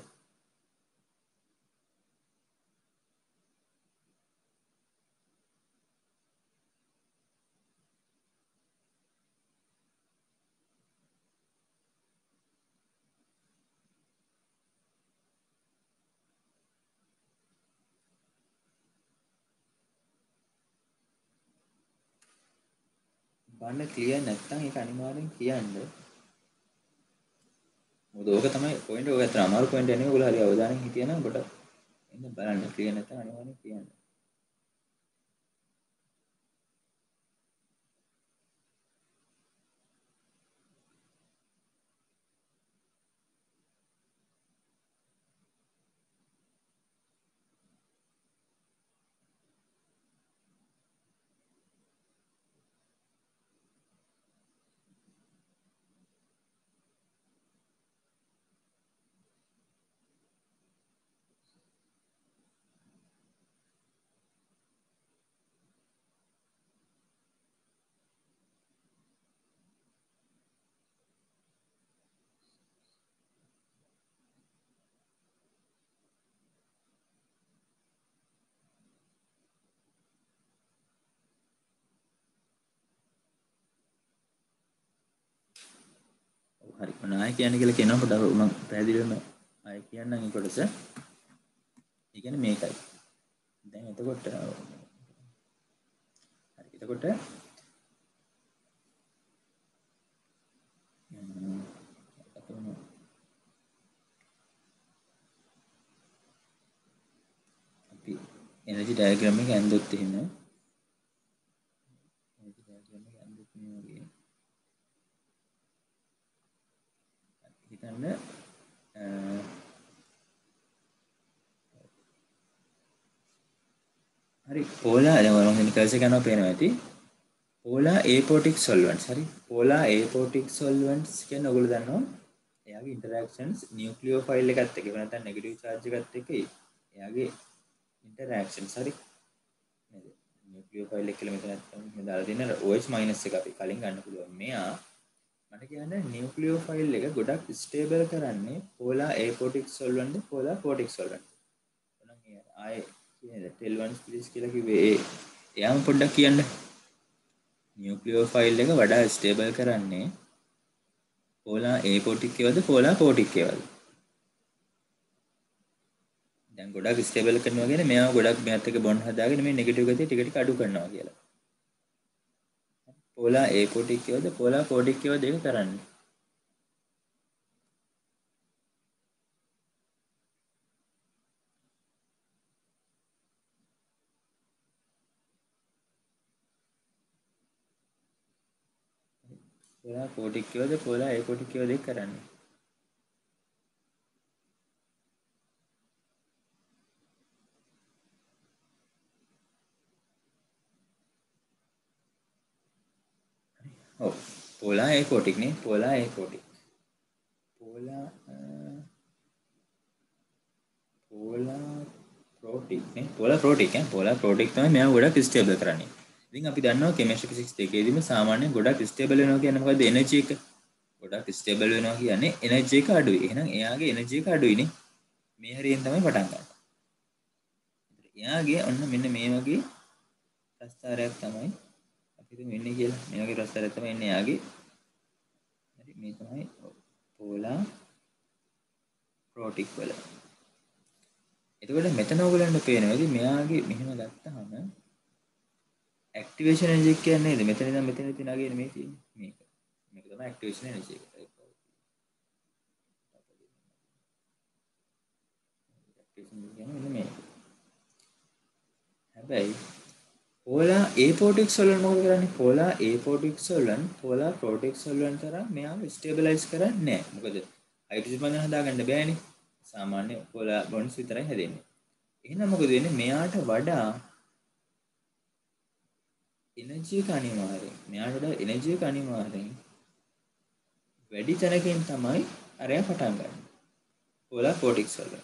බන්න ක්ලියර් නැත්නම් ඒක අනිවාර්යෙන් කියන්න. මොකද ඕක තමයි පොයින්ට් එක. ඔය අතර අමාරු පොයින්ට් එන්නේ. ඔයගොල්ලෝ හරි අවධානයෙන් හිටියනම් කොට එන්න බලන්න. ක්ලියර් නැත්නම් අනිවාර්යෙන් කියන්න. හරි. මම ආයෙ කියන්න කියලා කියනවා පොඩ්ඩක් මම පැහැදිලිවම ආයෙ කියන්නම් ඒ කොටස. ඒ කියන්නේ මේකයි. දැන් එතකොට හරි. එතකොට අපි එනර්ජි ඩයග්‍රෑම් එක ඇඳුත් එහෙම එනර්ජි ඩයග්‍රෑම් එක ඇඳුත් මේ වගේ හිතන්න හරි පෝලා දැන් මම හිතන්නේ කර්සර් එක යනවා පේනවා ඇති පෝලා ඒපොටික් සොල්වන්ට්ස් හරි පෝලා ඒපොටික් සොල්වන්ට්ස් කියන්නේ ඔයගොල්ලෝ දන්නවා එයාගේ ඉන්ටරැක්ෂන්ස් නියුක්ලියෝෆයිල් එකත් එක්ක නැත්නම් නෙගටිව් චාර්ජ් එකත් එක්ක එයාගේ ඉන්ටරැක්ෂන්ස් හරි නේද නියුක්ලියෝෆයිල් එක කියලා මෙතන දාලා තියෙන OH- එක අපි කලින් ගන්න පුළුවන් මෙයා මට කියන්න නියුක්ලියෝෆයිල් එක ගොඩක් ස්ටේබල් කරන්නේ පෝලා ඒපොටික් සොල්වන්ට් පෝලා පොටික් සොල්වන්ට් ආයේ කියන්නේ ටෙල් 1 ස්පීස් කියලා කිව්වේ එයාම පොඩ්ඩක් කියන්න නියුක්ලියෝෆයිල් එක වඩා ස්ටේබල් කරන්නේ පෝලා ඒපොටික් එකවද පෝලා පොටික් එකවද දැන් ගොඩක් ස්ටේබල් කරනවා කියන්නේ මෙයාව ගොඩක් මෙයාත් එක්ක බොන්ඩ් හදාගෙන මේ නෙගටිව් ගතිය ටික ටික අඩු කරනවා කියලා පෝලා ඒපොටික් එකවද පෝලා පොටික් එකවද ඒක කරන්නේ පෝලා පොටික් එකවද පෝලා ඒපොටික් එකවද ඒක කරන්නේ ඔව් පෝලා ඒපොටික් නේ පෝලා ඒපොටික් පෝලා පෝලා ප්‍රෝටික් නේ පෝලා ප්‍රෝටික් තමයි මෙයා ගොඩක් ස්ටේබල් කරන්නේ ඉතින් අපි දන්නවා කෙමිස්ට්‍රි ෆිසික්ස් දෙකේදීම සාමාන්‍යයෙන් ගොඩක් ස්ටේබල් වෙනවා කියන්නේ මොකද්ද? එනර්ජි එක. ගොඩක් ස්ටේබල් වෙනවා කියන්නේ එනර්ජි එක අඩුයි. එහෙනම් එයාගේ එනර්ජි එක අඩුයිනේ. මේ හරියෙන් තමයි පටන් ගන්න. එයාගේ ඔන්න මෙන්න මේ වගේ ප්‍රස්තාරයක් තමයි අපි හිතමු එන්නේ කියලා. මේ වගේ ප්‍රස්තාරයක් තමයි එන්නේ එයාගේ. හරි මේ තමයි පෝලා ප්‍රෝටික් වල. එතකොට මෙතන ඔයගලන්ට පේනවා ඉතින් මෙයාගේ මෙහෙම ගත්තාම ඇක්ටිවේෂන් එනර්ජි කියන්නේ නේද? මෙතන ඉඳන් මෙතන තියනගෙන මේ තියෙන්නේ. මේක. මේක තමයි ඇක්ටිවේෂන් එනර්ජි එක. ඇක්ටිවේෂන් කියන්නේ මෙන්න මේක. හැබැයි පෝලා ඒපෝටික් සොලුවන් මොකද කරන්නේ? පෝලා ඒපෝටික් සොලුවන් පෝලා ප්‍රෝටික් සොලුවන් තරම් මෙයාව ස්ටේබලයිස් කරන්නේ නැහැ. මොකද හයිඩ්‍රජන් බන්ධන හදාගන්න බෑනේ. සාමාන්‍ය පෝලා බොන්ඩ්ස් විතරයි හැදෙන්නේ. එහෙනම් මොකද වෙන්නේ? මෙයාට වඩා එනර්ජි එක අනිවාර්යෙන්. මෙයාට වඩා එනර්ජි එක අනිවාර්යෙන් වැඩි තැනකින් තමයි අරයා පටන් ගන්න. පෝලා ප්‍රෝටික් සොලුවන්.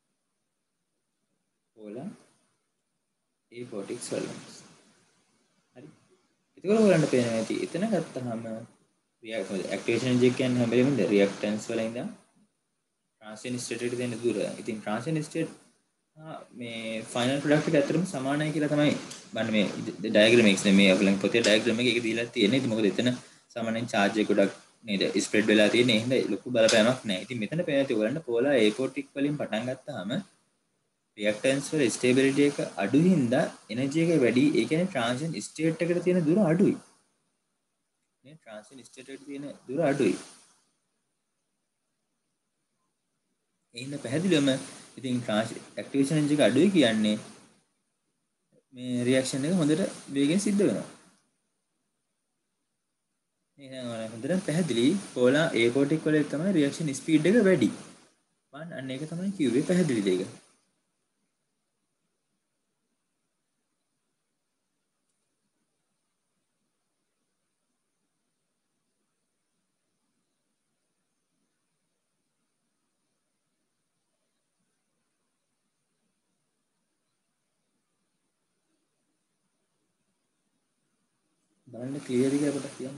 පෝලා ඒපෝටික් සොලුවන්. හරි. එතකොට ඔයගලන්ට පේනවා ඇති එතන ගත්තාම ඇක්ටිවේෂන් එනර්ජි කියන්නේ හැම වෙලෙම රියැක්ටන්ස් වල ඉඳන් ට්‍රාන්සිෂන් ස්ටේට් එකට දෙන දුර. ඉතින් ට්‍රාන්සිෂන් ස්ටේට් මේ ෆයිනල් ප්‍රොඩක්ට් එක ඇත්තටම සමානයි කියලා තමයි බලන්න මේ ඩයග්‍රෑම් එකක් මේ ඔයගලන් පොතේ ඩයග්‍රෑම් එක දීලා තියෙන්නේ. ඉතින් මොකද එතන සාමාන්‍යයෙන් charge එක ගොඩක් නේද ස්ප්‍රෙඩ් වෙලා තියෙන්නේ. එහෙනම් ලොකු බලපෑමක් නැහැ. ඉතින් මෙතන පේන ඇති ඔයගලන්ට පෝලා ඒපෝටික් වලින් පටන් ගත්තාම රියැක්ටන්ස් වල ස්ටේබිලිටි එක අඩු හින්දා එනර්ජි එක වැඩි. ඒ කියන්නේ ට්‍රාන්සිෂන් ස්ටේට් එකට තියෙන දුර අඩුයි. නේ ට්‍රාන්සිෂන් ස්ටේට් එකට තියෙන දුර අඩුයි. එහෙනම් පැහැදිලිවම ඉතින් ඇක්ටිවේෂන් එනර්ජි එක අඩුයි කියන්නේ මේ රියැක්ෂන් එක හොඳට වේගෙන් සිද්ධ වෙනවා. එහෙනම් හොඳට පැහැදිලි පෝලා ඒපෝටික් වල තමයි රියැක්ෂන් ස්පීඩ් එක වැඩි. මම අන්න ඒක තමයි කිව්වේ පැහැදිලි දෙයක. බලන්න ක්ලියර් එක අපිට කියන්න.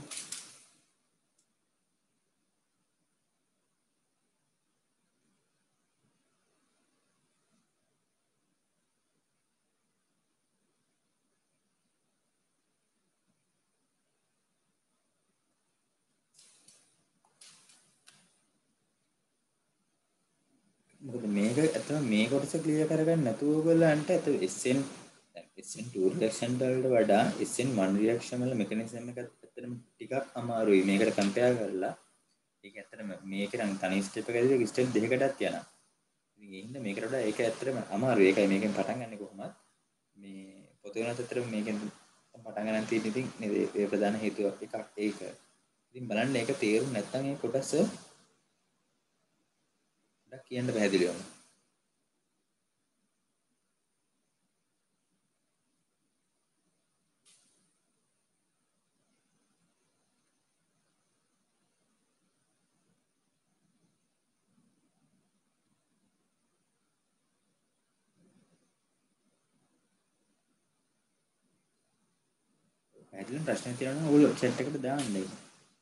මොකද මේක ඇත්තම මේ කොටස ක්ලියර් කරගන්න නැතුව ඔයගලන්ට SN SN2 රියැක්ෂන් වලට වඩා SN1 රියැක්ෂන් වල මෙකැනිසම් එක ඇත්තටම ටිකක් අමාරුයි මේකට කම්පෙයාර් කරලා. ඒක ඇත්තටම මේක නම් තනි ස්ටෙප් එකකදී ස්ටෙප් දෙකකටත් යනවා. ඉතින් ඒ හින්දා මේකට වඩා ඒක ඇත්තටම අමාරුයි. ඒකයි මේකෙන් පටන් ගන්න කොහොමද මේ පොතේ වෙනත් ඇත්තටම මේකෙන් පටන් ගන්න තියෙන ඉතින් නේද ඒ ප්‍රධාන හේතුව එකක් ඒක. ඉතින් බලන්න ඒක තේරුම් නැත්නම් ඒ කොටස කියන්න පැහැදිලිවම. පැහැදිලිව ප්‍රශ්න තියෙනවා නම් ඔයගොල්ලෝ chat එකට දාන්න ඒක.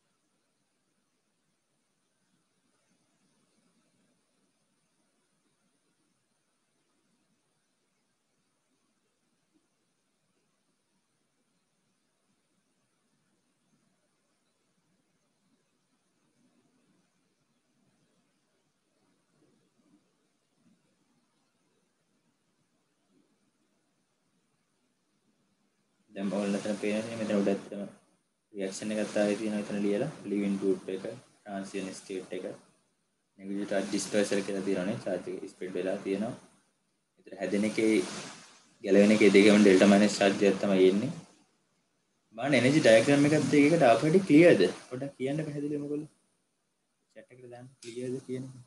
දැන් ඔයාලට පේන්නේ මෙතන උඩ ඇත්තම රියැක්ෂන් එකක් ආයේ තියෙනවා එතන ලියලා ලිවින් ගෲප් එක ට්‍රාන්සිෂන් ස්ටේට් එක නෙගටිව් චාර්ජ් ඩිස්පර්සර් කියලා තියෙනවානේ චාර්ජ් එක ස්ප්‍රෙඩ් වෙලා තියෙනවා. ඒතර හැදෙන එකේ ගැලවෙන එකේ දෙකම ඩෙල්ටා මයිනස් චාර්ජ් එකක් තමයි එන්නේ. බලන්න එනර්ජි ඩයග්‍රෑම් එකත් එක්ක ආපු හැටි ක්ලියර්ද? පොඩ්ඩක් කියන්න පැහැදිලිවම ඔයගොල්ලෝ chat එකට දාන්න ක්ලියර්ද කියන එක.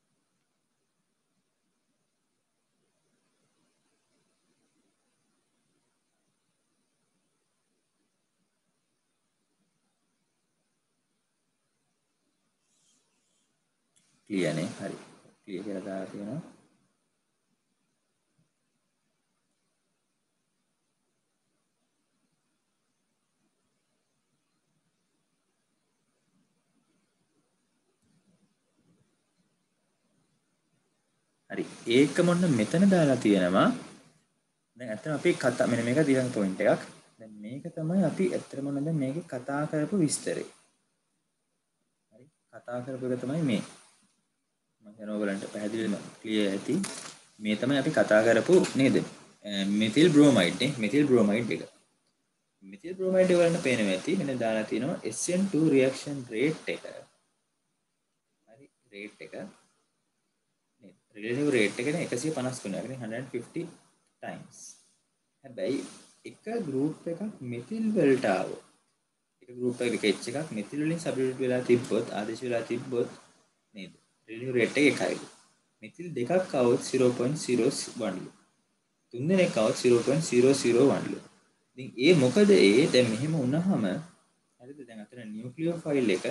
ක්ලියර් නේ හරි. ක්ලියර් කියලා දාලා තියෙනවා. හරි. ඒක මොන්න මෙතන දාලා තියෙනවා. දැන් ඇත්තටම අපි කතා මෙන්න මේක ඊළඟ පොයින්ට් එකක්. දැන් මේක තමයි අපි ඇත්තටම දැන් මේකේ කතා කරපු විස්තරේ. හරි. කතා කරපු එක තමයි මේ. මම හිතනවා ඔයගලන්ට පැහැදිලිවම ක්ලියර් ඇති. මේ තමයි අපි කතා කරපු නේද? මෙතිල් බ්‍රෝමයිඩ් නේ. මෙතිල් බ්‍රෝමයිඩ් එක. මෙතිල් බ්‍රෝමයිඩ් එක වලට පේනවා ඇති. මෙන්න දාලා තියෙනවා SN2 රියැක්ෂන් රේට් එක. හරි. රේට් එක නේද? රිලේටිව් රේට් එක නේ 153. ඒ කියන්නේ 150 times. හැබැයි එක ගෲප් එකක් මෙතිල් වලට ආවොත් එක ගෲප් එකක H එකක් මෙතිල් වලින් සබ්ස්ටිටියුට් වෙලා තිබ්බොත් ආදේශ වෙලා තිබ්බොත් නේද? රිලේටිව් රේට් එක එකයිලු. මෙතිල් දෙකක් આવොත් 0.01ලු. තුන් දෙනෙක් આવොත් 0.001ලු. ඉතින් ඒ මොකද දැන් මෙහෙම වුණාම හරිද? දැන් අතන නියුක්ලියෝෆයිල් එක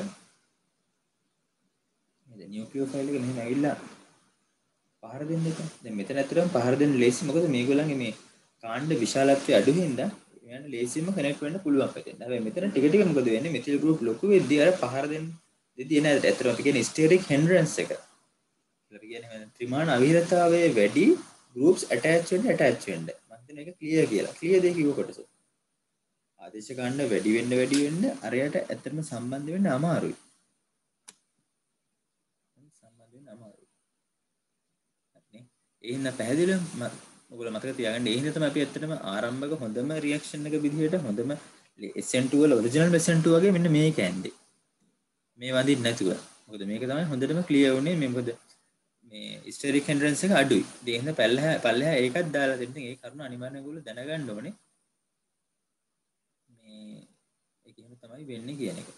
නේද? නියුක්ලියෝෆයිල් එක මෙහෙම ඇවිල්ලා පහර දෙන්න එක. දැන් මෙතන ඇත්තටම පහර දෙන්න ලේසි. මොකද මේගොල්ලන්ගේ මේ කාණ්ඩ විශාලත්වය අඩු හින්දා එයාට ලේසියෙන්ම කනෙක්ට් වෙන්න පුළුවන් පැත්තෙන්. හැබැයි මෙතන ටික ටික මොකද වෙන්නේ? මෙතිල් ගෲප් ලොකු වෙද්දී අර පහර දෙන්න දෙදී එන ඇත්තටම අපි කියන්නේ ස්ටෙරික් හෙන්ඩරන්ස් එක. ඒකට කියන්නේ ත්‍රිමාණ අවිහිරතාවයේ වැඩි groups attach වෙන්න. මම හිතන්නේ ඒක ක්ලියර් කියලා. ක්ලියර් දෙක කිව්ව කොටස. ආදේශ කාණ්ඩ වැඩි වෙන්න අරයට ඇත්තටම සම්බන්ධ වෙන්න අමාරුයි. සම්බන්ධ වෙන්න අමාරුයි. හරිනේ. ඒ හින්දා පැහැදිලිවම ඔයගොල්ලෝ මතක තියාගන්න. ඒ හින්දා තමයි අපි ඇත්තටම ආරම්භක හොඳම රියැක්ෂන් එක විදිහට හොඳම SN2 වල ඔරිජිනල් SN2 වගේ මෙන්න මේක ඇන්දේ. මේ වඳින්න නැතුව. මොකද මේක තමයි හොඳටම ක්ලියර් වුණේ. මේ මොකද මේ ස්ටෙරික් හෙන්ඩරන්ස් එක අඩුයි. ඒ හින්දා පල්ලෙහා ඒකත් දාලා දෙන්න. ඒ කරුණ අනිවාර්යෙන් ඔයගොල්ලෝ දැනගන්න ඕනේ. මේ ඒක එහෙම තමයි වෙන්නේ කියන එක.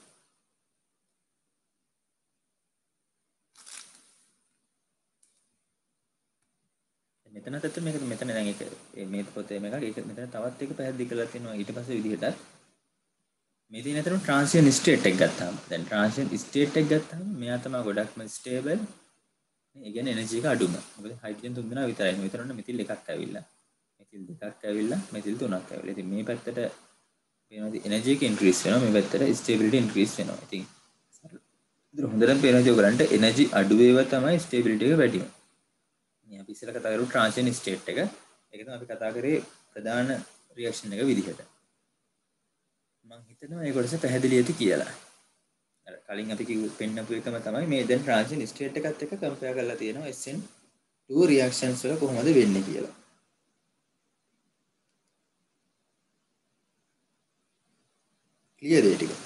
මෙතනත් ඇත්ත මේක මෙතන දැන් ඒක මේ පොතේ මේක ඒක මෙතන තවත් එක පැහැදිලි කරලා තියෙනවා ඊට පස්සේ විදිහටත් මේ තියෙන අතර ට්‍රාන්සියන් ස්ටේට් එක ගත්තාම දැන් ට්‍රාන්සියන් ස්ටේට් එක ගත්තාම මෙයා තමයි ගොඩක්ම ස්ටේබල් ඒ කියන්නේ එනර්ජි එක අඩුම මොකද හයිඩ්‍රජන් තුන් දෙනා විතරයි මෙතන මෙතිල් එකක් ඇවිල්ලා මෙතිල් දෙකක් ඇවිල්ලා මෙතිල් තුනක් ඇවිල්ලා ඉතින් මේ පැත්තට වෙනවාද එනර්ජි එක ඉන්ක්‍රීස් වෙනවා මේ පැත්තට ස්ටේබිලිටි ඉන්ක්‍රීස් වෙනවා ඉතින් ඉතින් හොඳටම පේනවා ඔයගලන්ට එනර්ජි අඩු වේවා තමයි ස්ටේබිලිටි එක වැඩි වෙන්නේ මේ අපි ඉස්සෙල්ලා කතා කරපු ට්‍රාන්සියන් ස්ටේට් එක ඒක තමයි අපි කතා කරේ ප්‍රධාන රියැක්ෂන් එක විදිහට මම හිතනවා ඒ කොටස පැහැදිලි ඇති කියලා අර කලින් අපි කිව්ව පෙන්නපු එකම තමයි මේ දැන් ට්‍රාන්සියන් ස්ටේට් එකත් එක්ක කම්පෙයාර් කරලා තියෙනවා SN2 රියැක්ෂන්ස් වල කොහොමද වෙන්නේ කියලා ක්ලියර් ඒ ටික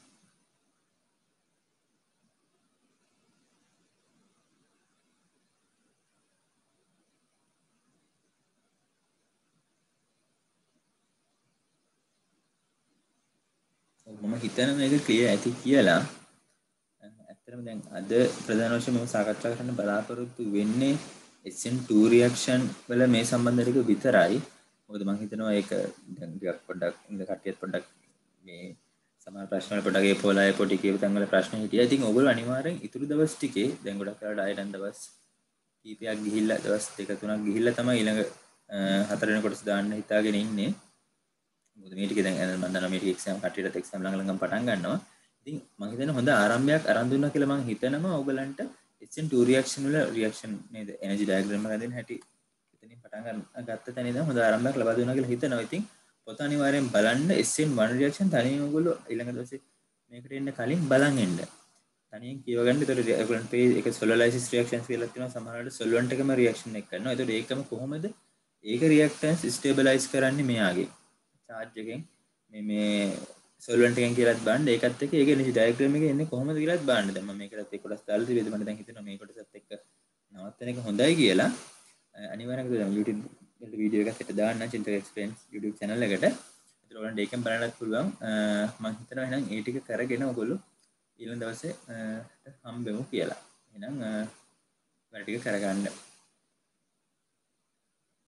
මම හිතනවා මේක ක්ලියර් ඇති කියලා ඇත්තටම දැන් අද ප්‍රධාන වශයෙන් මම සාකච්ඡා කරන්න බලාපොරොත්තු වෙන්නේ SN2 රියැක්ෂන් වල මේ සම්බන්ධ ටික විතරයි. මොකද මම හිතනවා ඒක දැන් ටිකක් පොඩ්ඩක් ඉඳ කට්ටියත් පොඩ්ඩක් මේ සමහර ප්‍රශ්න වල පොඩ්ඩක් ඒ පොළයි පොඩි කියපු තැන් වල ප්‍රශ්න හිටියා. ඉතින් ඔයගොල්ලෝ අනිවාර්යෙන් ඉතුරු දවස් ටිකේ දැන් ගොඩක් වෙලාවට ආයෙත් දවස් කීපයක් ගිහිල්ලා දවස් දෙක තුනක් ගිහිල්ලා තමයි ඊළඟ හතර වෙනි කොටස දාන්න හිතාගෙන ඉන්නේ. මොකද මේ ටික දැන් මම දන්නවා මේ ටික එක්සෑම් කට්ටියට එක්සෑම් ළඟ පටන් ගන්නවා. ඉතින් මම හිතන්නේ හොඳ ආරම්භයක් අරන් දුන්නා කියලා මම හිතනවා ඔයගලන්ට SN2 රියැක්ෂන් වල රියැක්ෂන් නේද එනර්ජි ඩයග්‍රෑම් එක හදන්න හැටි එතනින් පටන් ගත්ත තැන ඉඳන් හොඳ ආරම්භයක් ලබා දුන්නා කියලා හිතනවා. ඉතින් පොත අනිවාර්යෙන් බලන්න SN1 රියැක්ෂන් තනියම ඔයගොල්ලෝ ඊළඟ දවසේ මේකට එන්න කලින් බලන් එන්න. තනියෙන් කියව ගන්න. ඒතකොට ඔයගලන්ට පේ ඒක සොලොලයිසිස් රියැක්ෂන්ස් කියලා තියෙනවා. සමහරවිට සොලුවන්ට් එකම රියැක්ෂන් එක කරනවා. ඒතකොට ඒකම කොහොමද ඒක රියැක්ටන්ස් ස්ටේබලයිස් කරන්නේ මෙයාගේ charge එකෙන් මේ සොලුවන්ට් එකෙන් කියලාත් බලන්න ඒකත් එක්ක ඒක එනර්ජි ඩයග්‍රෑම් එකේ එන්නේ කොහොමද කියලාත් බලන්න. දැන් මම මේකටත් ඒ කොටස් දාලා තිබේද මට දැන් හිතෙනවා මේ කොටසත් එක්ක නවත්තන එක හොඳයි කියලා. අනිවාර්යෙන්ම YouTube වල වීඩියෝ එකක් හිට දාන්න චින්තක එක්ස්පීරියන්ස් YouTube channel එකට. ඒතර ඔයාලට ඒකෙන් බලන්නත් පුළුවන්. මම හිතනවා එහෙනම් ඒ ටික කරගෙන ඔයගොල්ලෝ ඊළඟ දවසේ හම්බෙමු කියලා. එහෙනම් වැඩ ටික කරගන්න.